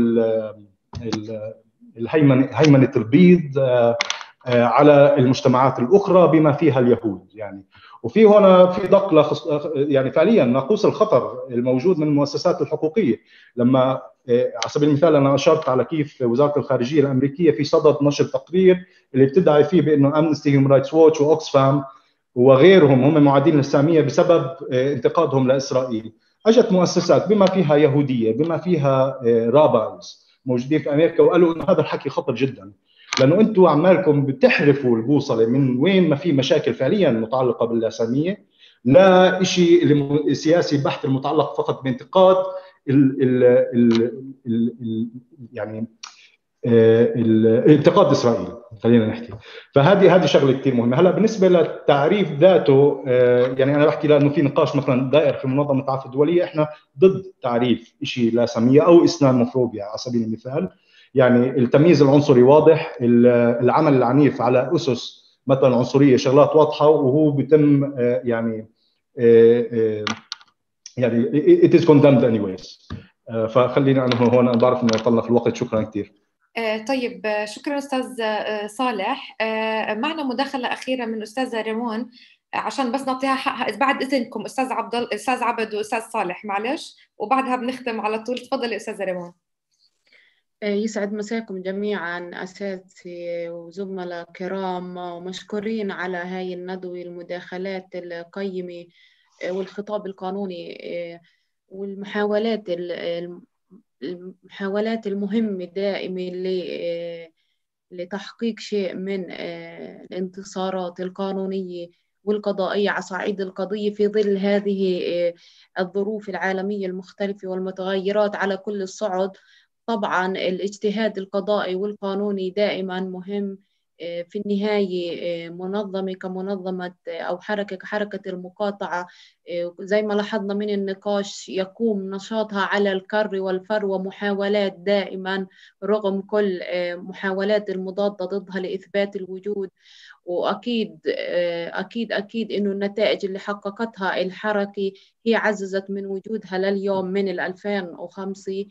الهيمنة البيض على المجتمعات الأخرى بما فيها اليهود يعني. وفي هنا في دق يعني فعليا ناقوس الخطر الموجود من المؤسسات الحقوقية. لما على سبيل المثال أنا أشرت على كيف وزارة الخارجية الأمريكية في صدد نشر تقرير اللي بتدعي فيه بأنه أمنستي هيومن رايتس ووتش وأوكسفام وغيرهم هم معادين للسامية بسبب انتقادهم لإسرائيل. أجت مؤسسات بما فيها يهودية بما فيها رابايز موجودين في أمريكا وقالوا إنه هذا الحكي خطر جدا، لأنه أنتم عمالكم بتحرفوا البوصلة من وين ما في مشاكل فعليا متعلقة باللاسامية لا شيء سياسي بحت المتعلق فقط بانتقاد ال ال ال ال ال يعني انتقاد اسرائيل، خلينا نحكي. فهذه هذه شغله كثير مهمه. هلا بالنسبه للتعريف ذاته، يعني انا بحكي لانه في نقاش مثلا دائر في منظمه العفو الدوليه، احنا ضد تعريف شيء لاساميه او اسلاموفوبيا على سبيل المثال. يعني التمييز العنصري واضح، العمل العنيف على اسس مثلا عنصريه، شغلات واضحه وهو بيتم يعني يعني it is condemned anyways. فخلينا أنا هون، أنا بعرف إنه طلنا في الوقت. شكرا كثير. طيب شكرا أستاذ صالح. معنا مداخلة أخيرة من أستاذة ريمون عشان بس نعطيها حقها بعد إذنكم. أستاذ عبد الله، أستاذ عبد وأستاذ صالح معلش، وبعدها بنختم على طول. تفضلي أستاذة ريمون. يسعد مساكم جميعا أساتذتي وزملاء كرام، ومشكورين على هاي الندوة، المداخلات القيمة والخطاب القانوني والمحاولات المحاولات المهمة دائما لتحقيق شيء من الانتصارات القانونية والقضائية على صعيد القضية في ظل هذه الظروف العالمية المختلفة والمتغيرات على كل الصعد. طبعا الاجتهاد القضائي والقانوني دائما مهم. في النهاية منظمة كمنظمة أو حركة كحركة المقاطعة زي ما لاحظنا من النقاش يقوم نشاطها على الكر والفر ومحاولات دائما رغم كل محاولات المضادة ضدها لإثبات الوجود. وأكيد أكيد أكيد إنه النتائج اللي حققتها الحركة هي عززت من وجودها لليوم من ألفين وخمسة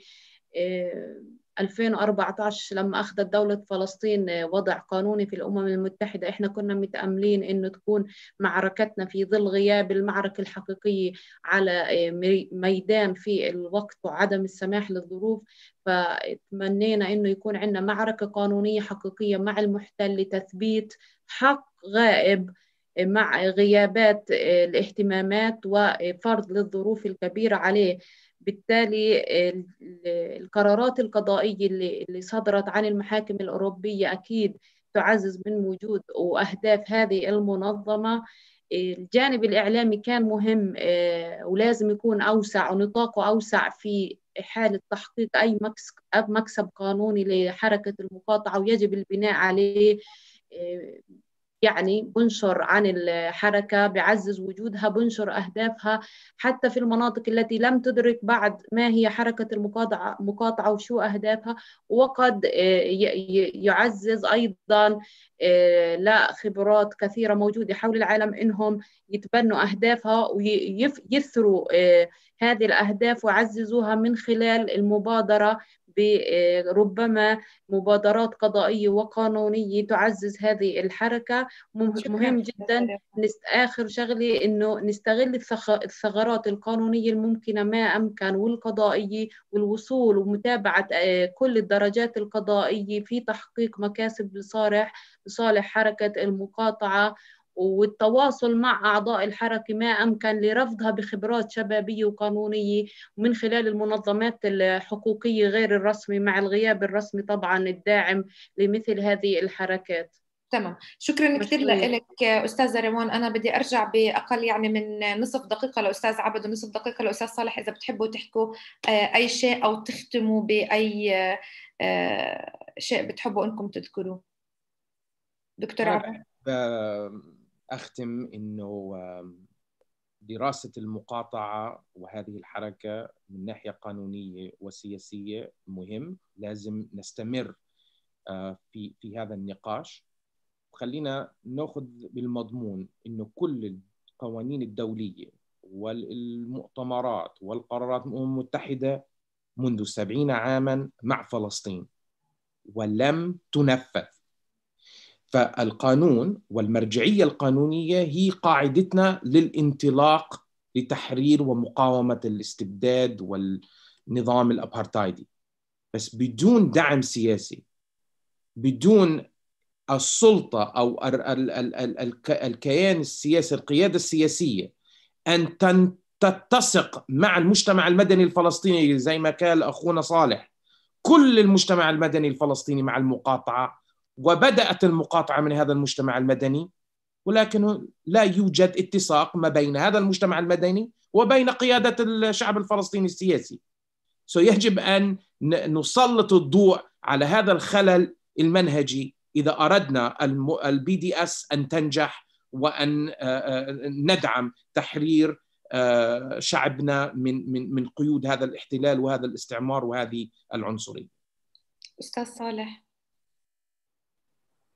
ألفين وأربعة عشر لما أخذت دولة فلسطين وضع قانوني في الأمم المتحدة. إحنا كنا متأملين إنه تكون معركتنا في ظل غياب المعركة الحقيقية على ميدان في الوقت وعدم السماح للظروف، فتمنينا إنه يكون عندنا معركة قانونية حقيقية مع المحتل لتثبيت حق غائب مع غيابات الاهتمامات وفرض للظروف الكبيرة عليه. بالتالي القرارات القضائية اللي صدرت عن المحاكم الأوروبية أكيد تعزز من وجود وأهداف هذه المنظمة. الجانب الإعلامي كان مهم ولازم يكون أوسع ونطاقه أوسع في حالة تحقيق أي مكسب قانوني لحركة المقاطعة، ويجب البناء عليه. يعني بنشر عن الحركة، بعزز وجودها، بنشر أهدافها حتى في المناطق التي لم تدرك بعد ما هي حركة المقاطعة مقاطعة وشو أهدافها. وقد يعزز أيضا لا خبرات كثيرة موجودة حول العالم إنهم يتبنوا أهدافها ويثروا هذه الأهداف ويعززوها من خلال المبادرة بربما مبادرات قضائية وقانونية تعزز هذه الحركة. مهم جدا. آخر شغلة إنه نستغل الثغرات القانونية الممكنة ما أمكن والقضائية، والوصول ومتابعة كل الدرجات القضائية في تحقيق مكاسب لصالح لصالح حركة المقاطعة، والتواصل مع أعضاء الحركة ما أمكن لرفضها بخبرات شبابية وقانونية ومن خلال المنظمات الحقوقية غير الرسمي مع الغياب الرسمي طبعا الداعم لمثل هذه الحركات. تمام، شكرا كثير لك أستاذة ريمون. أنا بدي أرجع بأقل يعني من نصف دقيقة لأستاذ عبد ونصف دقيقة لأستاذ صالح، إذا بتحبوا تحكوا أي شيء أو تختموا بأي شيء بتحبوا أنكم تذكروه. دكتور عبد. أختم إنه دراسة المقاطعة وهذه الحركة من ناحية قانونية وسياسية مهم. لازم نستمر في في هذا النقاش. خلينا نأخذ بالمضمون إنه كل القوانين الدولية والمؤتمرات والقرارات الأمم المتحدة منذ سبعين عاما مع فلسطين ولم تنفذ. فالقانون والمرجعية القانونية هي قاعدتنا للانطلاق لتحرير ومقاومة الاستبداد والنظام الأبارتايدي. بس بدون دعم سياسي، بدون السلطة أو الكيان السياسي، القيادة السياسية أن تتسق مع المجتمع المدني الفلسطيني زي ما قال أخونا صالح، كل المجتمع المدني الفلسطيني مع المقاطعة، وبدأت المقاطعة من هذا المجتمع المدني، ولكن لا يوجد اتساق ما بين هذا المجتمع المدني وبين قيادة الشعب الفلسطيني السياسي. سيجب أن نسلط الضوء على هذا الخلل المنهجي إذا أردنا البي دي اس أن تنجح وأن ندعم تحرير شعبنا من من من قيود هذا الاحتلال وهذا الاستعمار وهذه العنصرية. أستاذ صالح.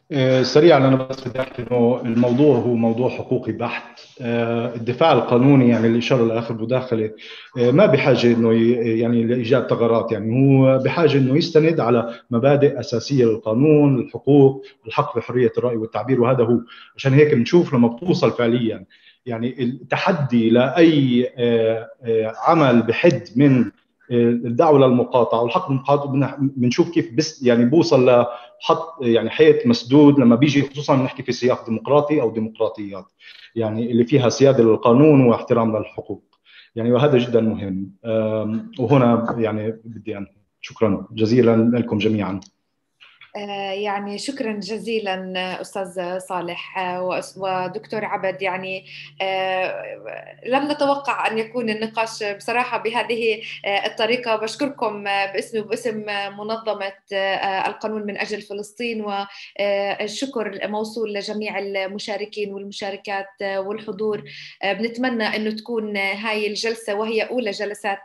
سريعا انا بس بدي احكي انه الموضوع هو موضوع حقوقي بحت. الدفاع القانوني يعني اللي اشار لاخر مداخله ما بحاجه انه يعني لايجاد ثغرات، يعني هو بحاجه انه يستند على مبادئ اساسيه للقانون، الحقوق، الحق بحريه الراي والتعبير، وهذا هو. عشان هيك بنشوف لما بتوصل فعليا يعني التحدي لاي عمل بحد من الدعوه للمقاطعه والحق بالمقاطعه، بنشوف كيف بس يعني بوصل لحط يعني حيط مسدود لما بيجي خصوصا نحكي في سياق ديمقراطي او ديمقراطيات يعني اللي فيها سياده للقانون واحترام للحقوق يعني، وهذا جدا مهم. وهنا يعني بدي انهي. شكرا جزيلا لكم جميعا. يعني شكرا جزيلا أستاذ صالح ودكتور عبد. يعني لم نتوقع أن يكون النقاش بصراحة بهذه الطريقة. بشكركم باسمي وباسم منظمة القانون من أجل فلسطين، والشكر موصول لجميع المشاركين والمشاركات والحضور. بنتمنى أنه تكون هاي الجلسة وهي أولى جلسات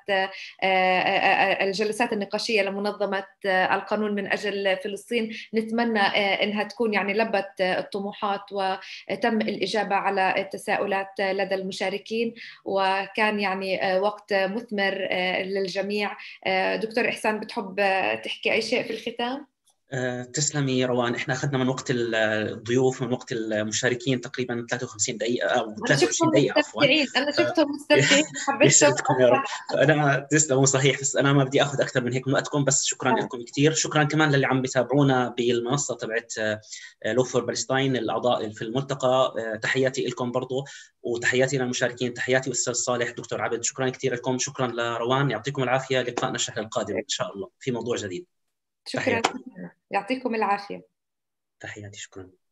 الجلسات النقاشية لمنظمة القانون من أجل فلسطين. نتمنى انها تكون يعني لبت الطموحات وتم الاجابه على التساؤلات لدى المشاركين، وكان يعني وقت مثمر للجميع. دكتور إحسان، بتحب تحكي اي شيء في الختام؟ أه، تسلمي روان. احنا اخذنا من وقت الضيوف من وقت المشاركين تقريبا ثلاثة وخمسين دقيقه او ثلاثة وعشرين دقيقه عفوا. انا شفتهم مستمتعين حبيت يسعدكم يا رب. فانا تسلموا صحيح، بس انا ما بدي اخذ اكثر من هيك من وقتكم. بس شكرا آه. لكم كثير. شكرا كمان للي عم بيتابعونا بالمنصه تبعت لو فور بالستاين، الاعضاء في الملتقى. تحياتي لكم برضو وتحياتي للمشاركين. تحياتي استاذ صالح، دكتور عبد، شكرا كثير لكم. شكرا لروان، يعطيكم العافيه. لقاءنا الشهر القادم ان شاء الله في موضوع جديد. شكرا، يعطيكم العافية. تحياتي، شكرا.